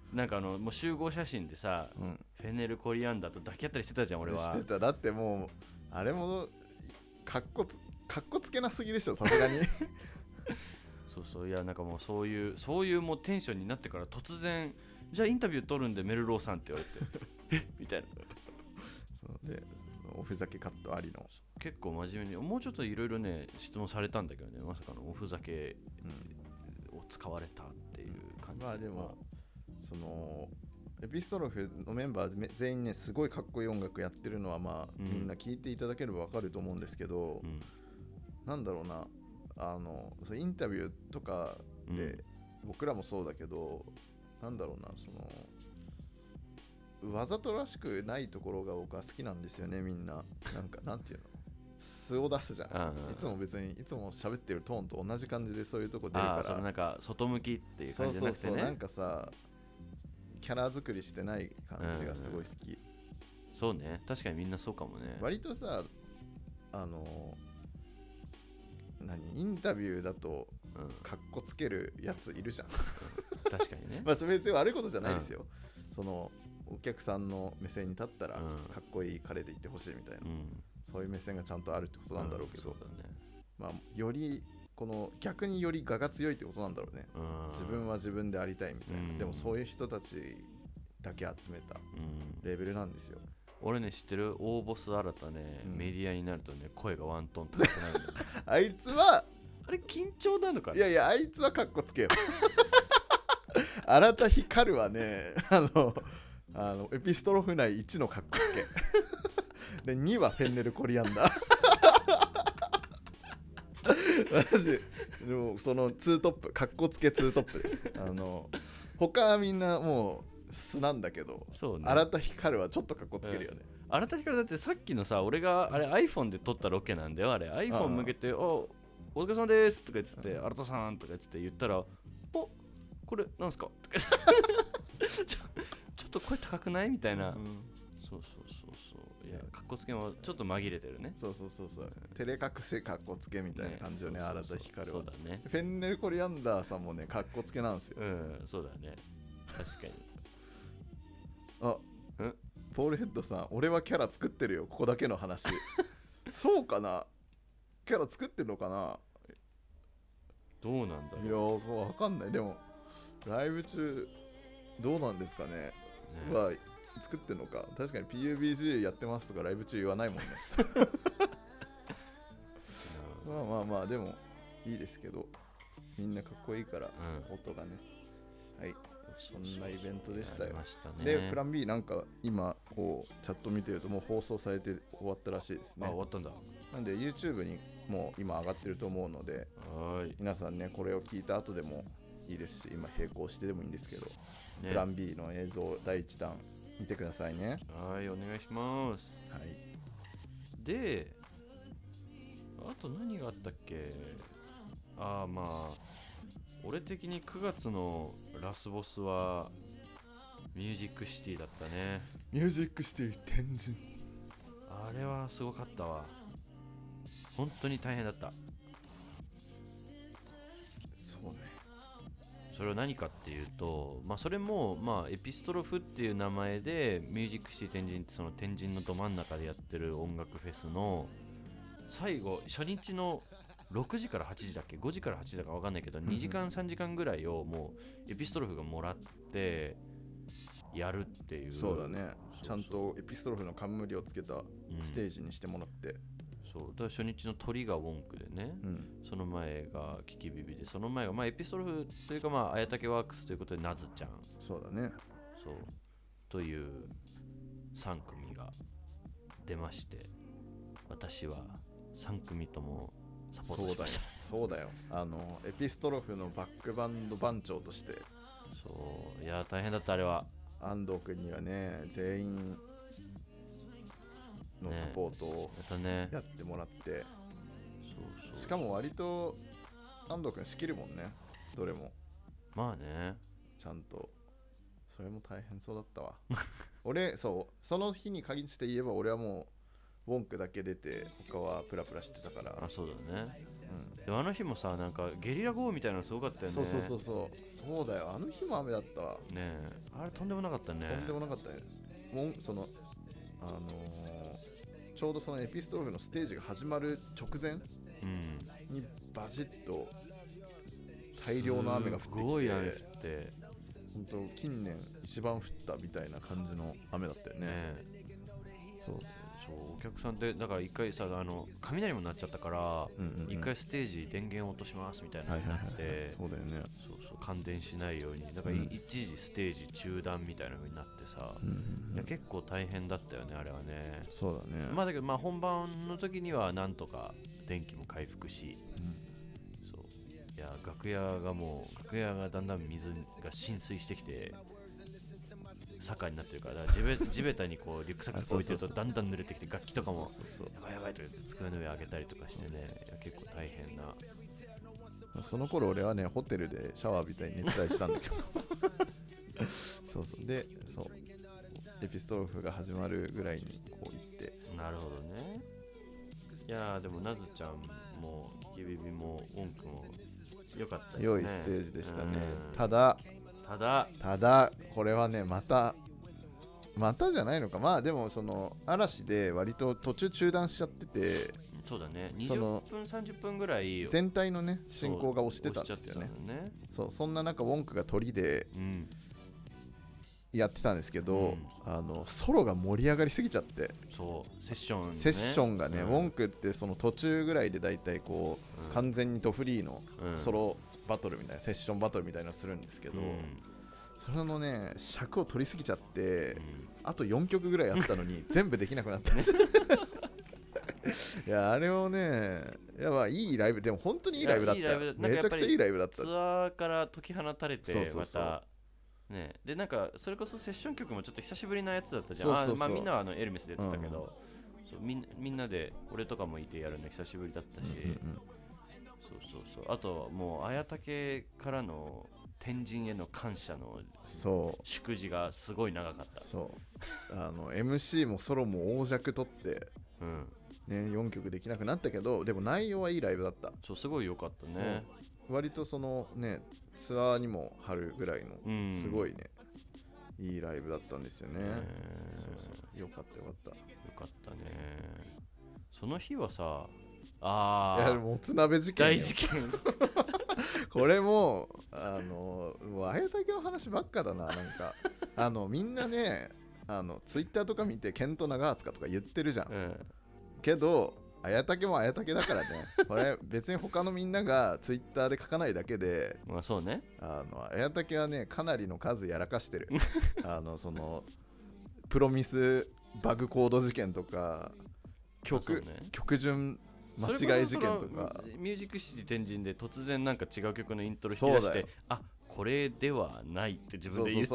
[SPEAKER 8] なんかもう集合写真でさ、
[SPEAKER 9] うん
[SPEAKER 8] フェネル・コリアンダーと抱き合ったりしてたじゃん俺は。
[SPEAKER 9] してた。だってもうあれもかっこつけなすぎでしょさすがに
[SPEAKER 8] そうそう、いやなんかもうそういうもうテンションになってから突然じゃあインタビュー取るんでメルローさんって言われてえみたいな。
[SPEAKER 9] そうでおふざけカットありの
[SPEAKER 8] 結構真面目にもうちょっといろいろね質問されたんだけどね、まさかのおふざけを使われたっていう感じ。
[SPEAKER 9] まあでもそのエピストロフのメンバー全員ねすごいかっこいい音楽やってるのはまあ、みんな聞いていただければわかると思うんですけど、なんだろうなそのインタビューとかで、僕らもそうだけどなんだろうなそのわざとらしくないところが僕は好きなんですよね。みんななんかなんていうの素を出すじゃん。いつも別にいつも喋ってるトーンと同じ感じでそういうとこ出るから、
[SPEAKER 8] そのなんか外向きっていう感じじゃなくてね。
[SPEAKER 9] そうなんかさキャラ作りしてない感じがすごい好き。
[SPEAKER 8] そうね、確かにみんなそうかもね。
[SPEAKER 9] 割とさインタビューだとかっこつけるやついるじゃん、
[SPEAKER 8] 確かにね
[SPEAKER 9] まあそれ別に悪いことじゃないですよ、そのお客さんの目線に立ったらかっこいい彼でいてほしいみたいな、そういう目線がちゃんとあるってことなんだろうけど、
[SPEAKER 8] そうだね、
[SPEAKER 9] まあよりこの逆により我が強いってことなんだろうね、自分は自分でありたいみたいな、でもそういう人たちだけ集めたレベルなんですよ。
[SPEAKER 8] 俺ね知ってる大ボス新たね、メディアになるとね声がワントーン高くなるんだよ
[SPEAKER 9] あいつは
[SPEAKER 8] あれ緊張なのかな。
[SPEAKER 9] いやいやあいつはかっこつけよ新田光はねエピストロフ内1のかっこつけで2はフェンネル・コリアンダーマジでもその2トップかっこつけ2トップです他はみんなもう素なんだけど、
[SPEAKER 8] そうね、
[SPEAKER 9] 新田光はちょっとかっこつけるよね、
[SPEAKER 8] 新田光だってさっきのさ俺があれ iPhone で撮ったロケなんだよ。あれ iPhone 向けてお疲れ様ですとか言ってて、新田さんとか言ったらこれなんすかとかちょっと声高くないみたいな、そういやかっこつけもちょっと紛れてるね。
[SPEAKER 9] そう照れ隠しかっこつけみたいな感じよね、新田光は。
[SPEAKER 8] そうだね。
[SPEAKER 9] フェンネル・コリアンダーさんもねかっこつけなんですよ。
[SPEAKER 8] そうだね、確かに
[SPEAKER 9] ポールヘッドさん俺はキャラ作ってるよ、ここだけの話そうかな、キャラ作ってるのかな、
[SPEAKER 8] どうなんだろう。
[SPEAKER 9] いやわかんない。でもライブ中どうなんですかね、は作ってんのか。確かに PUBG やってますとかライブ中言わないもんねまあでもいいですけど、みんなかっこいいから、音がね。はい、そんなイベントでしたよ。でプラン B なんか今こうチャット見てるともう放送されて終わったらしいですね。
[SPEAKER 8] 終わったんだ。
[SPEAKER 9] なんで YouTube にもう今上がってると思うので、皆さんねこれを聞いた後でもいいですし、今並行してでもいいんですけど、プラン B の映像第1弾見てくださいね。
[SPEAKER 8] はい、お願いします。
[SPEAKER 9] はい。
[SPEAKER 8] であと何があったっけ。まあ俺的に9月のラスボスはミュージックシティだったね。
[SPEAKER 9] ミュージックシティ天神、
[SPEAKER 8] あれはすごかったわ。本当に大変だった。
[SPEAKER 9] そうね。
[SPEAKER 8] それは何かっていうと、それもエピストロフっていう名前でミュージックシティ天神ってその天神のど真ん中でやってる音楽フェスの最後初日の6時から8時だっけ5時から8時だか分かんないけど、2時間3時間ぐらいをもうエピストロフがもらってやるっていう。
[SPEAKER 9] そうだね。ちゃんとエピストロフの冠をつけたステージにしてもらって、
[SPEAKER 8] そうだから初日の鳥がウォンクでね、その前がキキビビで、その前がエピストロフというか綾竹ワークスということでナズちゃん、
[SPEAKER 9] そうだね、
[SPEAKER 8] そうという3組が出まして、私は3組ともサポートしました。
[SPEAKER 9] そうだよ。エピストロフのバックバンド番長として、
[SPEAKER 8] そういや大変だった。あれは
[SPEAKER 9] 安藤君にはね全員のサポートをやってもらって、しかも割と安藤君仕切るもんね、どれも。
[SPEAKER 8] まあね、
[SPEAKER 9] ちゃんとそれも大変そうだったわ俺その日に限って言えば俺はもうウォンクだけ出て他はプラプラしてたから。
[SPEAKER 8] あ、そうだね。でもあの日もさ、なんかゲリラ豪雨みたいなのすごかったよね。
[SPEAKER 9] そうだよ、あの日も雨だったわ。
[SPEAKER 8] ねえ、あれとんでもなかったね。
[SPEAKER 9] とんでもなかったね。そのちょうどそのエピストロフのステージが始まる直前にバジッと大量の雨が降ってきて、
[SPEAKER 8] すごい雨降って、
[SPEAKER 9] 本当近年一番降ったみたいな感じの雨だったよね。そう
[SPEAKER 8] お客さんってだから一回さ、雷も鳴っちゃったから一回ステージ電源落としますみたいなのになって、
[SPEAKER 9] そうだよね。
[SPEAKER 8] そう感電しないようにだから一時ステージ中断みたいな風になってさ、いや結構大変だったよねあれはね。
[SPEAKER 9] そうだね。
[SPEAKER 8] まあだけど本番の時にはなんとか電気も回復し、そういや楽屋がだんだん水が浸水してきて坂になってるから、地べたにこうリュックサック置いてるとだんだん濡れてきて、楽器とかもやばいやばいとか言って机の上上げたりとかしてね、いや結構大変な。
[SPEAKER 9] その頃俺はねホテルでシャワー浴びたり寝てたりしたんだけどでエピストロフが始まるぐらいにこう行って。
[SPEAKER 8] なるほどね。いやでもナズちゃんもキキビビもウォンクも良かったですね。
[SPEAKER 9] 良いステージでしたね。ただこれはねまたじゃないのか。まあでもその嵐で割と途中中断しちゃってて、
[SPEAKER 8] そうだね、20分30分ぐらい
[SPEAKER 9] 全体のね進行が押してたんですよね。そんな中ウォンクが鳥でやってたんですけど、ソロが盛り上がりすぎちゃって、
[SPEAKER 8] セッシ
[SPEAKER 9] ョンがね、ウォンクってその途中ぐらいでだいたいこう、完全にドフリーのソロバトルみたいな、セッションバトルみたいなのするんですけど、それのね尺を取りすぎちゃって、あと4曲ぐらいあったのに全部できなくなったんですいやあれをね、いいライブでも本当にいいライブだったよ。めちゃくちゃいいライブだった。
[SPEAKER 8] ツアーから解き放たれてまたね、でなんかそれこそセッション曲もちょっと久しぶりなやつだったじゃん。まあみんなはエルメスでやってたけど、みんなで俺とかもいてやるの久しぶりだったし、あともう綾竹からの天神への感謝の祝辞がすごい長かった。
[SPEAKER 9] MC もソロも大尺取って、4曲できなくなったけど、でも内容はいいライブだった。
[SPEAKER 8] すごい良かったね。
[SPEAKER 9] 割とそのねツアーにも貼るぐらいのすごいね、いいライブだったんですよね。よかったよかった
[SPEAKER 8] ね。その日はさ、
[SPEAKER 9] いやもつ鍋事件
[SPEAKER 8] 大事件
[SPEAKER 9] これももう綾竹の話ばっかだな。なんかみんなねツイッターとか見てケント長塚とか言ってるじゃん、けど綾竹も綾竹だからねこれ別に他のみんながツイッターで書かないだけで、
[SPEAKER 8] そうね、
[SPEAKER 9] 綾竹はねかなりの数やらかしてるそのプロミスバグコード事件とか曲順間違い事件とか、
[SPEAKER 8] ミュージックシティ天神で突然なんか違う曲のイントロ引き出して、これではないって自分で言って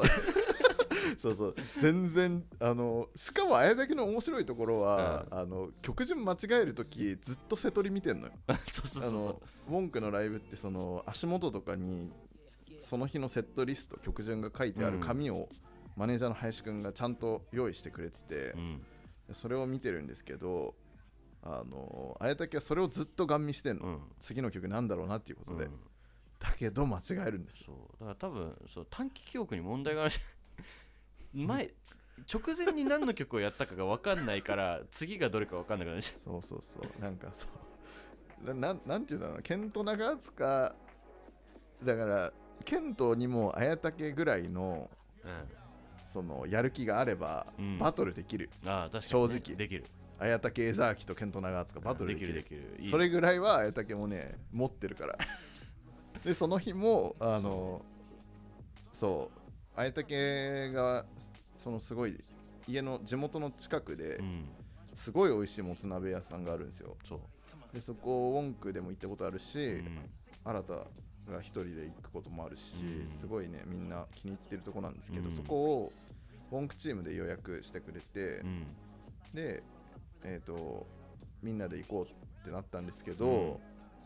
[SPEAKER 9] 全然しかも綾竹の面白いところは、曲順間違えるときずっと瀬取り見てんのよウォンクのライブってその足元とかにその日のセットリスト曲順が書いてある紙を、マネージャーの林くんがちゃんと用意してくれてて、それを見てるんですけど、綾竹はそれをずっとガン見してんの、次の曲なんだろうなっていうことで、だけど間違えるんですよ。
[SPEAKER 8] だから多分短期記憶に問題がある直前に何の曲をやったかが分かんないから次がどれか分かんなくなる。
[SPEAKER 9] なんかなんていうんだろうな、ケント長塚だからケントにも綾竹ぐらいの、そのやる気があれば、バトルできる。正直
[SPEAKER 8] できる。
[SPEAKER 9] 綾竹江崎とケント長塚バトルできる。
[SPEAKER 8] できる。
[SPEAKER 9] それぐらいは綾竹もね持ってるからでその日も綾竹がそのすごい家の地元の近くですごい美味しいもつ鍋屋さんがあるんですよ。でそこウォンクでも行ったことあるし、新たが一人で行くこともあるし、すごいねみんな気に入ってるとこなんですけど、そこをウォンクチームで予約してくれて、でみんなで行こうってなったんですけど、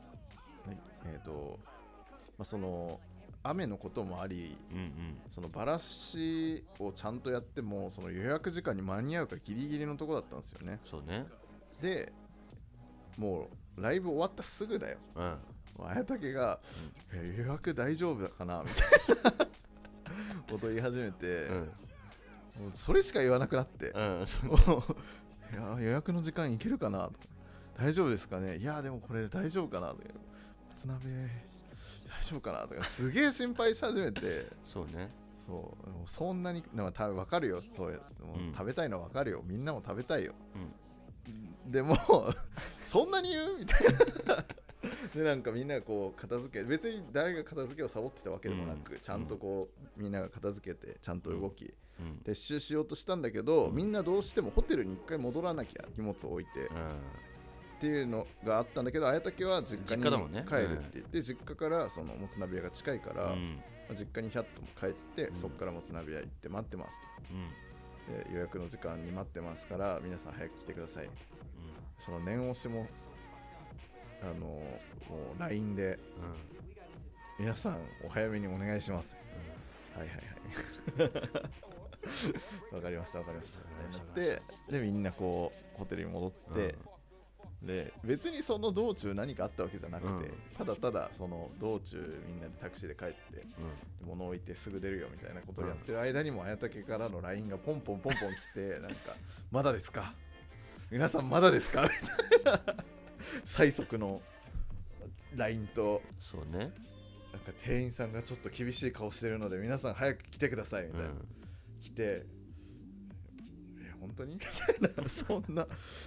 [SPEAKER 9] その雨のこともあり、そのバラシをちゃんとやってもその予約時間に間に合うかギリギリのとこだったんですよね。 でもうライブ終わったすぐだよ、
[SPEAKER 8] うん
[SPEAKER 9] もう綾武が、予約大丈夫かなみたいなこと言い始めて、もうそれしか言わなくなって、もういや予約の時間いけるかな、大丈夫ですかね、いやでもこれ大丈夫かな、もつ鍋大丈夫かなとかすげえ心配し始めて
[SPEAKER 8] そうね、
[SPEAKER 9] もうそんなに分かるよ、そうもう食べたいの分かるよ、みんなも食べたいよ、でもそんなに言うみたいなでなんかみんながこう片付け、別に誰が片付けをサボってたわけでもなく、ちゃんとこうみんなが片付けてちゃんと動き、撤収しようとしたんだけど、みんなどうしてもホテルに一回戻らなきゃ荷物を置いて、っていうのがあったんだけど、綾武は実家に帰るって言って、実家からそのもつ鍋屋が近いから、実家に100とも帰って、そこからもつ鍋屋行って待ってますと、で予約の時間に待ってますから皆さん早く来てください、その念押しももう LINE で、皆さんお早めにお願いします、はいはいはいわかりましたわかりましたでみんなこうホテルに戻って、で別にその道中何かあったわけじゃなくて、ただただその道中みんなでタクシーで帰って、物置いてすぐ出るよみたいなことをやってる間にも綾武からの LINE がポンポンポンポン来て、なんかまだですか皆さんまだですかみたいな最速の LINE と、
[SPEAKER 8] そうね、
[SPEAKER 9] なんか店員さんがちょっと厳しい顔してるので皆さん早く来てくださいみたいな、来て本当にみたいなそんな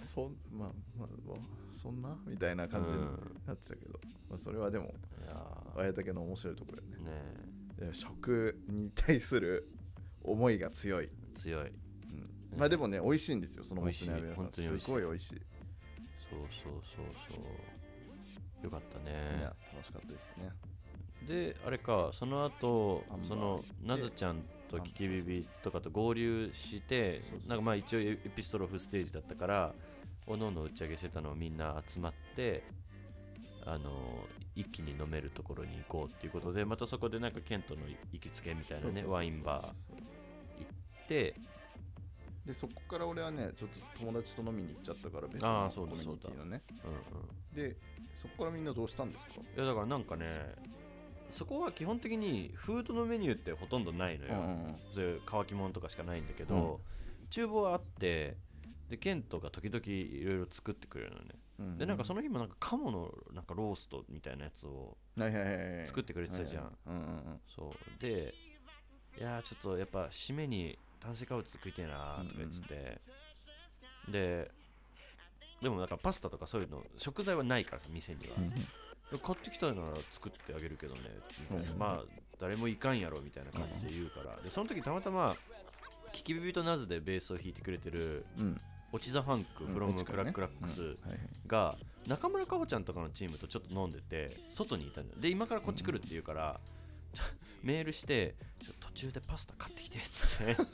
[SPEAKER 9] みたいな感じになってたけど、それはでも綾武の面白いところよね。食に対する思いが強い、まあでもね美味しいんですよ、そのもつ鍋屋さんすごい美味しい。
[SPEAKER 8] そうよかったね。
[SPEAKER 9] いや楽しかったですね。
[SPEAKER 8] であれか、その後そのなずちゃんとキキビビとかと合流して、なんかまあ一応エピストロフステージだったからおのおの打ち上げしてたのをみんな集まって、一気に飲めるところに行こうっていうことで、またそこでなんかケントの行きつけみたいなね、ワインバー行って、
[SPEAKER 9] でそこから俺はねちょっと友達と飲みに行っちゃったから、別のコミュニティのね、でそこからみんなどうしたんですか？
[SPEAKER 8] いやだからなんかね、そこは基本的にフードのメニューってほとんどないのよ、そういう乾き物とかしかないんだけど、厨房はあって、でケントが時々いろいろ作ってくれるのね、でなんかその日もなんか鴨のなんかローストみたいなやつを作ってくれてたじゃん。そうで、いやちょっとやっぱ締めに炭水化物食いてえなとか言ってて、でもなんかパスタとかそういうの食材はないからさ、店には、買ってきたなら作ってあげるけどねみたいな、まあ誰もいかんやろみたいな感じで言うから、でその時たまたまキキビビとナズでベースを弾いてくれてる、オチザファンクフロムクラックラックスが中村佳穂ちゃんとかのチームとちょっと飲んでて外にいたんだよ。で今からこっち来るって言うから、メールして途中でパスタ買ってきてっつって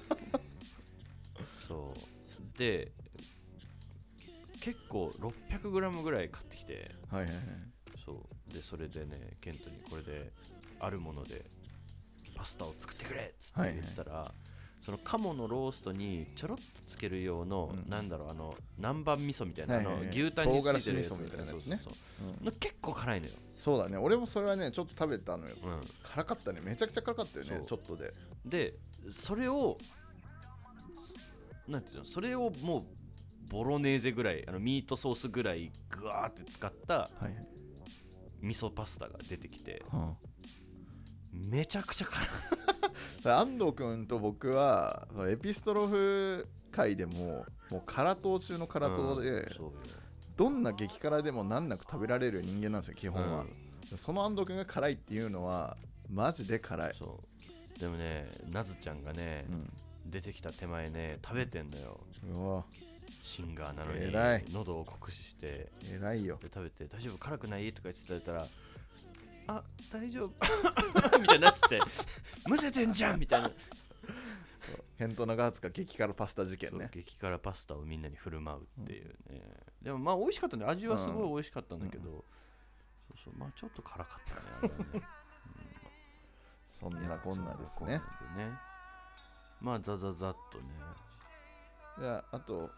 [SPEAKER 8] そうで結構 600g ぐらい買ってきて、そうでそれでねケントにこれであるものでパスタを作ってくれっつって言ったら、その鴨のローストにちょろっとつける用の、なんだろう南蛮味噌みたいな、牛タンについてるやつ、
[SPEAKER 9] 唐辛子味噌みたいなやつね、
[SPEAKER 8] 結構辛いのよ。
[SPEAKER 9] そうだね、俺もそれはねちょっと食べたのよ、辛かったね、めちゃくちゃ辛かったよね、ちょっと
[SPEAKER 8] でそれをなんていうの、それをもうボロネーゼぐらいミートソースぐらいグワーって使った味噌パスタが出てきて、めちゃくちゃ辛い
[SPEAKER 9] 安藤君と僕はエピストロフ界でもう辛党中の辛党で、どんな激辛でも難なく食べられる人間なんですよ基本は、その安藤君が辛いっていうのはマジで辛い。
[SPEAKER 8] そうでもね、ナズちゃんがね、出てきた手前ね食べてんのよ。シンガーなのに喉を酷使して
[SPEAKER 9] 偉いよ。
[SPEAKER 8] で食べて大丈夫辛くないとか言ってたら、あ大丈夫みたいになっててむせてんじゃんみたいな。
[SPEAKER 9] ヘントナガーツか激辛パスタ事件ね。
[SPEAKER 8] 激辛パスタをみんなに振る舞うっていうね、でもまあ美味しかったね、味はすごい美味しかったんだけど、そうそう、まあちょっと辛かったねあれはね
[SPEAKER 9] そんなこんなですね。
[SPEAKER 8] まあザザザっとね。
[SPEAKER 9] じゃああと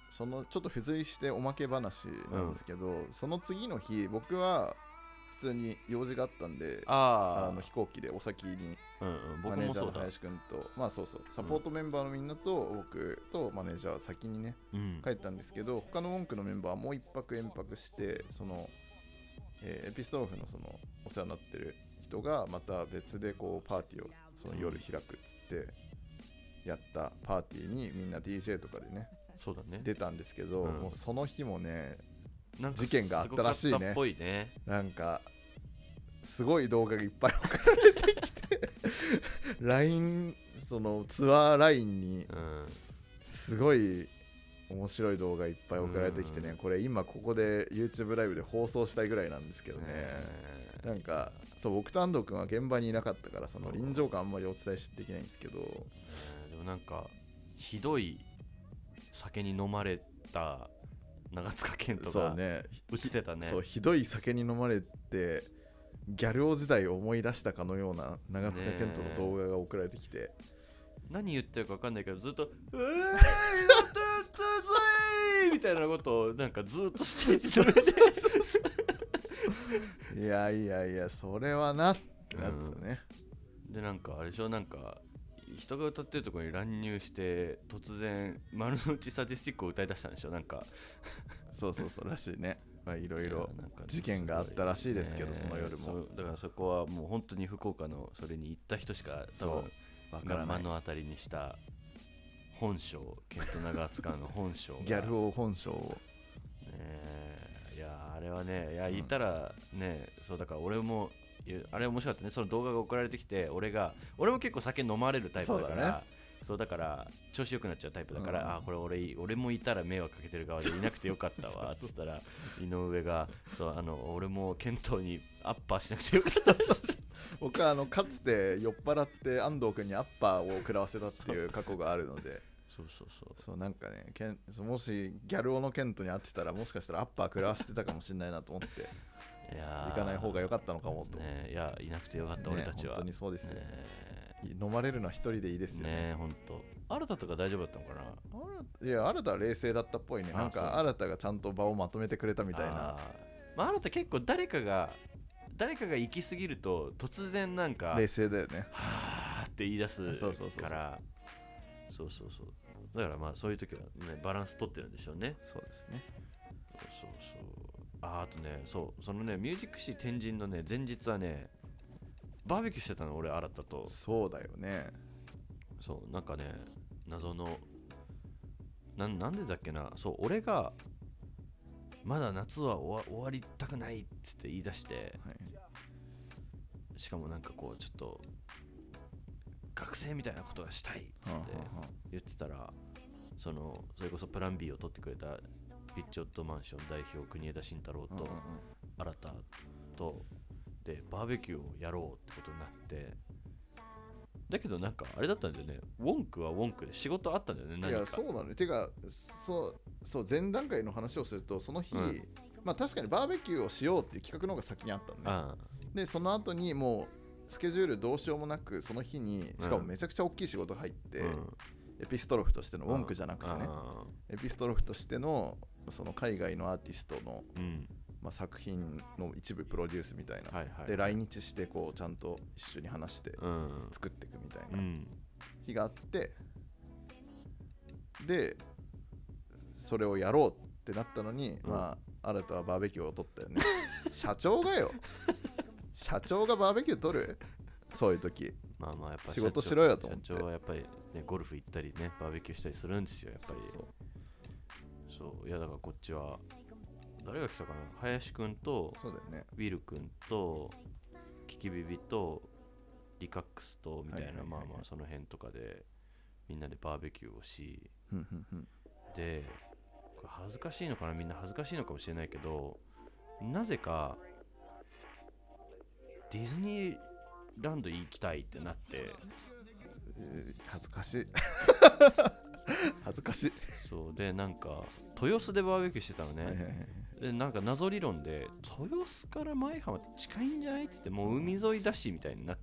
[SPEAKER 9] そのちょっと付随しておまけ話なんですけど、その次の日僕は普通に用事があったんで、飛行機でお先にマネージャーの林くんと、まあそうそうサポートメンバーのみんなと僕とマネージャー先にね、帰ったんですけど、他の文句のメンバーはもう一泊延泊して、その、エピストロフのそのお世話になってる人がまた別でこうパーティーをその夜開くっつってやったパーティーにみんな DJ とかでね、
[SPEAKER 8] そうだね、
[SPEAKER 9] 出たんですけど、もうその日もね
[SPEAKER 8] なんか
[SPEAKER 9] 事件があったらしいね。
[SPEAKER 8] っぽいね。
[SPEAKER 9] なんかすごい動画がいっぱい送られてきてLINE そのツアー LINE にすごい面白い動画いっぱい送られてきてね、これ今ここで YouTube ライブで放送したいぐらいなんですけどね、なんかそう僕と安藤君は現場にいなかったからその臨場感あんまりお伝えできないんですけど、
[SPEAKER 8] でもなんかひどい酒に飲まれた長塚健人が映ってたね。
[SPEAKER 9] そうひどい酒に飲まれてギャル男時代を思い出したかのような長塚健人の動画が送られてきて、
[SPEAKER 8] 何言ってるか分かんないけどずっとみたいなことをなんかずっとステージで
[SPEAKER 9] いやいやいやそれはなってなってたね、
[SPEAKER 8] でなんかあれでしょ、なんか人が歌ってるところに乱入して突然丸の内サディスティックを歌い出したんでしょ、なんか
[SPEAKER 9] そうらしいね。まあいろいろ事件があったらしいですけど、その夜も
[SPEAKER 8] だからそこはもう本当に福岡のそれに行った人しか多分
[SPEAKER 9] わからない、
[SPEAKER 8] 目の当たりにした本性、ケント長塚の本性
[SPEAKER 9] ギャル王本性を
[SPEAKER 8] いやあれはね、いや言ったらね、そうだから俺もあれ面白かったね、その動画が送られてきて、俺も結構酒飲まれるタイプだから、そうだから調子良くなっちゃうタイプだから、これ俺もいたら迷惑かけてる側でいなくてよかったわっつったら井上が俺も健闘にアッパーしなくてよかった
[SPEAKER 9] 僕はかつて酔っ払って安藤君にアッパーを食らわせたっていう過去があるのでそうなんかねもしギャル男のケントに会ってたらもしかしたらアッパー食らわせてたかもしれないなと思って行かない方が良かったのかもと、
[SPEAKER 8] いやいなくてよかった俺たちは、
[SPEAKER 9] 本当にそうですよ、飲まれるのは一人でいいですよね。
[SPEAKER 8] 本当。新田とか大丈夫だったのかな。
[SPEAKER 9] いや新田は冷静だったっぽいね。なんか新田がちゃんと場をまとめてくれたみたいな。
[SPEAKER 8] 新田結構誰かが行き過ぎると突然なんか
[SPEAKER 9] 冷静だよね。
[SPEAKER 8] はーって言い出すからそうだからまあそういう時はねバランス取ってるんでしょうね。
[SPEAKER 9] そうですね。
[SPEAKER 8] あとねそのねミュージックシー天神のね前日はねバーベキューしてたの俺新田と。
[SPEAKER 9] そうだよね。
[SPEAKER 8] そうなんかね謎のなんでだっけな、そう俺がまだ夏は終わりたくないっつって言い出して、しかもなんかこうちょっと学生みたいなことがしたいっつって言ってたら、それこそプラン B を取ってくれたピッチオットマンション代表国枝慎太郎と新田とでバーベキューをやろうってことになって、だけどなんかあれだったんだよね、ウォンクはウォンクで仕事あったんだよね。何か
[SPEAKER 9] いやそうなのよ。てかそう前段階の話をするとその日、まあ確かにバーベキューをしようっていう企画の方が先にあったのね。でその後にもうスケジュールどうしようもなくその日にしかもめちゃくちゃ大きい仕事が入って、エピストロフとしてのウォンクじゃなくてね、エピストロフとしてのその海外のアーティストの、作品の一部プロデュースみたいな、で来日してこうちゃんと一緒に話して作っていくみたいな日があって、でそれをやろうってなったのに、まあ新たはバーベキューを取ったよね社長がバーベキュー取るそういう時、
[SPEAKER 8] まあやっぱ
[SPEAKER 9] 仕事しろよと思って。
[SPEAKER 8] 社長はやっぱりねゴルフ行ったりねバーベキューしたりするんですよやっぱり。そういやだからこっちは誰が来たかな、林くんと
[SPEAKER 9] そうだよね、
[SPEAKER 8] ウィルくんとキキビビとリカックスとみたいな、まあその辺とかでみんなでバーベキューをしでこれ恥ずかしいのかな、みんな恥ずかしいのかもしれないけど、なぜかディズニーランド行きたいってなって、
[SPEAKER 9] 恥ずかしい恥ずかしい。
[SPEAKER 8] そうでなんか豊洲でバーベキューしてたのね、でなんか謎理論で豊洲から舞浜って近いんじゃないっつって、もう海沿いだしみたいになって、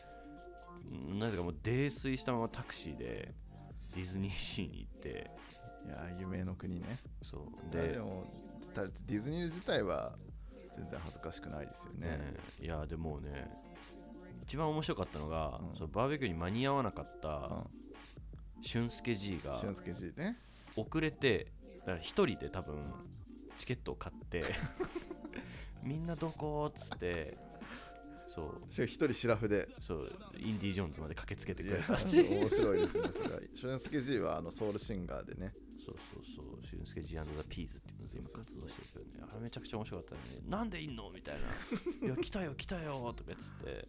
[SPEAKER 8] なぜかもう泥酔したままタクシーでディズニーシーに行って、
[SPEAKER 9] いや夢の国ね。
[SPEAKER 8] そう
[SPEAKER 9] で
[SPEAKER 8] で
[SPEAKER 9] もディズニー自体は全然恥ずかしくないですよね。
[SPEAKER 8] いやでもね一番面白かったのが、
[SPEAKER 9] うん
[SPEAKER 8] そのバーベキューに間に合わなかった俊介 G が
[SPEAKER 9] 俊介 G ね。
[SPEAKER 8] 遅れて、だから一人で多分チケットを買ってみんなどこっつってそう
[SPEAKER 9] しかも一人シラフで。
[SPEAKER 8] そうインディ・ジョーンズまで駆けつけてくれ
[SPEAKER 9] いや
[SPEAKER 8] たっていう
[SPEAKER 9] 面白いですねそれは。俊介 G はソウルシンガーでね。
[SPEAKER 8] そう俊介 G& The Peas っていうので今活動してるけどね、あれめちゃくちゃ面白かったよね。なんでいんのみたいな。いや来たよとか言って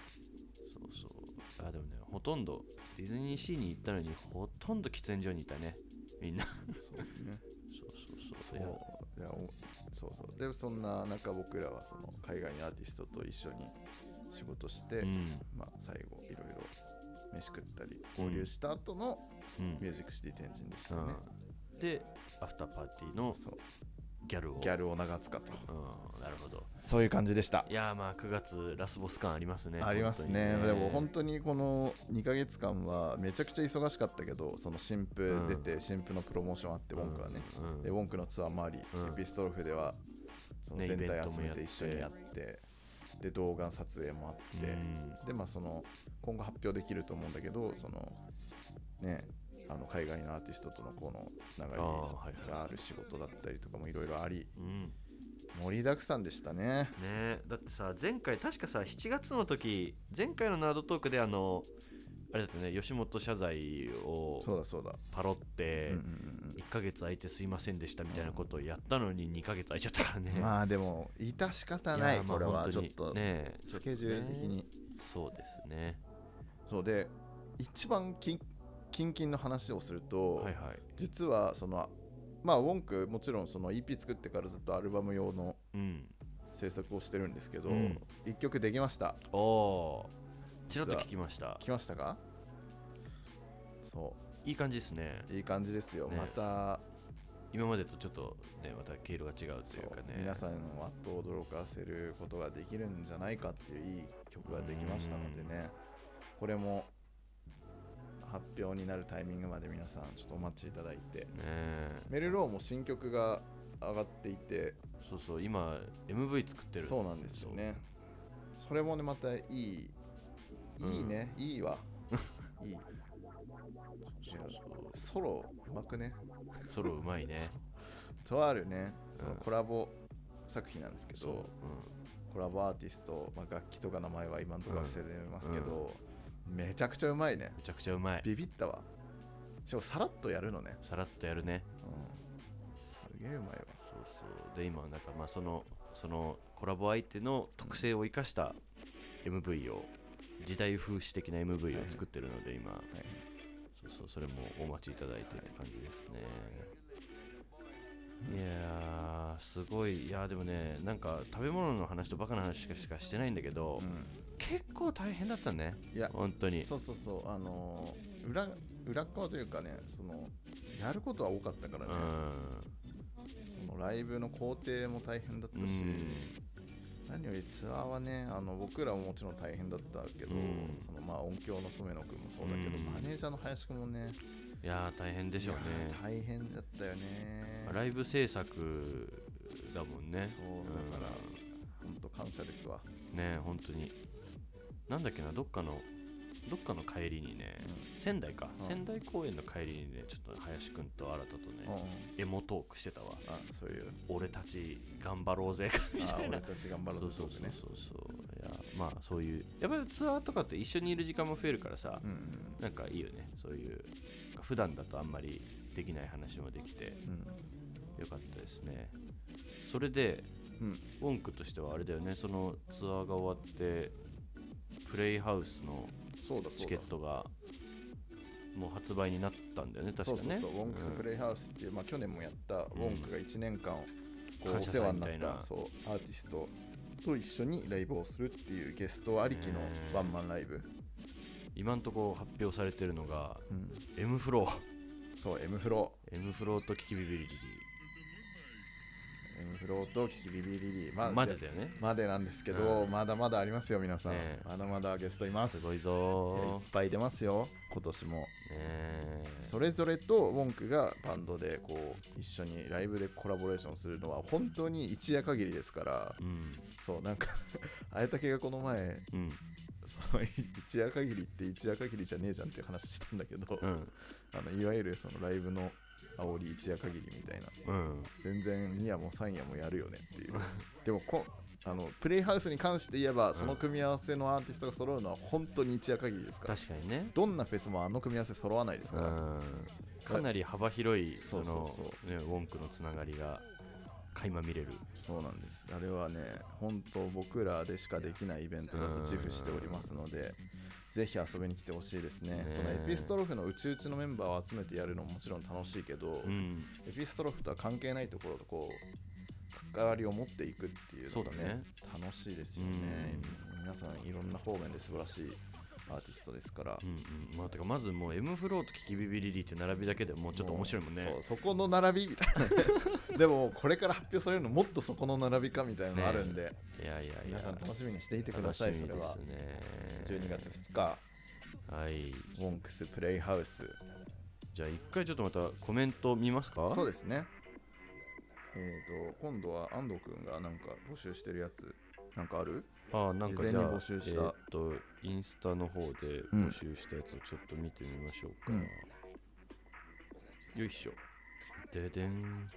[SPEAKER 8] そうでもねほとんどディズニーシーに行ったのにほとんど喫煙所にいたねみんな。
[SPEAKER 9] そうね。
[SPEAKER 8] そう
[SPEAKER 9] いやそうでそんな中僕らはその海外のアーティストと一緒に仕事して、まあ最後いろいろ飯食ったり交流した後のミュージックシティ天神でしたね。
[SPEAKER 8] でアフターパーティーのギャルを
[SPEAKER 9] 長塚と、
[SPEAKER 8] なるほど、
[SPEAKER 9] そういう感じでした。
[SPEAKER 8] いやまあ9月ラスボス感ありますね。
[SPEAKER 9] ありますね。でも本当にこの2ヶ月間はめちゃくちゃ忙しかったけど、その新譜出て、新譜のプロモーションあって、ウォンクはね、でウォンクのツアーもあり、エピストロフではその全体集めて一緒にやって、で動画撮影もあって、でまあその今後発表できると思うんだけど、そのね海外のアーティストとのこのつながりがある仕事だったりとかもいろいろあり、盛りだくさんでしたね。
[SPEAKER 8] だってさ前回確かさ7月の時、前回のナードトークであれだったね、吉本謝罪をパロって1ヶ月空いてすいませんでしたみたいなことをやったのに2ヶ月空いちゃったからね。
[SPEAKER 9] まあでも致し方ない、これはちょっと
[SPEAKER 8] ね
[SPEAKER 9] スケジュール的に。
[SPEAKER 8] そうですね。
[SPEAKER 9] そうで一番キンキンの話をすると、実はそのまあウォンクもちろんその EP 作ってからずっとアルバム用の制作をしてるんですけど、1曲できました。
[SPEAKER 8] ちらっと聞きました。
[SPEAKER 9] 聞きましたか？そう、
[SPEAKER 8] いい感じですね。
[SPEAKER 9] いい感じですよ。また
[SPEAKER 8] 今までとちょっとねまた毛色が違うというかね、
[SPEAKER 9] 皆さんをあっと驚かせることができるんじゃないかっていういい曲ができましたのでね、これも発表になるタイミングまで皆さんちょっとお待ちいただいて、メルローも新曲が上がっていて、
[SPEAKER 8] そう今 MV 作ってる。
[SPEAKER 9] そうなんですよね。それもねまたいいね、いいわいい。ソロうまくね。
[SPEAKER 8] ソロうまいね。
[SPEAKER 9] とあるね、そのコラボ作品なんですけど、コラボアーティスト、楽器とか名前は今のところ伏せてますけど、めちゃくちゃうまいね。
[SPEAKER 8] めちゃくちゃうまい。
[SPEAKER 9] ビビったわ。しかもさらっとやるのね。
[SPEAKER 8] さらっとやるね。
[SPEAKER 9] すげえうまいわ。
[SPEAKER 8] で今なんかまあそのコラボ相手の特性を生かした MV を、時代風刺的な MV を作ってるので今、それもお待ちいただいてって感じですね。いやーすごい。いやでもねなんか食べ物の話とバカな話しかしてないんだけど、結構大変だったね。
[SPEAKER 9] いや
[SPEAKER 8] 本当に
[SPEAKER 9] そう裏側というかね、そのやることは多かったからね、そのライブの工程も大変だったし、何よりツアーはね僕らももちろん大変だったけど、そのまあ音響の染野くんもそうだけど、マネージャーの林くんもね、
[SPEAKER 8] いや大変でしょうね。
[SPEAKER 9] 大変だったよね。
[SPEAKER 8] ライブ制作だもんね。
[SPEAKER 9] そうだから本当感謝ですわ
[SPEAKER 8] ね。本当になんだっけな、どっかの帰りにね、仙台公演の帰りにね、ちょっと林くんと新とね、エモトークしてたわ。
[SPEAKER 9] そういう
[SPEAKER 8] 俺たち頑張ろうぜみたいな。
[SPEAKER 9] 俺たち頑張ろうぜトークね。
[SPEAKER 8] いやまあそういうやっぱりツアーとかって一緒にいる時間も増えるからさ、なんかいいよね。そういう普段だとあんまりできない話もできて、よかったですね。それで、ウォンクとしてはあれだよね、そのツアーが終わってプレイハウスのチケットがもう発売になったんだよね、確かね。
[SPEAKER 9] ウォンクスプレイハウスっていう、去年もやったウォンクが1年間こうお世話になったアーティストと一緒にライブをするっていうゲストありきのワンマンライブ。
[SPEAKER 8] 今んとこ発表されてるのが、M フロー。
[SPEAKER 9] そう、M フロ
[SPEAKER 8] ーとキキビビリリ。
[SPEAKER 9] フローとキキビビリリ
[SPEAKER 8] までだよね。
[SPEAKER 9] までなんですけど、
[SPEAKER 8] うん
[SPEAKER 9] まだまだありますよ皆さん、
[SPEAKER 8] ね
[SPEAKER 9] まだまだゲストいます。
[SPEAKER 8] すごいぞ
[SPEAKER 9] いっぱい出ますよ今年も。
[SPEAKER 8] ね
[SPEAKER 9] それぞれとウォンクがバンドでこう一緒にライブでコラボレーションするのは本当に一夜限りですから、そうなんかあやたけがこの前、その一夜限りって一夜限りじゃねえじゃんっていう話したんだけど、いわゆるそのライブの煽り一夜限りみたいな、全然2夜も3夜もやるよねっていうでもプレイハウスに関して言えば、その組み合わせのアーティストが揃うのは本当に一夜限りですから。
[SPEAKER 8] 確かにね。
[SPEAKER 9] どんなフェスもあの組み合わせ揃わないですから、
[SPEAKER 8] かなり幅広いそ
[SPEAKER 9] そうそう
[SPEAKER 8] の
[SPEAKER 9] そう
[SPEAKER 8] ねウォンクのつながりが垣間見れる。
[SPEAKER 9] そうなんです。あれはね本当僕らでしかできないイベントだと自負しておりますので、ぜひ遊びに来てほしいですね。そのエピストロフのうちのメンバーを集めてやるのももちろん楽しいけど、エピストロフとは関係ないところとこう関わりを持っていくっていうのが ね楽しいですよね。皆さんいろんな方面で素晴らしいアーティストですから、
[SPEAKER 8] てかまずもう M フローとキキビビリリって並びだけでもうちょっと面白いもんね。
[SPEAKER 9] そこの並びみたいなでもこれから発表されるのもっとそこの並びかみたいなのあるんで、
[SPEAKER 8] いや
[SPEAKER 9] 皆さん楽しみにしていてください。それは12月2日、
[SPEAKER 8] はい、
[SPEAKER 9] ウォンクスプレイハウス。
[SPEAKER 8] じゃあ一回ちょっとまたコメント見ますか。
[SPEAKER 9] そうですね。今度は安藤くんがなんか募集してるやつなんかある？
[SPEAKER 8] なんかじゃあ
[SPEAKER 9] 事前に募集した
[SPEAKER 8] インスタの方で募集したやつをちょっと見てみましょうか。よいしょ。ででん。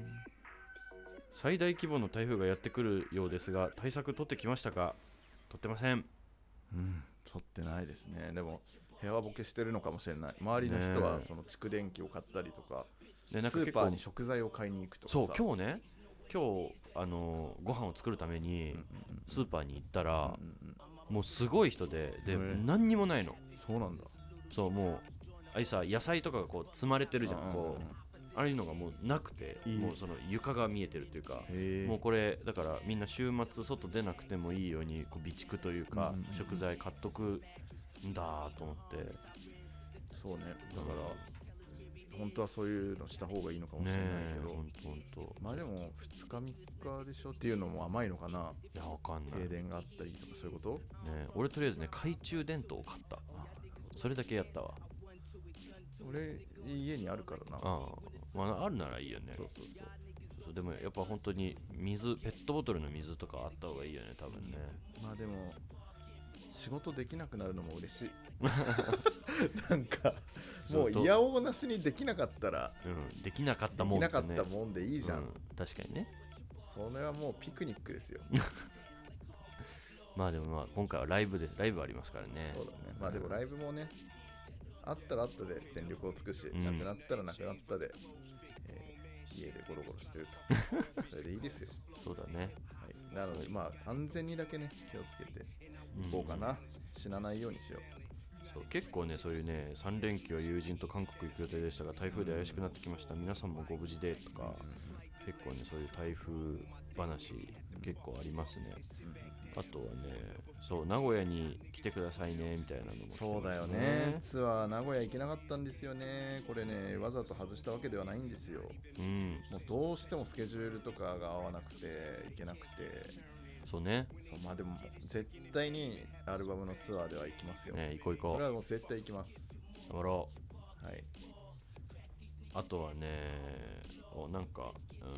[SPEAKER 8] 最大規模の台風がやってくるようですが、対策取ってきましたか？取ってません。
[SPEAKER 9] 取ってないですね。でも部屋ボケしてるのかもしれない。周りの人はその蓄電器を買ったりとか、スーパーに食材を買いに行くとかさ。
[SPEAKER 8] そう今日ご飯を作るためにスーパーに行ったら、もうすごい人で何にもないの。
[SPEAKER 9] そうなんだ。
[SPEAKER 8] そうもうあれさ野菜とかがこう積まれてるじゃん。こうああいうのがもうなくて、もうその床が見えてるというか、もうこれだからみんな週末外出なくてもいいようにこう備蓄というか、食材買っとくんだと思って。
[SPEAKER 9] そうね。だから本当はそういうのした方がいいのかもしれないけど、まあでも2日3日でしょっていうのも甘いのかな。
[SPEAKER 8] いやわかんない。
[SPEAKER 9] 停電があったりとかそういうこと
[SPEAKER 8] ね。俺とりあえずね懐中電灯を買った。それだけやったわ。
[SPEAKER 9] 俺家にあるからな。
[SPEAKER 8] あるならいいよね。そうでもやっぱ本当にペットボトルの水とかあった方がいいよね多分ね。
[SPEAKER 9] まあでも仕事できなくなるのも嬉しいなんかもういやおうなしにできなかったら、
[SPEAKER 8] できなかったもん
[SPEAKER 9] でいいじゃん。
[SPEAKER 8] 確かにね。
[SPEAKER 9] それはもうピクニックですよ
[SPEAKER 8] まあでも今回はライブありますからね。
[SPEAKER 9] そうだね。まあでもライブもね、あったらあったで全力を尽くし、なくなったらなくなったで、家でゴロゴロしてるとそれでいいですよ。
[SPEAKER 8] そうだね。
[SPEAKER 9] なのでまあ安全にだけね気をつけていこうかな。死なないようにしよう。
[SPEAKER 8] 結構ねそういうね3連休は友人と韓国行く予定でしたが台風で怪しくなってきました、皆さんもご無事でとか、結構ねそういう台風話結構ありますね。あとはねそう名古屋に来てくださいねみたいなのも、
[SPEAKER 9] そうだよね。ツアー名古屋行けなかったんですよね。これねわざと外したわけではないんですよ。もうどうしてもスケジュールとかが合わなくて行けなくて。
[SPEAKER 8] そうね。
[SPEAKER 9] まあでも絶対にアルバムのツアーでは行きますよ。
[SPEAKER 8] ね、行こう。
[SPEAKER 9] それはもう絶対行きます。
[SPEAKER 8] 頑張ろ
[SPEAKER 9] う。はい。
[SPEAKER 8] あとはね、なんか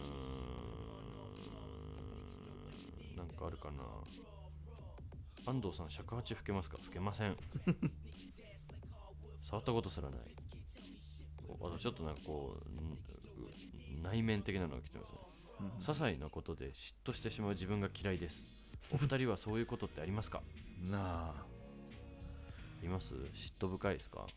[SPEAKER 8] あるかな。安藤さん尺八吹けますか？吹けません。触ったことすらない。あとちょっとなんかこう内面的なのが来てますね。些細なことで嫉妬してしまう自分が嫌いです。お二人はそういうことってありますか？
[SPEAKER 9] なあ。
[SPEAKER 8] います？嫉妬深いですか？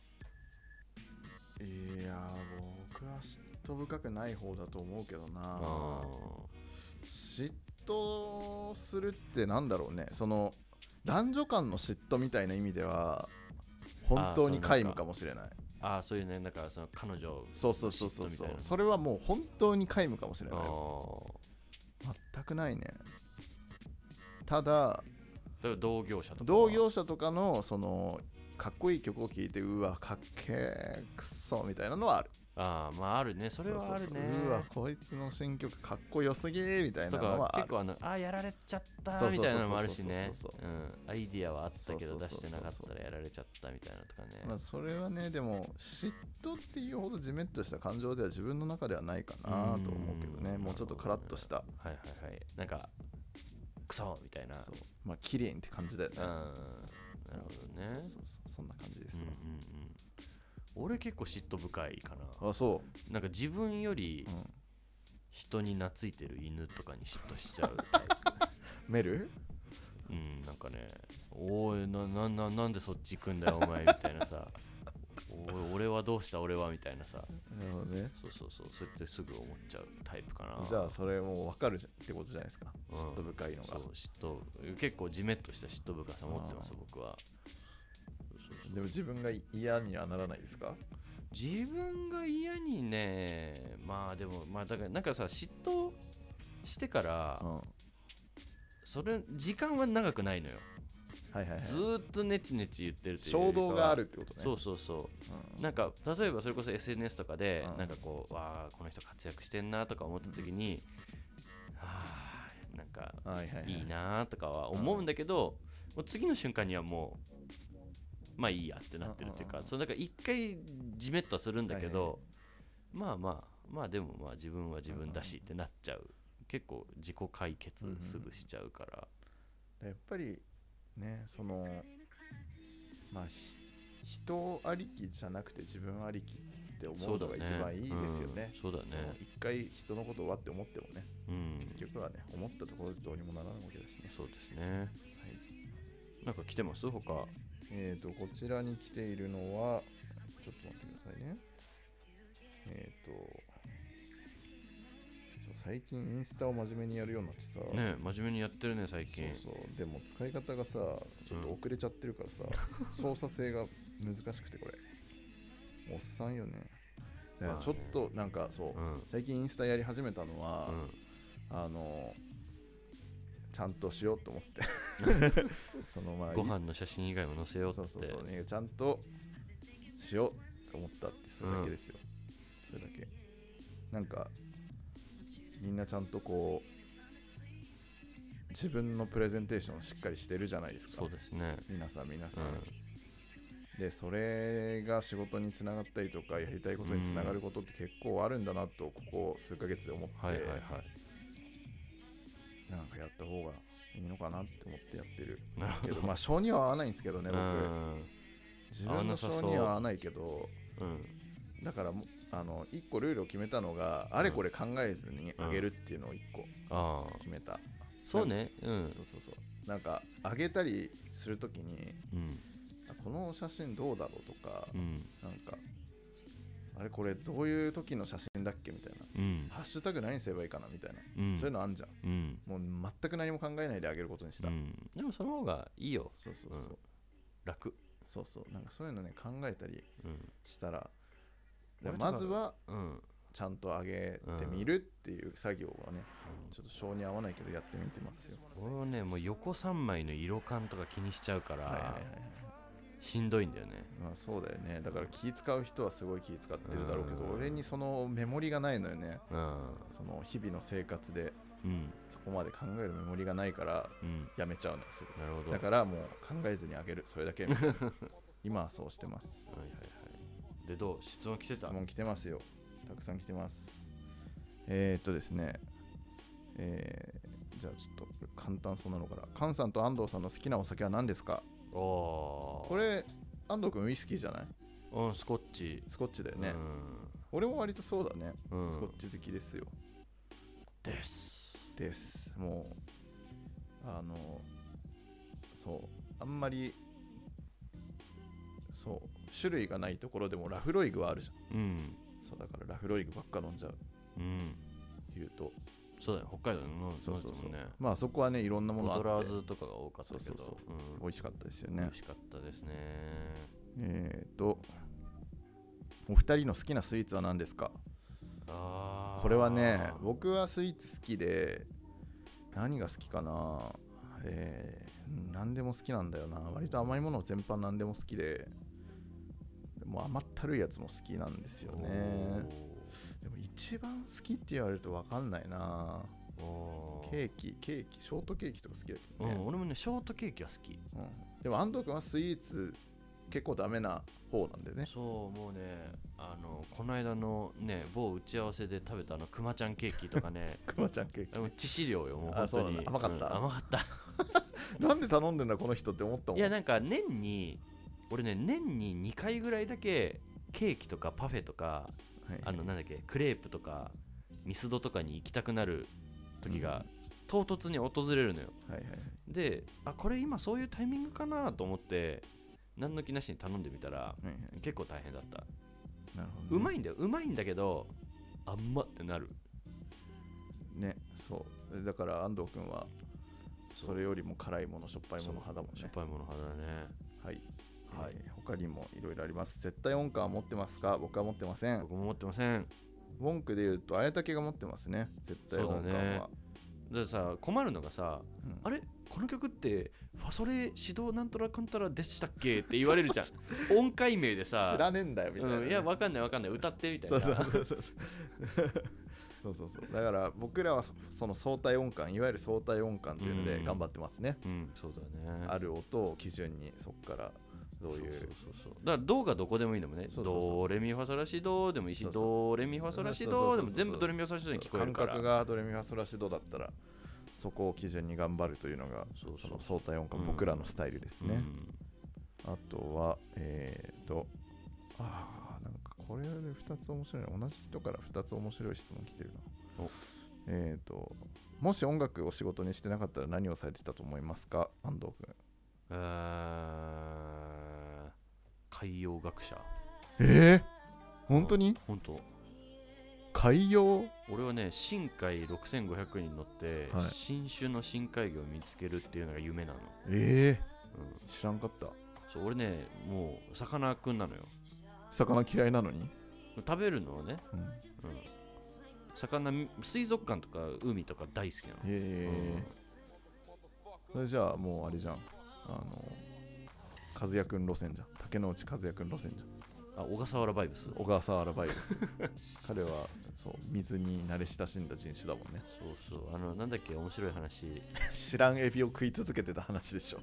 [SPEAKER 9] いや僕は嫉妬深くない方だと思うけどな。嫉妬するってなんだろうね。その男女間の嫉妬みたいな意味では本当に皆無かもしれない。
[SPEAKER 8] そういうね、なんかその彼女
[SPEAKER 9] そうそれはもう本当に皆無かもしれない。全くないね。ただ
[SPEAKER 8] 同業者
[SPEAKER 9] とかのそのかっこいい曲を聴いてうわかっけーくそみたいなのはある。
[SPEAKER 8] ああまああるね、それはあるね。
[SPEAKER 9] そうそうそう、うわこいつの新曲かっこよすぎーみたい
[SPEAKER 8] と
[SPEAKER 9] なのは
[SPEAKER 8] か結構やられちゃったみたいなのもあるしね。アイディアはあったけど出してなかったらやられちゃったみたいなとかね。
[SPEAKER 9] まあそれはね、でも嫉妬っていうほどジメッとした感情では自分の中ではないかなと思うけどね。もうちょっとカラッとした、
[SPEAKER 8] はいはいはい、なんかクソみたいな、
[SPEAKER 9] そうまあ綺麗って感じだよね。
[SPEAKER 8] なるほどね。
[SPEAKER 9] そんな感じですよ。
[SPEAKER 8] 俺結構嫉妬深いかな。
[SPEAKER 9] あ、そう
[SPEAKER 8] なんか自分より人に懐いてる犬とかに嫉妬しちゃうタイプ
[SPEAKER 9] メル？
[SPEAKER 8] なんかね、おいなんでそっち行くんだよお前みたいなさ俺はどうした俺はみたいなさ。
[SPEAKER 9] なるほどね。
[SPEAKER 8] そうやってすぐ思っちゃうタイプかな。
[SPEAKER 9] じゃあそれもう分かるってことじゃないですか、嫉妬深いのが。
[SPEAKER 8] そう結構ジメッとした嫉妬深さ持ってます僕は。
[SPEAKER 9] でも自分が嫌にはならないですか？
[SPEAKER 8] 自分が嫌にね、まあでもまあだからなんかさ、嫉妬してから、それ時間は長くないのよ。
[SPEAKER 9] はいはいはい、
[SPEAKER 8] ずーっとネチネチ言ってるっていうか、
[SPEAKER 9] 衝動があるってことね。
[SPEAKER 8] そう、なんか例えばそれこそ SNS とかで、なんかこうわあこの人活躍してんなとか思った時に、なんかいいなとかは思うんだけど、もう次の瞬間にはもうまあいいやってなってるっていうか、そうだから一回ジメッとするんだけど、まあでもまあ自分は自分だしってなっちゃう。結構自己解決すぐしちゃうから、
[SPEAKER 9] やっぱりね、そのまあ人ありきじゃなくて自分ありきって思うのが一番いいですよね。
[SPEAKER 8] そうだね。
[SPEAKER 9] 一回人のことはって思ってもね、結局はね、思ったところでどうにもならないわけですね。
[SPEAKER 8] そうですね。はい。なんか来てます他？
[SPEAKER 9] こちらに来ているのは、ちょっと待ってくださいね。最近インスタを真面目にやるようになってさ。
[SPEAKER 8] ね、真面目にやってるね最近。
[SPEAKER 9] そうでも使い方がさ、ちょっと遅れちゃってるからさ、操作性が難しくて、これおっさんよね。だからちょっとなんかそう、最近インスタやり始めたのは、ちゃんとしようと思ってそのまあ
[SPEAKER 8] ご飯の写真以外も載せようって。
[SPEAKER 9] そうね、ちゃんとしようと思ったってそれだけですよ、それだけ。なんかみんなちゃんとこう自分のプレゼンテーションをしっかりしてるじゃないですか。
[SPEAKER 8] そうですね。
[SPEAKER 9] 皆さん、でそれが仕事につながったりとかやりたいことにつながることって結構あるんだなとここ数ヶ月で思って、なんかやった方がいいのかなって思ってやってるけど、まあ性には合わないんですけどね、僕自分の性には合わないけど、だから1個ルールを決めたのが、あれこれ考えずにあげるっていうのを1個決めた。
[SPEAKER 8] そうね。
[SPEAKER 9] そうなんかあげたりするときに、この写真どうだろうとか、なんかあれこれどういう時の写真だっけみたいな、ハッシュタグ何すればいいかなみたいな、そういうのあんじゃん。もう全く何も考えないであげることにした。
[SPEAKER 8] でもその方がいいよ。楽。
[SPEAKER 9] なんかそういうのね考えたりしたら、まずはちゃんと上げてみるっていう作業はね、ちょっと性に合わないけどやってみてますよ。
[SPEAKER 8] 俺はね、もう横3枚の色感とか気にしちゃうから、しんどいんだよね。
[SPEAKER 9] まあそうだよね。だから気使う人はすごい気使ってるだろうけど、俺にそのメモリがないのよね。その日々の生活でそこまで考えるメモリがないからやめちゃうのよ、すぐ。
[SPEAKER 8] なるほど。
[SPEAKER 9] だからもう考えずにあげる、それだけ今はそうしてます。
[SPEAKER 8] でどう？質問来てた？
[SPEAKER 9] 質問来てますよ。たくさん来てます。ですね、じゃあちょっと簡単そうなのから、カンさんと安藤さんの好きなお酒は何ですか？これ安藤君ウイスキーじゃない？
[SPEAKER 8] スコッチ
[SPEAKER 9] だよね。俺も割とそうだね、スコッチ好きですよ。ですもうそうあんまりそう種類がないところでもラフロイグはあるじゃん。そうだからラフロイグばっか飲んじゃう。言うと
[SPEAKER 8] そうだよ、北海道の
[SPEAKER 9] そうまあそこはねいろんなものあって、
[SPEAKER 8] ドラーズとかが多かったけど、
[SPEAKER 9] 美味しかったですよね。
[SPEAKER 8] 美味しかったですね。
[SPEAKER 9] お二人の好きなスイーツは何ですか？これはね、僕はスイーツ好きで、何が好きかな、何でも好きなんだよな。割と甘いもの全般何でも好きで、 もう甘ったるいやつも好きなんですよね。でも一番好きって言われると分かんないな。ケーキショートケーキとか好きだけどね、
[SPEAKER 8] 俺もねショートケーキは好き、
[SPEAKER 9] でも安藤君はスイーツ結構ダメな方なんでね。
[SPEAKER 8] そうもうねこの間のね某打ち合わせで食べたくまちゃんケーキとかね
[SPEAKER 9] くまちゃんケーキ
[SPEAKER 8] 致死量よもう本当に。
[SPEAKER 9] 甘かった、
[SPEAKER 8] 甘かった
[SPEAKER 9] なんで頼んでんだこの人って思ったもん。
[SPEAKER 8] いやなんか俺ね年に2回ぐらいだけケーキとかパフェとか、なんだっけクレープとかミスドとかに行きたくなる時が唐突に訪れるのよ、でこれ今そういうタイミングかなと思って何の気なしに頼んでみたら、結構大変だった。
[SPEAKER 9] なるほど、ね、
[SPEAKER 8] うまいんだけど甘ってなる
[SPEAKER 9] ね。そうだから安藤君はそれよりも辛いものしょっぱいもの派だもんね。
[SPEAKER 8] しょっぱいもの派だね。
[SPEAKER 9] はい、他にもいろいろあります。絶対音感は持ってますか？僕は持ってません。
[SPEAKER 8] 僕も持ってません。
[SPEAKER 9] 文句で言うと綾竹が持ってますね、絶対音感は。
[SPEAKER 8] だからさ困るのがさ、あれこの曲ってファソレ指導なんとらかんたらでしたっけって言われるじゃん音階名でさ
[SPEAKER 9] 知らねえんだよみたいな、ね、
[SPEAKER 8] いやわかんない歌ってみたいな。
[SPEAKER 9] そうだから僕らはその相対音感、いわゆる相対音感っていうので頑張ってますね。
[SPEAKER 8] そうだね。
[SPEAKER 9] ある音を基準にそこからどういう、
[SPEAKER 8] だからドがどこでもいいんだもんね。ドレミファソラシドでもいいし、ドレミファソラシドでも全部ドレミファソラシドに聞こえるから、
[SPEAKER 9] 感覚がドレミファソラシドだったらそこを基準に頑張るというのがその相対音感、僕らのスタイルですね。あとはなんかこれで2つ面白いな。同じ人から2つ面白い質問来てるな。もし音楽を仕事にしてなかったら何をされてたと思いますか？安藤君。
[SPEAKER 8] 海洋学者。
[SPEAKER 9] 本当に？
[SPEAKER 8] 本当。
[SPEAKER 9] 海洋？
[SPEAKER 8] 俺はね深海6500に乗って、新種の深海魚を見つけるっていうのが夢なの。
[SPEAKER 9] 知らんかった。
[SPEAKER 8] そう俺ねもう魚くんなのよ。
[SPEAKER 9] 魚嫌いなのに
[SPEAKER 8] 食べるのはね、魚水族館とか海とか大好きなの。
[SPEAKER 9] それじゃあもうあれじゃん、和也くん路線じゃん。竹之内和也くん路線じゃん。
[SPEAKER 8] 小笠原バイブス。
[SPEAKER 9] 小笠原バイブス彼はそう水に慣れ親しんだ人種だもんね。
[SPEAKER 8] そうなんだっけ面白い話
[SPEAKER 9] 知らんエビを食い続けてた話でしょ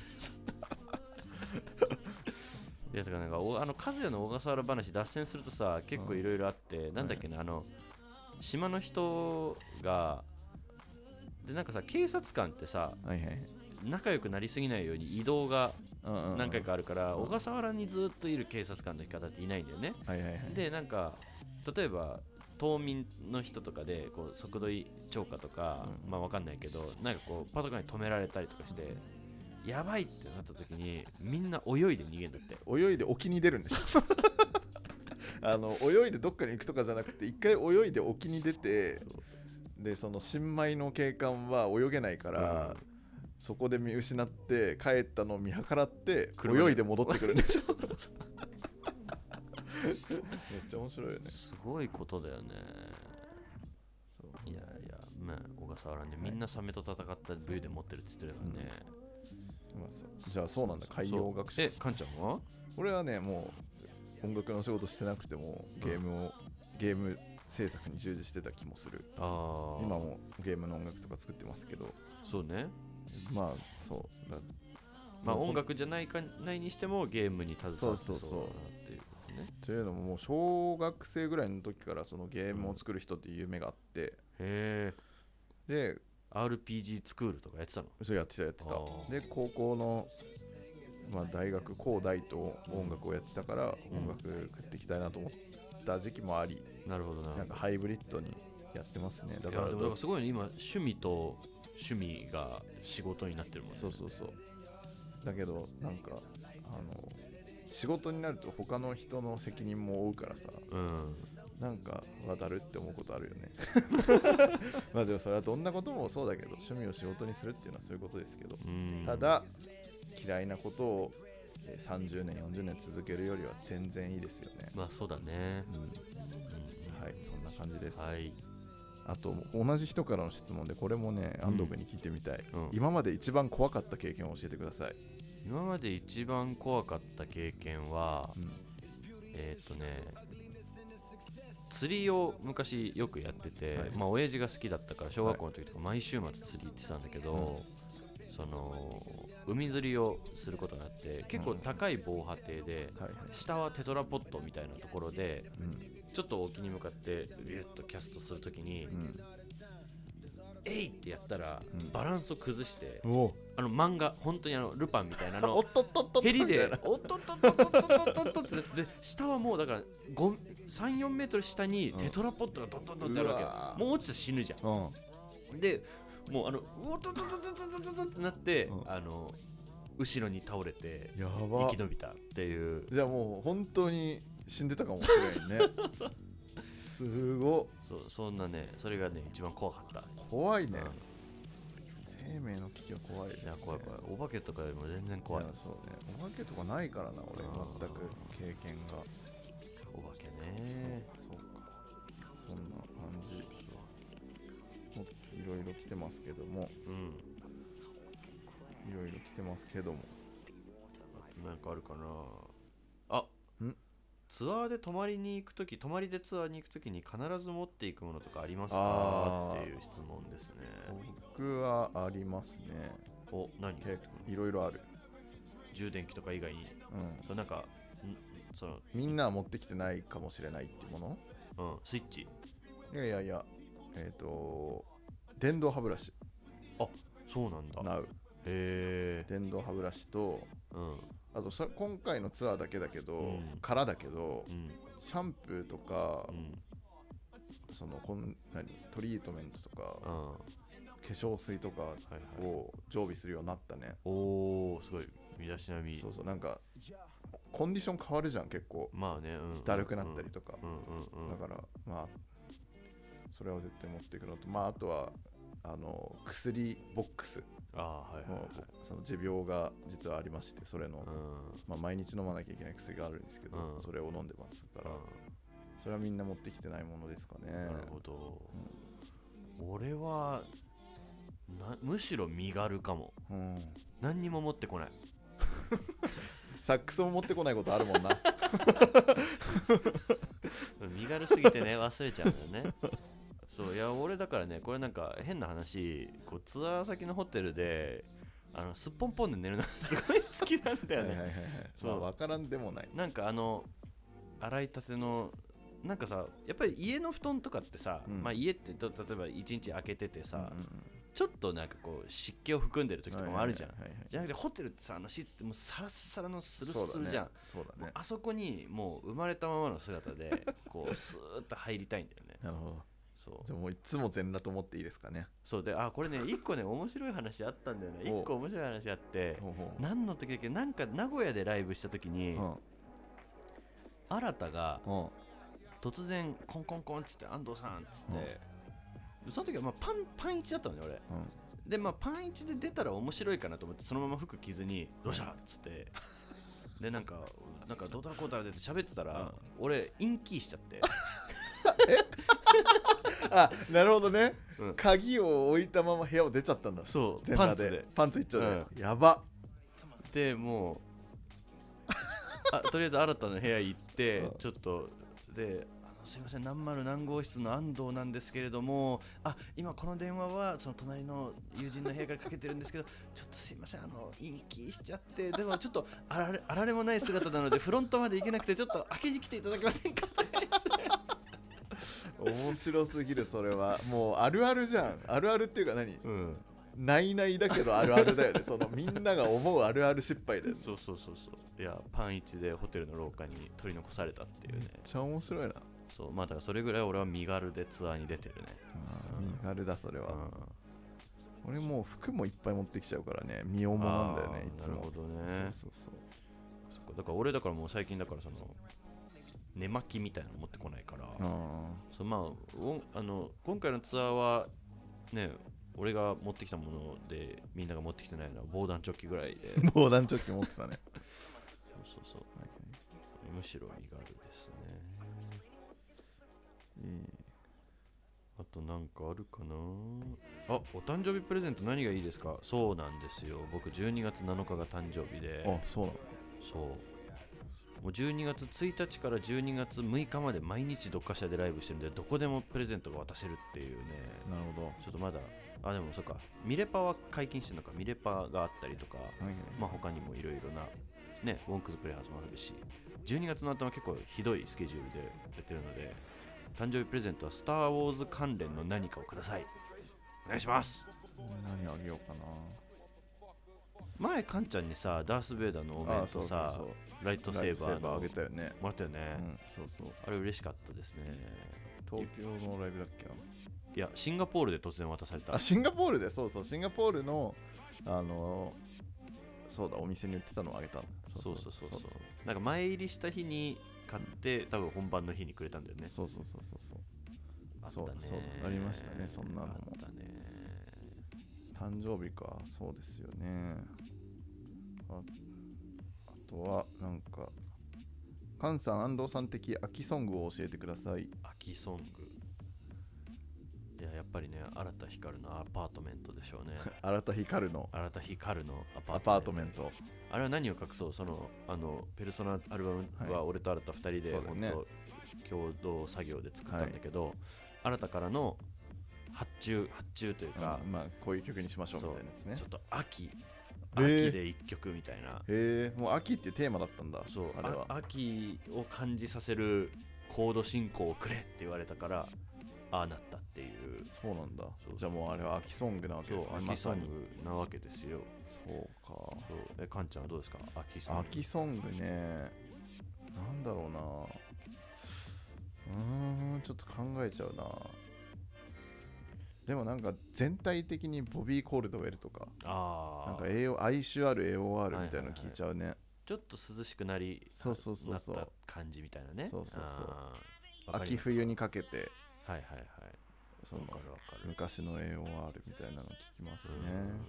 [SPEAKER 8] いやだからなんか和也の小笠原話脱線するとさ結構いろいろあって、なんだっけな島の人がでなんかさ警察官ってさ、仲良くなりすぎないように移動が何回かあるから、小笠原にずっといる警察官の方っていないんだよね。でなんか例えば島民の人とかでこう速度超過とか、まあわかんないけどなんかこうパトカーに止められたりとかしてやばいってなった時にみんな泳いで逃げるんだって。
[SPEAKER 9] 泳いで沖に出るんでしょ泳いでどっかに行くとかじゃなくて一回泳いで沖に出て、でその新米の警官は泳げないから、そこで見失って帰ったのを見計らって泳いで戻ってくるんでしょめっちゃ面白いよね。
[SPEAKER 8] すごいことだよね。いやまあ小笠原ねみんなサメと戦った武勇で持ってるって言ってるからね。
[SPEAKER 9] じゃあそうなんだ、海洋学者。
[SPEAKER 8] カンちゃんは？
[SPEAKER 9] 俺はねもう音楽の仕事してなくてもゲーム制作に従事してた気もする。今もゲームの音楽とか作ってますけど。
[SPEAKER 8] そうね。
[SPEAKER 9] まあそう
[SPEAKER 8] まあ音楽じゃないにしてもゲームに携わってそうっていうことね。
[SPEAKER 9] というのももう小学生ぐらいの時からそのゲームを作る人っていう夢があって、で
[SPEAKER 8] RPG スクールとかやってたの？
[SPEAKER 9] そうやってた。で高校の、大学高大と音楽をやってたから、音楽食っていきたいなと思った時期もあり、
[SPEAKER 8] なるほど
[SPEAKER 9] なんかハイブリッドにやってますね。だから
[SPEAKER 8] でもすごいね、今趣味と趣味が仕事になってるもんね。
[SPEAKER 9] そうだけどなんか仕事になると他の人の責任も負うからさ、なんかだるって思うことあるよねまあでもそれはどんなこともそうだけど、趣味を仕事にするっていうのはそういうことですけど、ただ嫌いなことを30年40年続けるよりは全然いいですよね。
[SPEAKER 8] まあそうだね。
[SPEAKER 9] はい、そんな感じです。
[SPEAKER 8] はい。
[SPEAKER 9] あと同じ人からの質問でこれもね、安藤君に聞いてみたい、今まで一番怖かった経験を教えてください。
[SPEAKER 8] 今まで一番怖かった経験は、 釣りを昔よくやってて、
[SPEAKER 9] はい
[SPEAKER 8] まあ親父が好きだったから小学校の時とか毎週末釣り行ってたんだけど、その海釣りをすることになって結構高い防波堤で、下はテトラポットみたいなところで、ちょっと沖に向かってビュッとキャストするときに、えいってやったらバランスを崩して、漫画本当にルパンみたいなのヘリでおっとっとっとっとっとっとっとってで下はもうだから3、4メートル下にテトラポットがどんどんどんってあるわけよ。もう落ちたら死ぬじゃん。でもううおっとっとっとっとっとっとってなって、後ろに倒れて生き延びたっていう。
[SPEAKER 9] じゃあもう本当に死んでたかもしれないね。すごっ。
[SPEAKER 8] そんなね、それがね一番怖かった。
[SPEAKER 9] 怖いね、生命の危機は怖いですね。
[SPEAKER 8] いや怖い怖い。お化けとかよりも全然怖い。
[SPEAKER 9] そうね、お化けとかないからな俺、全く経験が。
[SPEAKER 8] お化けね。
[SPEAKER 9] そうか、そんな感じ。もいろいろ来てますけども、いろいろ来てますけども、
[SPEAKER 8] なんかあるかな。あ、ツアーで泊まりでツアーに行くときに必ず持っていくものとかありますかっていう質問ですね。
[SPEAKER 9] 僕はありますね。
[SPEAKER 8] お、何？
[SPEAKER 9] いろいろある。
[SPEAKER 8] 充電器とか以外に、そうなんかその
[SPEAKER 9] みんなは持ってきてないかもしれないっていうも
[SPEAKER 8] の？スイッチ。
[SPEAKER 9] いや電動歯ブラシ。
[SPEAKER 8] あ、そうなんだ。
[SPEAKER 9] ナウ。電動歯ブラシと、あと今回のツアーだけだけど、空だけど、シャンプーとか、そのトリートメントとか、化粧水とかを常備するようになったね。
[SPEAKER 8] おー、すごい身だしなみ。
[SPEAKER 9] そうそう、なんかコンディション変わるじゃん結構。
[SPEAKER 8] まあね、
[SPEAKER 9] だるくなったりとか。だからまあそれは絶対持っていくのと、まああとは薬ボックス。その持病が実はありまして、それの、まあ、毎日飲まなきゃいけない薬があるんですけど、それを飲んでますから、それはみんな持ってきてないものですかね。
[SPEAKER 8] なるほど。俺はむしろ身軽かも。何にも持ってこない。
[SPEAKER 9] サックスも持ってこないことあるもんな。
[SPEAKER 8] 身軽すぎてね忘れちゃうんだよね。そういや俺だからね、これなんか変な話、こうツアー先のホテルですっぽんぽんで寝るのがすごい好きなんだよね。
[SPEAKER 9] そう、分からんでもない。
[SPEAKER 8] なんか洗いたてのなんかさ、やっぱり家の布団とかってさ、まあ家って例えば1日開けててさ、ちょっとなんかこう湿気を含んでる時とかもあるじゃん。じゃなくてホテルってさ、シーツってもうサラサラのスルスルじゃん。
[SPEAKER 9] そうだね。
[SPEAKER 8] あそこにもう生まれたままの姿でこうスーッと入りたいんだよね。
[SPEAKER 9] なるほど。
[SPEAKER 8] そう
[SPEAKER 9] じゃあもういつも全裸と思っていいですかね。
[SPEAKER 8] そうで、これね一個ね面白い話あったんだよね。一個面白い話あって、何の時だっけ、なんか名古屋でライブした時に、新田が突然コンコンコンっつって安藤さんっつって、その時はまあパンイチだったのね俺。でまあパンイチで出たら面白いかなと思ってそのまま服着ずにどうしたっつってでなんかどうだこうだで喋ってたら、俺インキーしちゃって。
[SPEAKER 9] あ、なるほどね、鍵を置いたまま部屋を出ちゃったんだ。
[SPEAKER 8] そう、
[SPEAKER 9] 全裸でパンツ一丁で、やば
[SPEAKER 8] でもうとりあえず新たな部屋行ってちょっとですいません、何丸何号室の安藤なんですけれども、今この電話はその隣の友人の部屋からかけてるんですけど、ちょっとすいません、インキーしちゃって、でもちょっとあられもない姿なのでフロントまで行けなくてちょっと開けに来ていただけませんか。
[SPEAKER 9] 面白すぎる。それはもうあるあるじゃん。あるあるっていうかないないだけどあるあるだよね。そのみんなが思うあるある失敗だよね。
[SPEAKER 8] そういやパン1でホテルの廊下に取り残されたっていうね。めっ
[SPEAKER 9] ちゃ面白いな。
[SPEAKER 8] そう、まあだからそれぐらい俺は身軽でツアーに出てるね。
[SPEAKER 9] 身軽だそれは。俺もう服もいっぱい持ってきちゃうからね、身重なんだよねいつも。
[SPEAKER 8] なるほどね。
[SPEAKER 9] そう
[SPEAKER 8] だから俺だからもう最近だからその寝巻きみたいなの持ってこないから、そうまあ今回のツアーはね、俺が持ってきたものでみんなが持ってきてないのは防弾チョッキぐらいで。
[SPEAKER 9] 防弾チョッキ持ってたね。
[SPEAKER 8] そう、むしろ身軽ですね。あとなんかあるかな。お誕生日プレゼント何がいいですか。そうなんですよ、僕12月7日が誕生日で。
[SPEAKER 9] そうなの。
[SPEAKER 8] そうもう12月1日から12月6日まで毎日どっかしらでライブしてるんで、どこでもプレゼントが渡せるっていうね。
[SPEAKER 9] なるほど。
[SPEAKER 8] ちょっとまだ、でもそっか、ミレパは解禁してるのか、ミレパがあったりとか、まあ他にもいろいろな、ね、ウォンクズプレイハウスもあるし、12月の頭結構ひどいスケジュールでやってるので、誕生日プレゼントはスター・ウォーズ関連の何かをください。お願いします。
[SPEAKER 9] 何あげようかな。
[SPEAKER 8] 前カンちゃんにさ、ダース・ベイダーのお面とさ、ライトセーバーの
[SPEAKER 9] あげたよね。
[SPEAKER 8] もらったよね。
[SPEAKER 9] そうそう。
[SPEAKER 8] あれ嬉しかったですね。
[SPEAKER 9] 東京のライブだっけな。
[SPEAKER 8] いや、シンガポールで突然渡された。
[SPEAKER 9] シンガポールで、そうそう、シンガポールのそうだ、お店に売ってたのをあげたの。
[SPEAKER 8] そう。なんか前入りした日に買って多分本番の日にくれたんだよね。
[SPEAKER 9] そうそうありましたね、そんなのも。誕生日か、そうですよね。あとはなんか、菅さん、安藤さん的秋ソングを教えてください。
[SPEAKER 8] 秋ソング、いや、やっぱりね、新田ひかるのアパートメントでしょうね。
[SPEAKER 9] 新田ひかるの
[SPEAKER 8] アパートメント。あれは何を隠そう、ペルソナアルバムは俺と新田2人で本当共同作業で作ったんだけど、新田からの発注というか、
[SPEAKER 9] まあこういう曲にしましょうみたいなやつね。
[SPEAKER 8] ちょっと秋で一曲みたいな。
[SPEAKER 9] もう秋っていうテーマだったんだ。
[SPEAKER 8] そう、あれは秋を感じさせるコード進行をくれって言われたから、ああなったっていう。
[SPEAKER 9] そうなんだ。じゃあもうあれは秋ソングなわけですね。
[SPEAKER 8] 秋ソングなわけですよ。
[SPEAKER 9] そうか。
[SPEAKER 8] カンちゃんはどうですか、秋ソング。
[SPEAKER 9] 秋ソングね、なんだろうな。ちょっと考えちゃうな。でもなんか全体的にボビー・コールドウェルとか、なんか哀愁ある AOR みたいなの聞いちゃうね。
[SPEAKER 8] ちょっと涼しくなりなった感じみたいなね。
[SPEAKER 9] そう秋冬にかけて、その昔の AOR みたいなの聞きますね。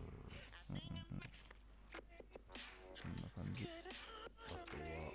[SPEAKER 9] そんな感じ。
[SPEAKER 8] あとは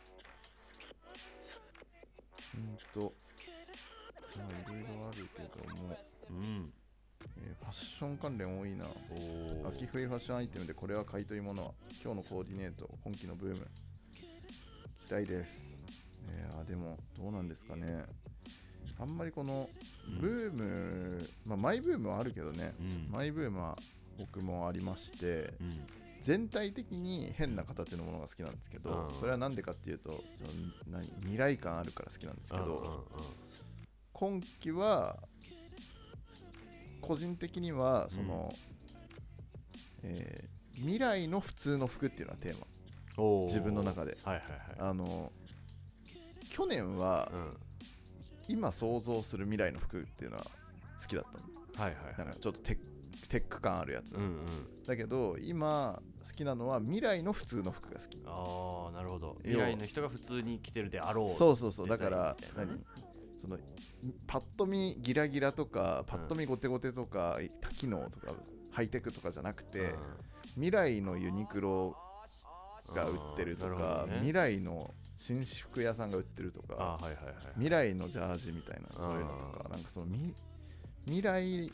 [SPEAKER 9] いろいろあるけども、ファッション関連多いな。秋冬ファッションアイテムでこれは買い取り物は、今日のコーディネート、今季のブーム、期待です。でもどうなんですかね。あんまりこのブーム、マイブームはあるけどね、マイブームは僕もありまして、全体的に変な形のものが好きなんですけど、それはなんでかっていうと、未来感あるから好きなんですけど、今季は個人的にはその、未来の普通の服っていうのがテーマ、自分の中で。去年は、今想像する未来の服っていうのは好きだったの。なんかちょっとテック感あるやつ、だけど今好きなのは未来の普通の服が好き。
[SPEAKER 8] なるほど。未来の人が普通に着てるであろう。
[SPEAKER 9] そうだからそのパッと見ギラギラとか、パッと見ゴテゴテとか、多機能とかハイテクとかじゃなくて、未来のユニクロが売ってるとか、未来の紳士服屋さんが売ってるとか、未来のジャージみたいな、そういうのとか、なんかその未来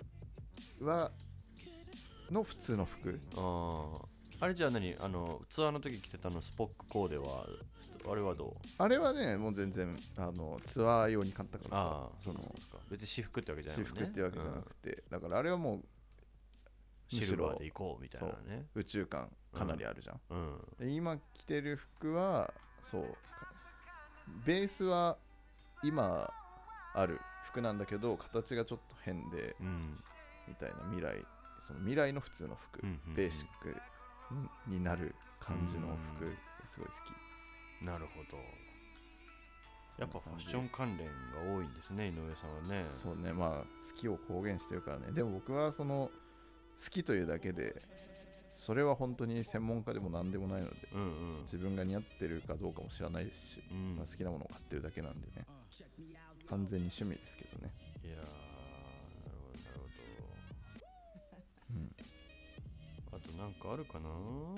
[SPEAKER 9] の普通の服。
[SPEAKER 8] あれじゃあ何、ツアーの時着てたスポックコーデはあれはどう？
[SPEAKER 9] あれはね、もう全然ツアー用に買ったからさ、
[SPEAKER 8] 別に私服ってわけじゃないもんね。
[SPEAKER 9] 私服ってわけじゃなくて、だからあれはもう
[SPEAKER 8] シルバーで行こうみたいなね。
[SPEAKER 9] 宇宙感かなりあるじゃん。で今着てる服はベースは今ある服なんだけど、形がちょっと変で、みたいな未来の普通の服、ベーシックになる感じの服すごい好き。
[SPEAKER 8] なるほど。やっぱファッション関連が多いんですね、井上さんはね。
[SPEAKER 9] そうね、好きを公言してるからね。でも僕は好きというだけで、それは本当に専門家でも何でもないので、自分が似合ってるかどうかも知らないですし、好きなものを買ってるだけなんでね、完全に趣味ですけどね。
[SPEAKER 8] いやー、なるほど。あとなんかあるかな。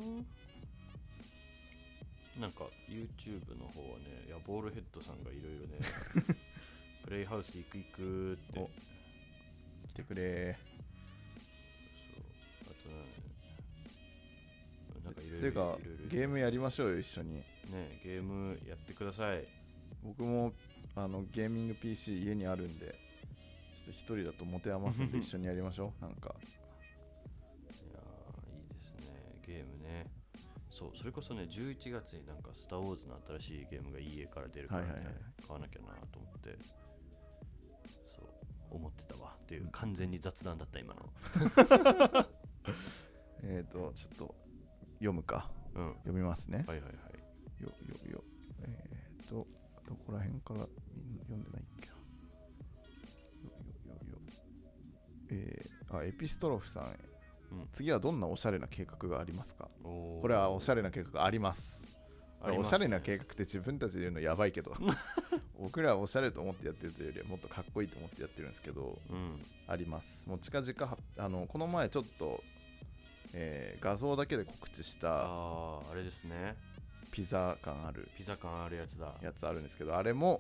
[SPEAKER 8] なんか YouTube の方はね、ボールヘッドさんがいろいろねプレイハウス行くって
[SPEAKER 9] 来てくれ。
[SPEAKER 8] あとなんかいろい
[SPEAKER 9] ていうかゲームやりましょうよ一緒に。
[SPEAKER 8] ね、ゲームやってください。
[SPEAKER 9] 僕もゲーミング PC 家にあるんで、ちょっと一人だと持て余すんで一緒にやりましょう。なんか
[SPEAKER 8] いやーいいですね、ゲームね。そう、それこそね、11月になんかスターウォーズの新しいゲームが EA から出るからね、買わなきゃなと思って、そう思ってたわっていう、完全に雑談だった今の。
[SPEAKER 9] ちょっと読むか、読みますね。
[SPEAKER 8] はいはいはい。
[SPEAKER 9] どこら辺から読んでないっけな。エピストロフさんへ、次はどんなおしゃれな計画がありますか。これはおしゃれな計画あります。おしゃれな計画って自分たちで言うのやばいけど僕らはおしゃれと思ってやってるというよりはもっとかっこいいと思ってやってるんですけど、あります。もう近々この前ちょっと、画像だけで告知した
[SPEAKER 8] あれですね、
[SPEAKER 9] ピザ感あるやつあるんですけど、あれも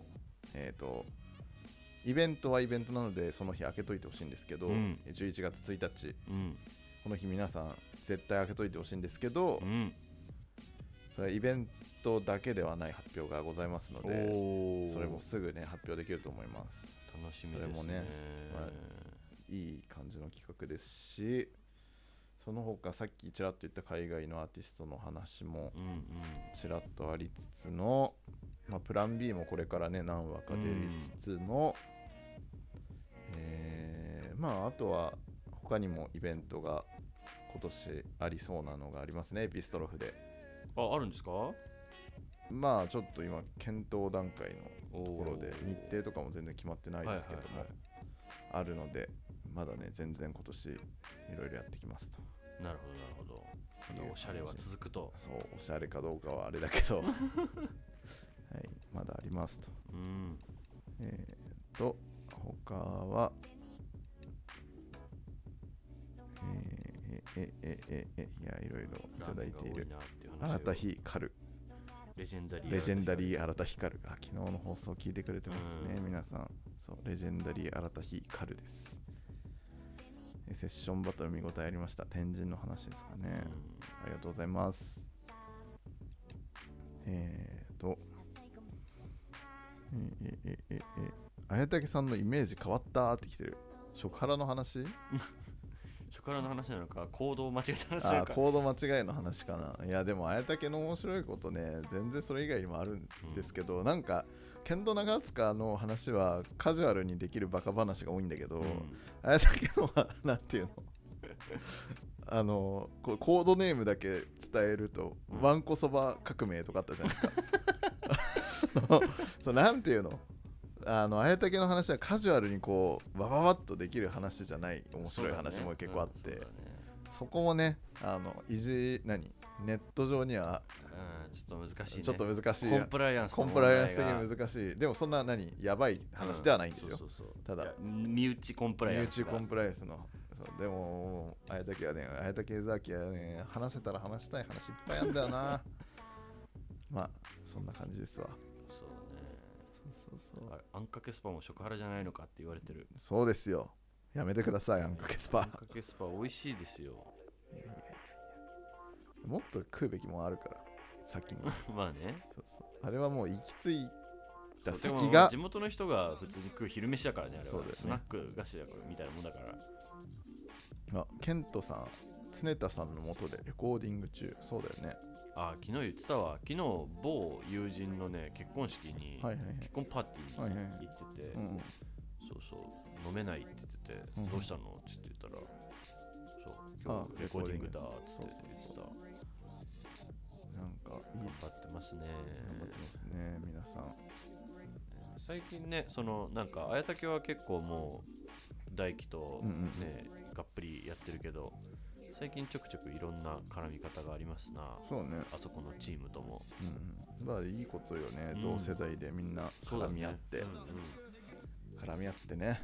[SPEAKER 9] イベントはイベントなのでその日開けといてほしいんですけど、11月1日、この日皆さん絶対開けといてほしいんですけど、それはイベントだけではない発表がございますので、それもすぐね発表できると思います。
[SPEAKER 8] 楽しみですね。
[SPEAKER 9] それもね、いい感じの企画ですし、その他さっきちらっと言った海外のアーティストの話もちらっとありつつの、プラン B もこれからね何話か出つつの、あとは他にもイベントが今年ありそうなのがありますね。エピストロフで
[SPEAKER 8] あるんですか。
[SPEAKER 9] ちょっと今検討段階のところで日程とかも全然決まってないですけども、あるのでまだね全然今年いろいろやってきますと。
[SPEAKER 8] なるほどなるほど。おしゃれは続くと。
[SPEAKER 9] そう、おしゃれかどうかはあれだけどはい、まだありますと。他はいやいろいろいただいている。新田ひかる、レジェンダリー新田ひかるが昨日の放送を聞いてくれてますね、皆さん。そう、レジェンダリー新田ひかるです。セッションバトル見応えありました。天神の話ですかね。ありがとうございます。綾竹さんのイメージ変わったってきてる。食ハラの話
[SPEAKER 8] 食ハラの話なのか、行動間違えた話なのか。
[SPEAKER 9] 行動間違いの話かな。いやでも綾竹の面白いことね、全然それ以外にもあるんですけど、なんかケンド長塚の話はカジュアルにできるバカ話が多いんだけど、綾竹のはなんていうのコードネームだけ伝えると、わんこそば革命とかあったじゃないですかそう、なんていうの、綾竹の話はカジュアルにこうバババッとできる話じゃない面白い話も結構あって、そこもねネット上には
[SPEAKER 8] ちょっと難しいね。
[SPEAKER 9] ちょっと難しい。
[SPEAKER 8] コンプライアンス
[SPEAKER 9] 的に難しい。でもそんなやばい話ではないんですよ。ただ
[SPEAKER 8] 身内コンプライアンス。
[SPEAKER 9] 身内コンプライアンスの。そうでも綾竹はね、綾竹ザキはね、話せたら話したい話いっぱいあるんだよなそんな感じですわ。
[SPEAKER 8] そうね。あんかけスパも食ハラじゃないのかって言われてる。
[SPEAKER 9] そうですよ。やめてください、あんかけスパ。
[SPEAKER 8] あんかけスパ美味しいですよ。
[SPEAKER 9] もっと食うべきもんあるから先に
[SPEAKER 8] まあね。
[SPEAKER 9] あれはもう行き着いた
[SPEAKER 8] 先が地元の人が普通に食う昼飯だからね。あれは
[SPEAKER 9] そうですね。
[SPEAKER 8] スナック菓子だからみたいなもんだから。
[SPEAKER 9] ケントさん、常田さんの元でレコーディング中。そうだよね。
[SPEAKER 8] 昨日言ってたわ。昨日某友人のね結婚式に、結婚パーティーに行ってて、そう飲めないって言ってて、どうしたのって言ったら、今日レコーディングだっつって言ってた。
[SPEAKER 9] なんか
[SPEAKER 8] 頑張ってますね。
[SPEAKER 9] 皆さん。
[SPEAKER 8] 最近ね、なんか綾竹は結構もう大輝とね、がっぷりやってるけど、最近ちょくちょくいろんな絡み方がありますな。
[SPEAKER 9] そうね。
[SPEAKER 8] あそこのチームとも。
[SPEAKER 9] いいことよね。同世代でみんな絡み合って、絡み合ってね。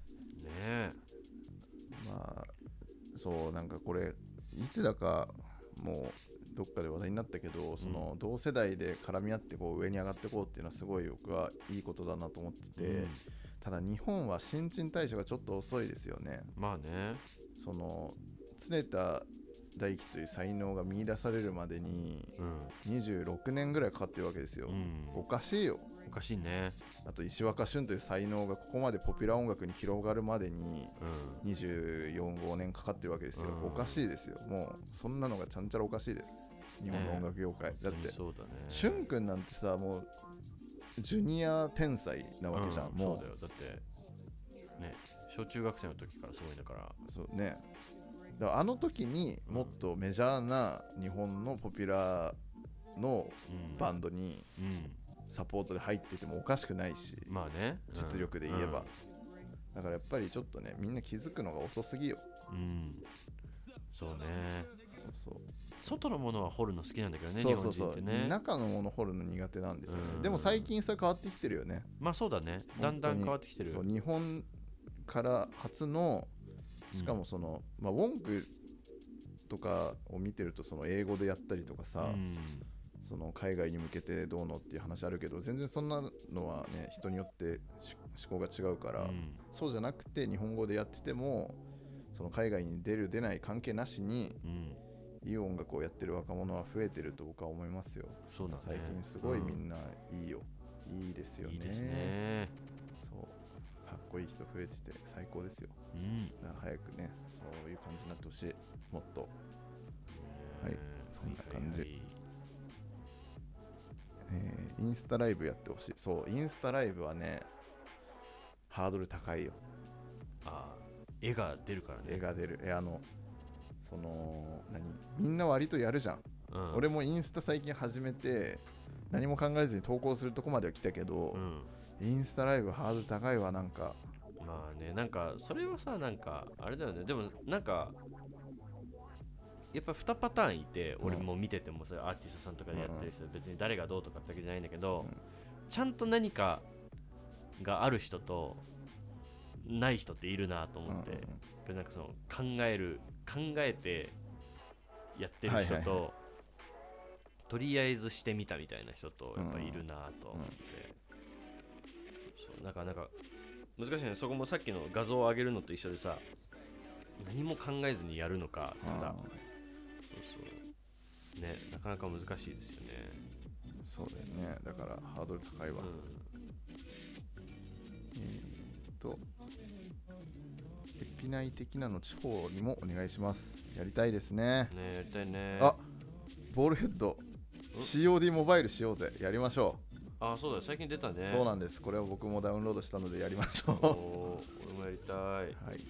[SPEAKER 9] そう、なんかこれいつだかもうどっかで話題になったけど、同世代で絡み合ってこう上に上がっていこうっていうのはすごい僕はいいことだなと思ってて、ただ日本は新陳代謝がちょっと遅いですよね。
[SPEAKER 8] まあね。
[SPEAKER 9] 常田大輝という才能が見出されるまでに26年ぐらいかかってるわけですよ、おかしいよ。
[SPEAKER 8] おかしいね。
[SPEAKER 9] あと石若俊という才能がここまでポピュラー音楽に広がるまでに24、5年かかってるわけですよ、おかしいですよ。もうそんなのがちゃんちゃらおかしいです、日本の音楽業界、だって
[SPEAKER 8] そうだね。
[SPEAKER 9] 俊くんなんてさ、もうジュニア天才なわけじゃん、もう。
[SPEAKER 8] そうだよ。だってね、小中学生の時からすごいんだから。
[SPEAKER 9] そうね。だからあの時にもっとメジャーな日本のポピュラーのバンドにサポートで入っててもおかしくないし、
[SPEAKER 8] まあね、
[SPEAKER 9] 実力で言えば、だからやっぱりちょっとね、みんな気づくのが遅すぎよ。
[SPEAKER 8] そうね。
[SPEAKER 9] そう
[SPEAKER 8] 外のものは掘るの好きなんだけどね、
[SPEAKER 9] そうそうそう、
[SPEAKER 8] 日本人ってね。
[SPEAKER 9] 中のもの掘るの苦手なんですよね、でも最近それ変わってきてるよね。
[SPEAKER 8] まあそうだね、だんだん変わってきてる。
[SPEAKER 9] そう、日本から初の、しかもその、ウォンクとかを見てると、その英語でやったりとかさ、その海外に向けてどうのっていう話あるけど、全然そんなのはね、人によって思考が違うから、そうじゃなくて日本語でやってても、その海外に出る出ない関係なしに、いい音楽をやってる若者は増えてると僕は思いますよ。
[SPEAKER 8] そうだね、
[SPEAKER 9] 最近すごいみんないいよ、いいですよね。
[SPEAKER 8] いいですね。
[SPEAKER 9] そう、かっこいい人増えてて最高ですよ。だから早くね、そういう感じになってほしい、もっと。はい、そんな感じ。インスタライブやってほしい。そう、インスタライブはね、ハードル高いよ。
[SPEAKER 8] 絵が出るからね。
[SPEAKER 9] 絵が出る。そのみんな割とやるじゃん、俺もインスタ最近始めて何も考えずに投稿するとこまでは来たけど、インスタライブハードル高いわ。なんか
[SPEAKER 8] まあね、なんかそれはさ、なんかあれだよね。でもなんかやっぱ2パターンいて、俺も見てても、それアーティストさんとかでやってる人、別に誰がどうとかってわけじゃないんだけど、ちゃんと何かがある人とない人っているなと思って、なんかその考えてやってる人と、とりあえずしてみたみたいな人とやっぱいるなと思って、そうなんか難しいね。そこもさっきの画像を上げるのと一緒でさ、何も考えずにやるのか、ただそうね、なかなか難しいですよね。
[SPEAKER 9] そうだよね、だからハードル高いわ。エピナイ的なの地方にもお願いします。やりたいですね。
[SPEAKER 8] やりたいね。
[SPEAKER 9] あ、ボールヘッド COD モバイルしようぜ。やりましょ
[SPEAKER 8] う。そうだ、最近出たね。
[SPEAKER 9] そうなんです。これは僕もダウンロードしたのでやりましょう。
[SPEAKER 8] 俺もやりたい。
[SPEAKER 9] はい。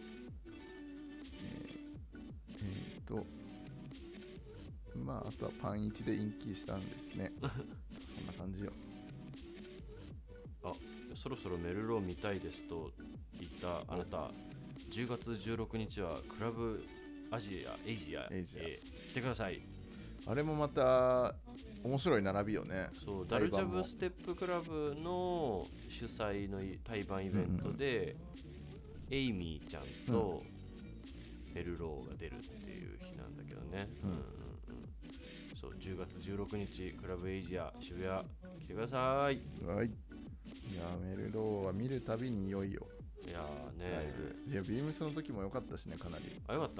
[SPEAKER 9] まああとはパン1でインキーしたんですね。そんな感じよ。
[SPEAKER 8] そろそろメルロー見たいですと言ったあなた、10月16日はクラブエイジアへ来てください。
[SPEAKER 9] あれもまた面白い並びよね。
[SPEAKER 8] そう、ダルジャブステップクラブの主催の対バンイベントで、エイミーちゃんとメルローが出るっていう日なんだけどね。そう、10月16日クラブエイジア渋谷来てください。
[SPEAKER 9] はい。いやメルローは見るたびに良いよ。
[SPEAKER 8] いやね、
[SPEAKER 9] ライブ。いやビームスの時も良かったしね、かなり。
[SPEAKER 8] よかった。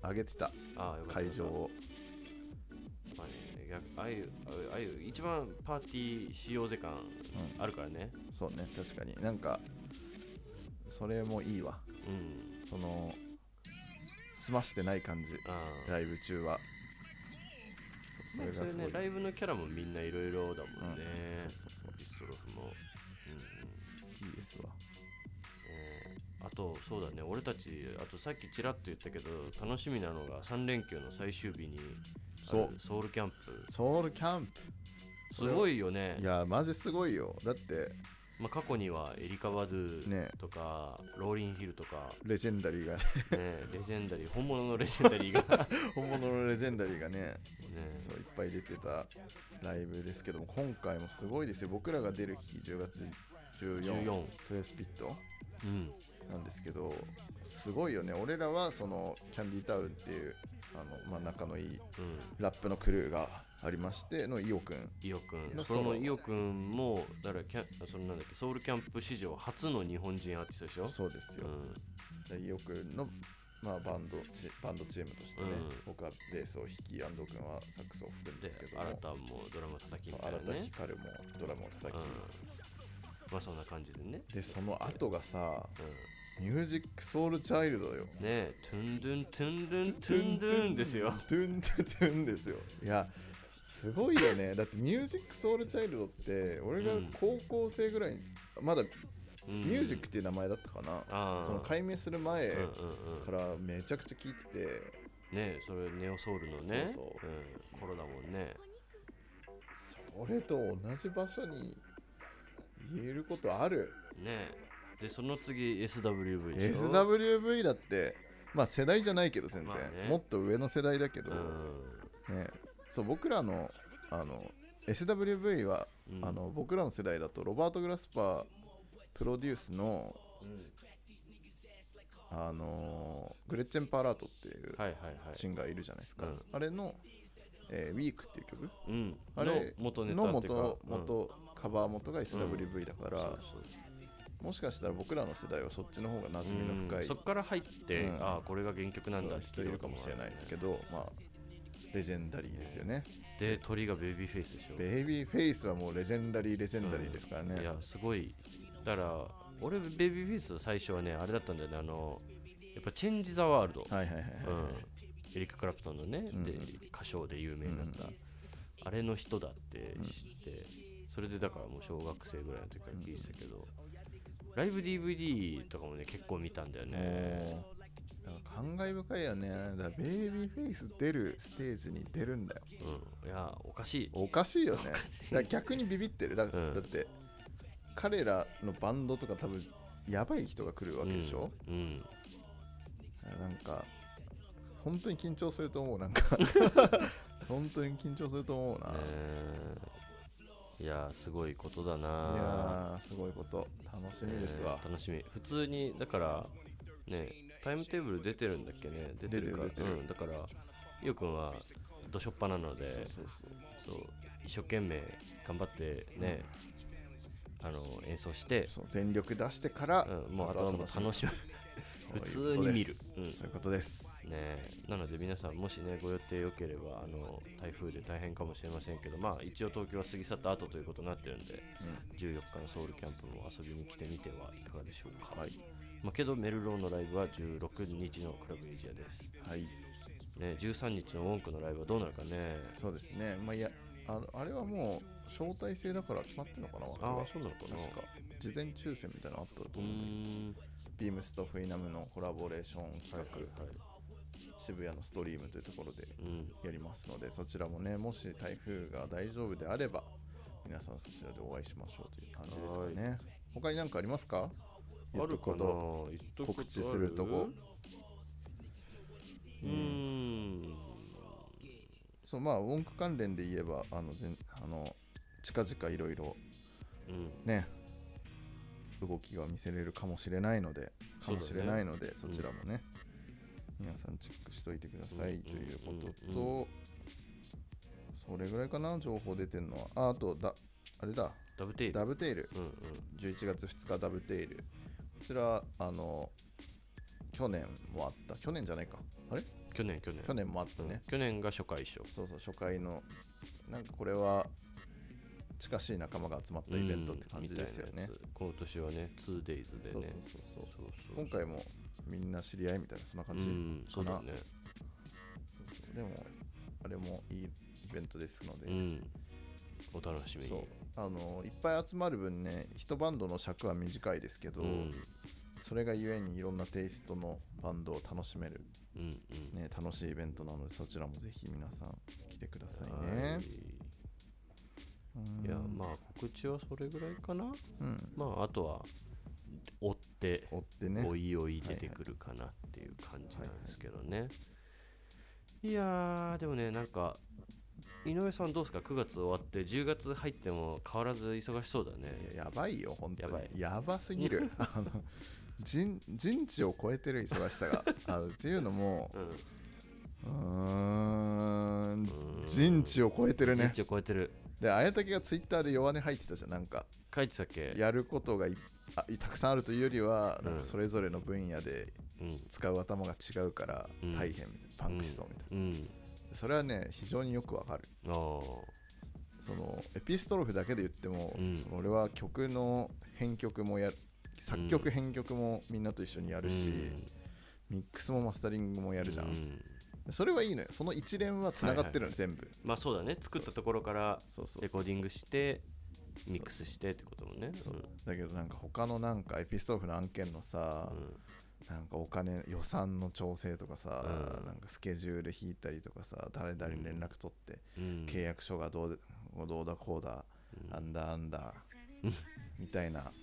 [SPEAKER 9] 上げてた。会場を。
[SPEAKER 8] まあね、ああいう一番パーティーしようぜ感あるからね。
[SPEAKER 9] そうね、確かに。なんかそれもいいわ。その済ましてない感じ。ライブ中は。
[SPEAKER 8] それがすごいね、ライブのキャラもみんないろいろだもんね。ビストロフも、
[SPEAKER 9] いいですわ。
[SPEAKER 8] あとそうだね、俺たちあとさっきちらっと言ったけど楽しみなのが3連休の最終日にソウルキャンプ。
[SPEAKER 9] ソウルキャンプ
[SPEAKER 8] すごいよね。
[SPEAKER 9] いやマジすごいよ。だって
[SPEAKER 8] 過去にはエリカ・バドゥとか、ローリン・ヒルとか
[SPEAKER 9] レジェンダリーが
[SPEAKER 8] ね、レジェンダリー、本物のレジェンダリーが
[SPEAKER 9] 本物のレジェンダリーがね、そういっぱい出てたライブですけども、今回もすごいですよ。僕らが出る日10月14トヨスピットなんですけど、すごいよね。俺らはそのキャンディータウンっていう仲のいいラップのクルーがありましてのイオくん。
[SPEAKER 8] そのイオくんもだからそのなんだっけ、ソウルキャンプ史上初の日本人アーティストでしょ。
[SPEAKER 9] そうですよ。イオくんのまあバンドチームとしてね、僕はベースを弾き、安藤君はサックスを吹くんですけども、
[SPEAKER 8] 新田もドラムを叩きみたいな
[SPEAKER 9] 新田
[SPEAKER 8] ね。
[SPEAKER 9] 光もドラムを叩き、
[SPEAKER 8] まあそんな感じでね。
[SPEAKER 9] でその後がさ、ミュージックソウルチャイルドよ。
[SPEAKER 8] ねえ、トゥンドゥントゥンドゥントゥンドゥンですよ。
[SPEAKER 9] トゥントゥントゥンですよ。いやすごいよね。だってミュージックソウルチャイルドって俺が高校生ぐらい、まだミュージックっていう名前だったかな、その改名する前からめちゃくちゃ聴いてて、
[SPEAKER 8] ねえ、それネオソウルのね、
[SPEAKER 9] そう
[SPEAKER 8] 頃だもんね。
[SPEAKER 9] それと同じ場所に言えることある
[SPEAKER 8] ねえ。でその次 SWV でしょ。
[SPEAKER 9] SWV だってまあ世代じゃないけど全然、
[SPEAKER 8] まあね、
[SPEAKER 9] もっと上の世代だけど、ね、そう僕らのSWV は、僕らの世代だとロバート・グラスパープロデュースの、グレッチェン・パーラートっていうシンガーいるじゃないですか、あれの、ウィークっていう曲、あれの元カバー元が SWV だから、もしかしたら僕らの世代はそっちの方が馴染みの深い、
[SPEAKER 8] そっから入って、ああこれが原曲なんだって
[SPEAKER 9] 人いるかもしれないですけど、まあレジェンダリーですよね。
[SPEAKER 8] で鳥がベイビーフェイスでしょ。
[SPEAKER 9] ベイビーフェイスはもうレジェンダリーですからね。
[SPEAKER 8] いやすごい。だから俺ベイビーフェイス最初はねあれだったんだよね、やっぱチェンジ・ザ・ワールド、エリック・クラプトンのね、で歌唱で有名になった、あれの人だって知って、それでだからもう小学生ぐらいの時から聴いてたけど、ライブ DVD とかもね結構見たんだよね。
[SPEAKER 9] だから感慨深いよね。だからベイビーフェイス出るステージに出るんだよ。
[SPEAKER 8] いやおかしい
[SPEAKER 9] よね。だから逆にビビってる。だって彼らのバンドとか多分やばい人が来るわけでしょ。なんか本当に緊張すると思う。なんか本当に緊張すると思うな。
[SPEAKER 8] いやすごいことだな。
[SPEAKER 9] いやすごいこと、楽しみですわ。
[SPEAKER 8] 楽しみ。普通にだからね、タイムテーブル出てるんだっけね。出てるか。だからゆうくんはどしょっぱなので、そう一生懸命頑張ってね、演奏して
[SPEAKER 9] 全力出してから、
[SPEAKER 8] もうあとはもう楽しむ普通に見る。
[SPEAKER 9] そういうことです
[SPEAKER 8] ね。なので皆さんもしねご予定よければ、台風で大変かもしれませんけど、まあ一応東京は過ぎ去った後ということになってるんで、14日のソウルキャンプも遊びに来てみてはいかがでしょうか。まあ、けどメルローのライブは16日のクラブエイジアです。ね、13日のウォンクのライブはどうなるかね。
[SPEAKER 9] そうですね。まあいやあれはもう招待制だから決まってるのかな。
[SPEAKER 8] そうなのかな。
[SPEAKER 9] 確か事前抽選みたいなのあったと思う。ビームスとフイナムのコラボレーション企画、渋谷のストリームというところでやりますので、そちらもね、もし台風が大丈夫であれば皆さんそちらでお会いしましょうという感じですかね。他に何かありますか？
[SPEAKER 8] あるかな。
[SPEAKER 9] 告知するとこ。そうまあウォンク関連で言えば近々いろいろね、動きが見せれるかもしれないので、そちらもね、皆さんチェックしといてくださいということと、それぐらいかな、情報出てるのは。あとあれだ、ダブテイル、11月2日ダブテイル、こちら去年もあった、去年じゃないか、あれ
[SPEAKER 8] 去年
[SPEAKER 9] もあったね。
[SPEAKER 8] 去年が初回一緒。
[SPEAKER 9] そう初回の、なんかこれは近しい仲間が集まったイベントって感じですよね。
[SPEAKER 8] 今年はね 2days でね。
[SPEAKER 9] 今回もみんな知り合いみたいな、そんな感じかな。
[SPEAKER 8] そうだね。
[SPEAKER 9] でもあれもいいイベントですので、
[SPEAKER 8] お楽しみに。
[SPEAKER 9] いっぱい集まる分ね、一バンドの尺は短いですけど、それがゆえにいろんなテイストのバンドを楽しめる、楽しいイベントなので、そちらもぜひ皆さん来てくださいね。
[SPEAKER 8] いやまあ告知はそれぐらいかな。まああとは追ってね、おいおい出てくるかなっていう感じなんですけどね。いやーでもね、なんか井上さんどうですか？ 9 月終わって10月入っても変わらず忙しそうだね。
[SPEAKER 9] やばいよ本当に。やばすぎる人知を超えてる忙しさがっていうのも、人知を超えてるね。
[SPEAKER 8] 人知を超えてる。
[SPEAKER 9] で綾竹がツイッターで弱音入ってたじゃん。なんか
[SPEAKER 12] 書いてたっけ。
[SPEAKER 9] やることがたくさんあるというよりは、
[SPEAKER 12] うん
[SPEAKER 9] なんかそれぞれの分野で
[SPEAKER 12] うん
[SPEAKER 9] 使う頭が違うから
[SPEAKER 12] うん
[SPEAKER 9] 大変みたいな、パンクしそうみたいな、
[SPEAKER 12] うん
[SPEAKER 9] それはね非常によくわかる。
[SPEAKER 12] ああ
[SPEAKER 9] そのエピストロフだけで言っても、
[SPEAKER 12] うん
[SPEAKER 9] その俺は曲の編曲も作曲編曲もみんなと一緒にやるし、ミックスもマスタリングもやるじゃん、
[SPEAKER 12] うん
[SPEAKER 9] それはいいのよ。その一連はつながってるの、
[SPEAKER 12] はいはい
[SPEAKER 9] 全部。
[SPEAKER 12] まあそうだね、作ったところから
[SPEAKER 9] そうそうそうそう
[SPEAKER 12] レコーディングしてミックスしてってこともね。
[SPEAKER 9] そうだけどなんか他のなんかエピストロフの案件のさ、なんかお金予算の調整とかさ、
[SPEAKER 12] うん
[SPEAKER 9] なんかスケジュール引いたりとかさ、誰々に連絡取って、
[SPEAKER 12] うん
[SPEAKER 9] 契約書がどうだこうだ、アンダーみたいなこと。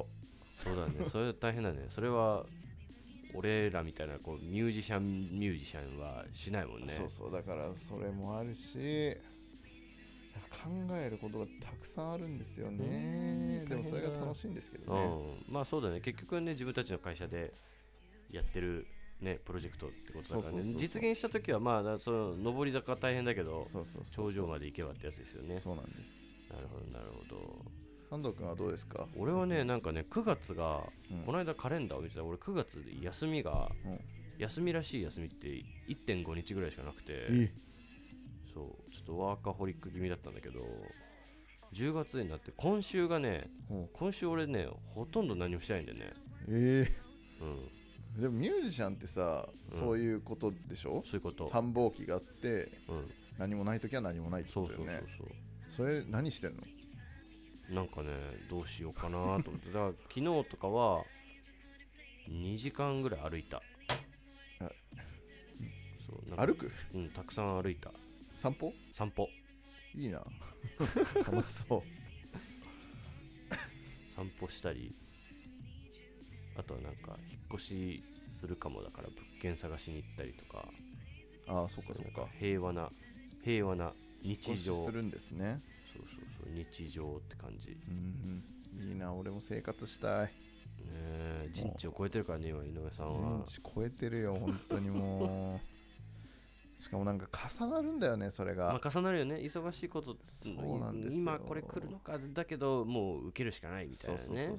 [SPEAKER 12] そうだね、それ大変だね。それは俺らみたいなこうミュージシャンはしないもんね。
[SPEAKER 9] そうそう、だからそれもあるし、考えることがたくさんあるんですよね。でもそれが楽しいんですけどね。
[SPEAKER 12] まあそうだね、結局はね自分たちの会社でやってるねプロジェクトってことだからね。実現した時はまあその上り坂大変だけど、頂上まで行けばってやつですよね。
[SPEAKER 9] そうなんです。
[SPEAKER 12] なるほどなるほど。
[SPEAKER 9] 安藤君はどうですか？
[SPEAKER 12] 俺はねなんかね9月が、この間カレンダーを見てたら俺9月で休みが、休みらしい休みって 1.5 日ぐらいしかなくて、そうちょっとワーカホリック気味だったんだけど、10月になって今週がね、今週俺ねほとんど何もしてないんだよね。で
[SPEAKER 9] もミュージシャンってさ、そういうことでしょ？
[SPEAKER 12] そういうこと。
[SPEAKER 9] 繁忙期があって、何もない時は何もないってことだよね。それ何してんの？
[SPEAKER 12] なんかねどうしようかなと思ってだから昨日とかは2時間ぐらい歩いた。そうなんか
[SPEAKER 9] 歩く？
[SPEAKER 12] たくさん歩いた。
[SPEAKER 9] 散歩いいな楽しそう
[SPEAKER 12] 散歩したり、あとはなんか引っ越しするかもだから物件探しに行ったりとか。
[SPEAKER 9] ああ、そっかそっか。
[SPEAKER 12] 平和な日常
[SPEAKER 9] するんですね。
[SPEAKER 12] そう日常って感じ。
[SPEAKER 9] いいな、俺も生活したい。
[SPEAKER 12] 人知を超えてるからね今井上さんは。
[SPEAKER 9] 人知超えてるよ本当にもうしかもなんか重なるんだよねそれが。
[SPEAKER 12] まあ重なるよね、忙しいこと。
[SPEAKER 9] そうなんですよ。
[SPEAKER 12] 今これ来るのかだけどもう受けるしかないみたいなね。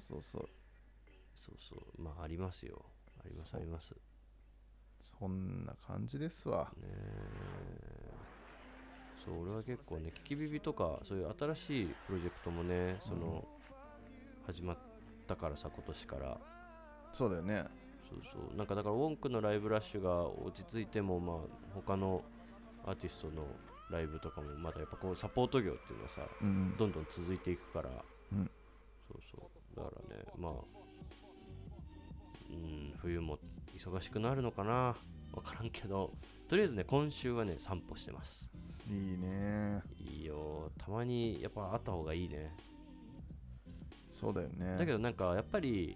[SPEAKER 12] そうまあありますよ、あります。
[SPEAKER 9] そんな感じですわね。
[SPEAKER 12] そう俺は結構ねキキビビとかそういう新しいプロジェクトもねその、始まったからさ今年から。
[SPEAKER 9] そうだよね。
[SPEAKER 12] そうなんかだからウォンクのライブラッシュが落ち着いてもまあ他のアーティストのライブとかもまだやっぱこうサポート業っていうのはさ、どんどん続いていくから、そうだからねまあ冬も忙しくなるのかな分からんけど、とりあえずね今週はね散歩してます。
[SPEAKER 9] いいね。
[SPEAKER 12] いいよ、たまにやっぱあった方がいいね。
[SPEAKER 9] そうだよね。
[SPEAKER 12] だけどなんかやっぱり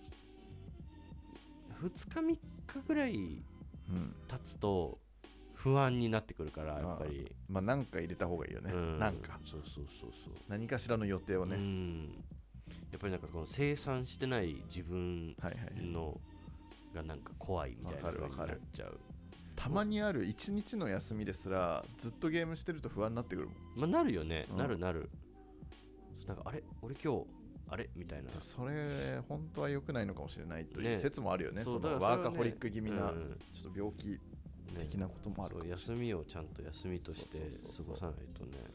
[SPEAKER 12] 2日3日ぐらい経つと不安になってくるからやっぱり
[SPEAKER 9] まあ何か入れた方がいいよね。なんか
[SPEAKER 12] そう
[SPEAKER 9] 何かしらの予定をね。
[SPEAKER 12] やっぱりなんかこの生産してない自分のがなんか怖いみたいなのになっちゃう。
[SPEAKER 9] たまにある1日の休みですらずっとゲームしてると不安になってくるもん。
[SPEAKER 12] まあなるよね、なるなんかあれ俺今日あれみたいな。
[SPEAKER 9] それ本当は良くないのかもしれないという説もあるよね。そのワーカホリック気味なちょっと病気的なこともある。
[SPEAKER 12] 休みをちゃんと休みとして過ごさないとね。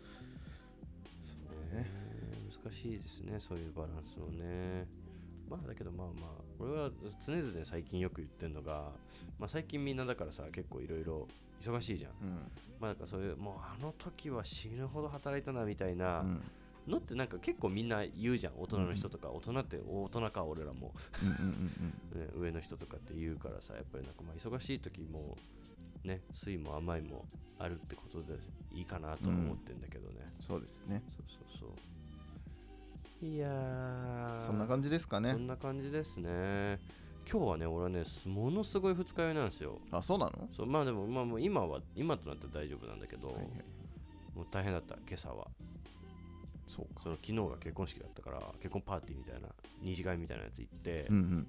[SPEAKER 12] 難しいですねそういうバランスもね。まあだけどまあ俺は常々最近よく言ってるのが、まあ最近みんなだからさ結構いろいろ忙しいじゃん。まあだからそういうもうあの時は死ぬほど働いたなみたいなのってなんか結構みんな言うじゃん。大人の人とか、大人って大人か俺らも上の人とかって言うからさ、やっぱりなんかまあ忙しい時もね酸いも甘いもあるってことでいいかなと思ってんだけどね。
[SPEAKER 9] そうですね。
[SPEAKER 12] そういやー
[SPEAKER 9] そんな感じですかね。
[SPEAKER 12] そんな感じですね。今日はね俺はねものすごい二日酔いなんですよ。
[SPEAKER 9] あ、そうなの？
[SPEAKER 12] そうまあでもまあもう今となって大丈夫なんだけど、もう大変だった今朝は。その昨日が結婚式だったから結婚パーティーみたいな二次会みたいなやつ行って、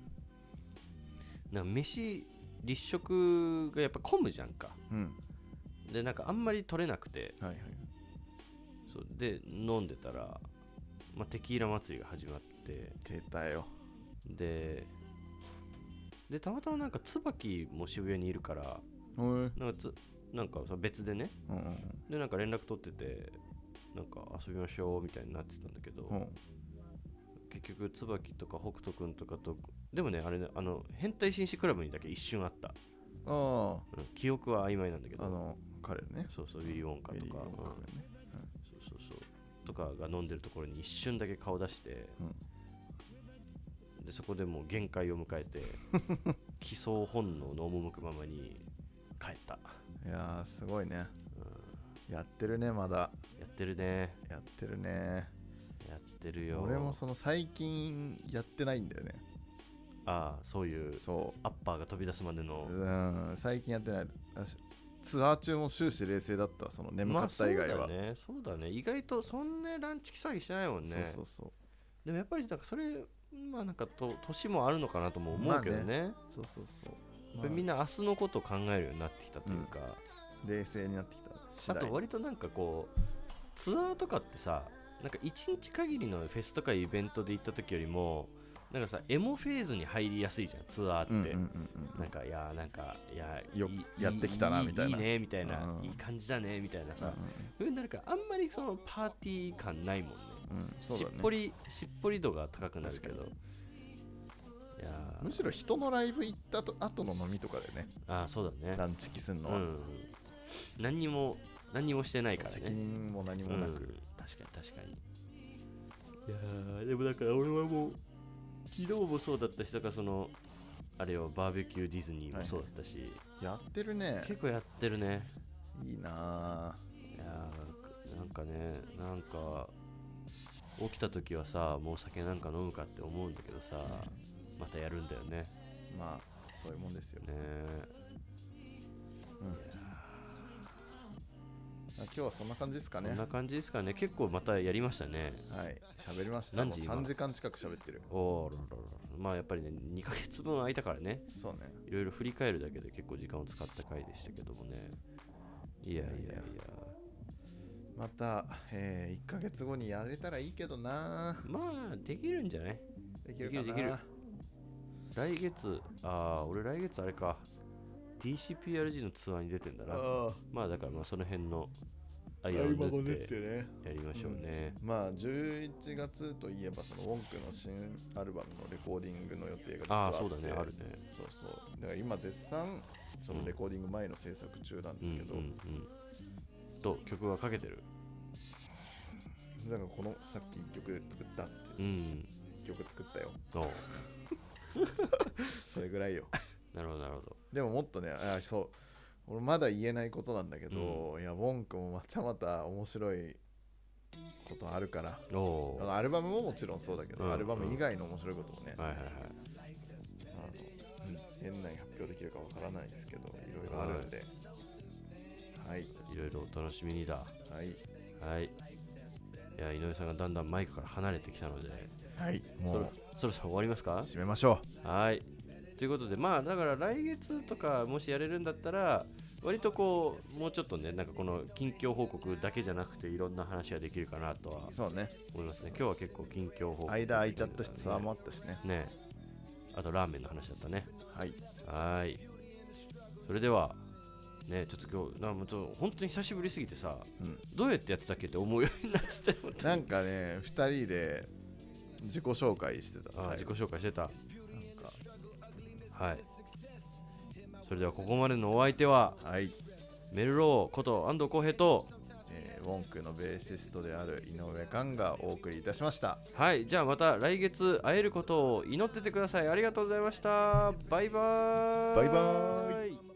[SPEAKER 12] なんか立食がやっぱ混むじゃんか。でなんかあんまり取れなくて、 そうで飲んでたら、まあ、テキーラ祭りが始まって
[SPEAKER 9] 出たよ。
[SPEAKER 12] でたまたまなんか椿も渋谷にいるからなんかさ別でね、でなんか連絡取っててなんか遊びましょうみたいになってたんだけど、結局椿とか北斗くんとかとでもねあれね変態紳士クラブにだけ一瞬あった。記憶は曖昧なんだけど
[SPEAKER 9] 彼ね、
[SPEAKER 12] そうそうウィリー・ウォンカとか、そうそうそうとかが飲んでるところに一瞬だけ顔出して、でそこでもう限界を迎えて奇想本能の赴くままに帰った。
[SPEAKER 9] いやーすごいね、やってるね。まだ
[SPEAKER 12] やってるね。
[SPEAKER 9] やってるね。
[SPEAKER 12] やってるよ。
[SPEAKER 9] 俺もその最近やってないんだよね。
[SPEAKER 12] そういうアッパーが飛び出すまでの
[SPEAKER 9] 最近やってない。ツアー中も終始冷静だったわ、その眠かった以外は。
[SPEAKER 12] そうだね意外とそんなランチ騒ぎしてないもんね。
[SPEAKER 9] そう
[SPEAKER 12] でもやっぱりなんかそれまあなんか年もあるのかなとも思うけどね。
[SPEAKER 9] そう
[SPEAKER 12] みんな明日のことを考えるようになってきたというか、
[SPEAKER 9] 冷静になってきた。
[SPEAKER 12] あと割となんかこうツアーとかってさ、なんか一日限りのフェスとかイベントで行った時よりもなんかさエモフェーズに入りやすいじゃんツアーって。なんか
[SPEAKER 9] やってきたなみたいな、
[SPEAKER 12] いいねみたいな、いい感じだねみたいなさ、そういうになるからあんまりそのパーティー感ないもんね。しっぽり度が高くなるけど、
[SPEAKER 9] むしろ人のライブ行った後の飲みとかでね。
[SPEAKER 12] そうだね。
[SPEAKER 9] ランチキすんのは、
[SPEAKER 12] 何にもしてないからね。
[SPEAKER 9] 責任も何もなく、
[SPEAKER 12] 確かに。いやでもだから俺はもう昨日もそうだったし、だからそのあれよバーベキューディズニーもそうだったし、
[SPEAKER 9] やってるね。
[SPEAKER 12] 結構やってるね。
[SPEAKER 9] いいな。
[SPEAKER 12] いやなんかね、なんか起きた時はさもう酒なんか飲むかって思うんだけどさ、またやるんだよね。
[SPEAKER 9] まあそういうもんですよね。今日はそんな感じですかね。
[SPEAKER 12] そんな感じですかね。結構またやりましたね。
[SPEAKER 9] はい、喋りました。もう3時間近く喋ってる。
[SPEAKER 12] まあやっぱりね2ヶ月分空いたからね。
[SPEAKER 9] そうね。
[SPEAKER 12] いろいろ振り返るだけで結構時間を使った回でしたけどもね。いや
[SPEAKER 9] また、1ヶ月後にやれたらいいけどな。
[SPEAKER 12] まあできるんじゃない？
[SPEAKER 9] できるかな。
[SPEAKER 12] できる。来月俺来月あれか TCPRG のツアーに出てんだな。まあだからまあその辺の間を縫ってやりましょうね。
[SPEAKER 9] まあ11月といえばそのウォンクの新アルバムのレコーディングの予定が実はあって。
[SPEAKER 12] そうだね、あるね。
[SPEAKER 9] だから今絶賛そのレコーディング前の制作中なんですけど、
[SPEAKER 12] と曲がかけてる。
[SPEAKER 9] だからこのさっき1曲作ったって、1曲作ったよ。それぐらいよ。
[SPEAKER 12] なるほど。
[SPEAKER 9] でももっとね、俺まだ言えないことなんだけど、いやウォンクもまた面白いことあるから。アルバムももちろんそうだけど、アルバム以外の面白いこともね、年内発表できるかわからないですけど、いろいろあるんで、
[SPEAKER 12] いろいろお楽しみにだ。
[SPEAKER 9] はい。
[SPEAKER 12] いや井上さんがだんだんマイクから離れてきたので、
[SPEAKER 9] もう
[SPEAKER 12] そろそろ終わりますか？
[SPEAKER 9] 締めましょ
[SPEAKER 12] う。ということで、まあだから来月とかもしやれるんだったら割とこうもうちょっとね、なんかこの近況報告だけじゃなくていろんな話ができるかなとは思いますね。今日は結構近況報告、
[SPEAKER 9] 間空いちゃったしツアーもあったしね。
[SPEAKER 12] あとラーメンの話だったね。
[SPEAKER 9] はい。
[SPEAKER 12] それではね、ちょっと今日本当に久しぶりすぎてさ、どうやってやってたっけって思うようになってた。
[SPEAKER 9] なんかね、2人で自己紹介してた。
[SPEAKER 12] 自己紹介してた。それではここまでのお相手は、メルローこと安藤浩平と、
[SPEAKER 9] ウォンクのベーシストである井上寛がお送りいたしました。
[SPEAKER 12] じゃあまた来月会えることを祈っててください。ありがとうございました。バイバーイ。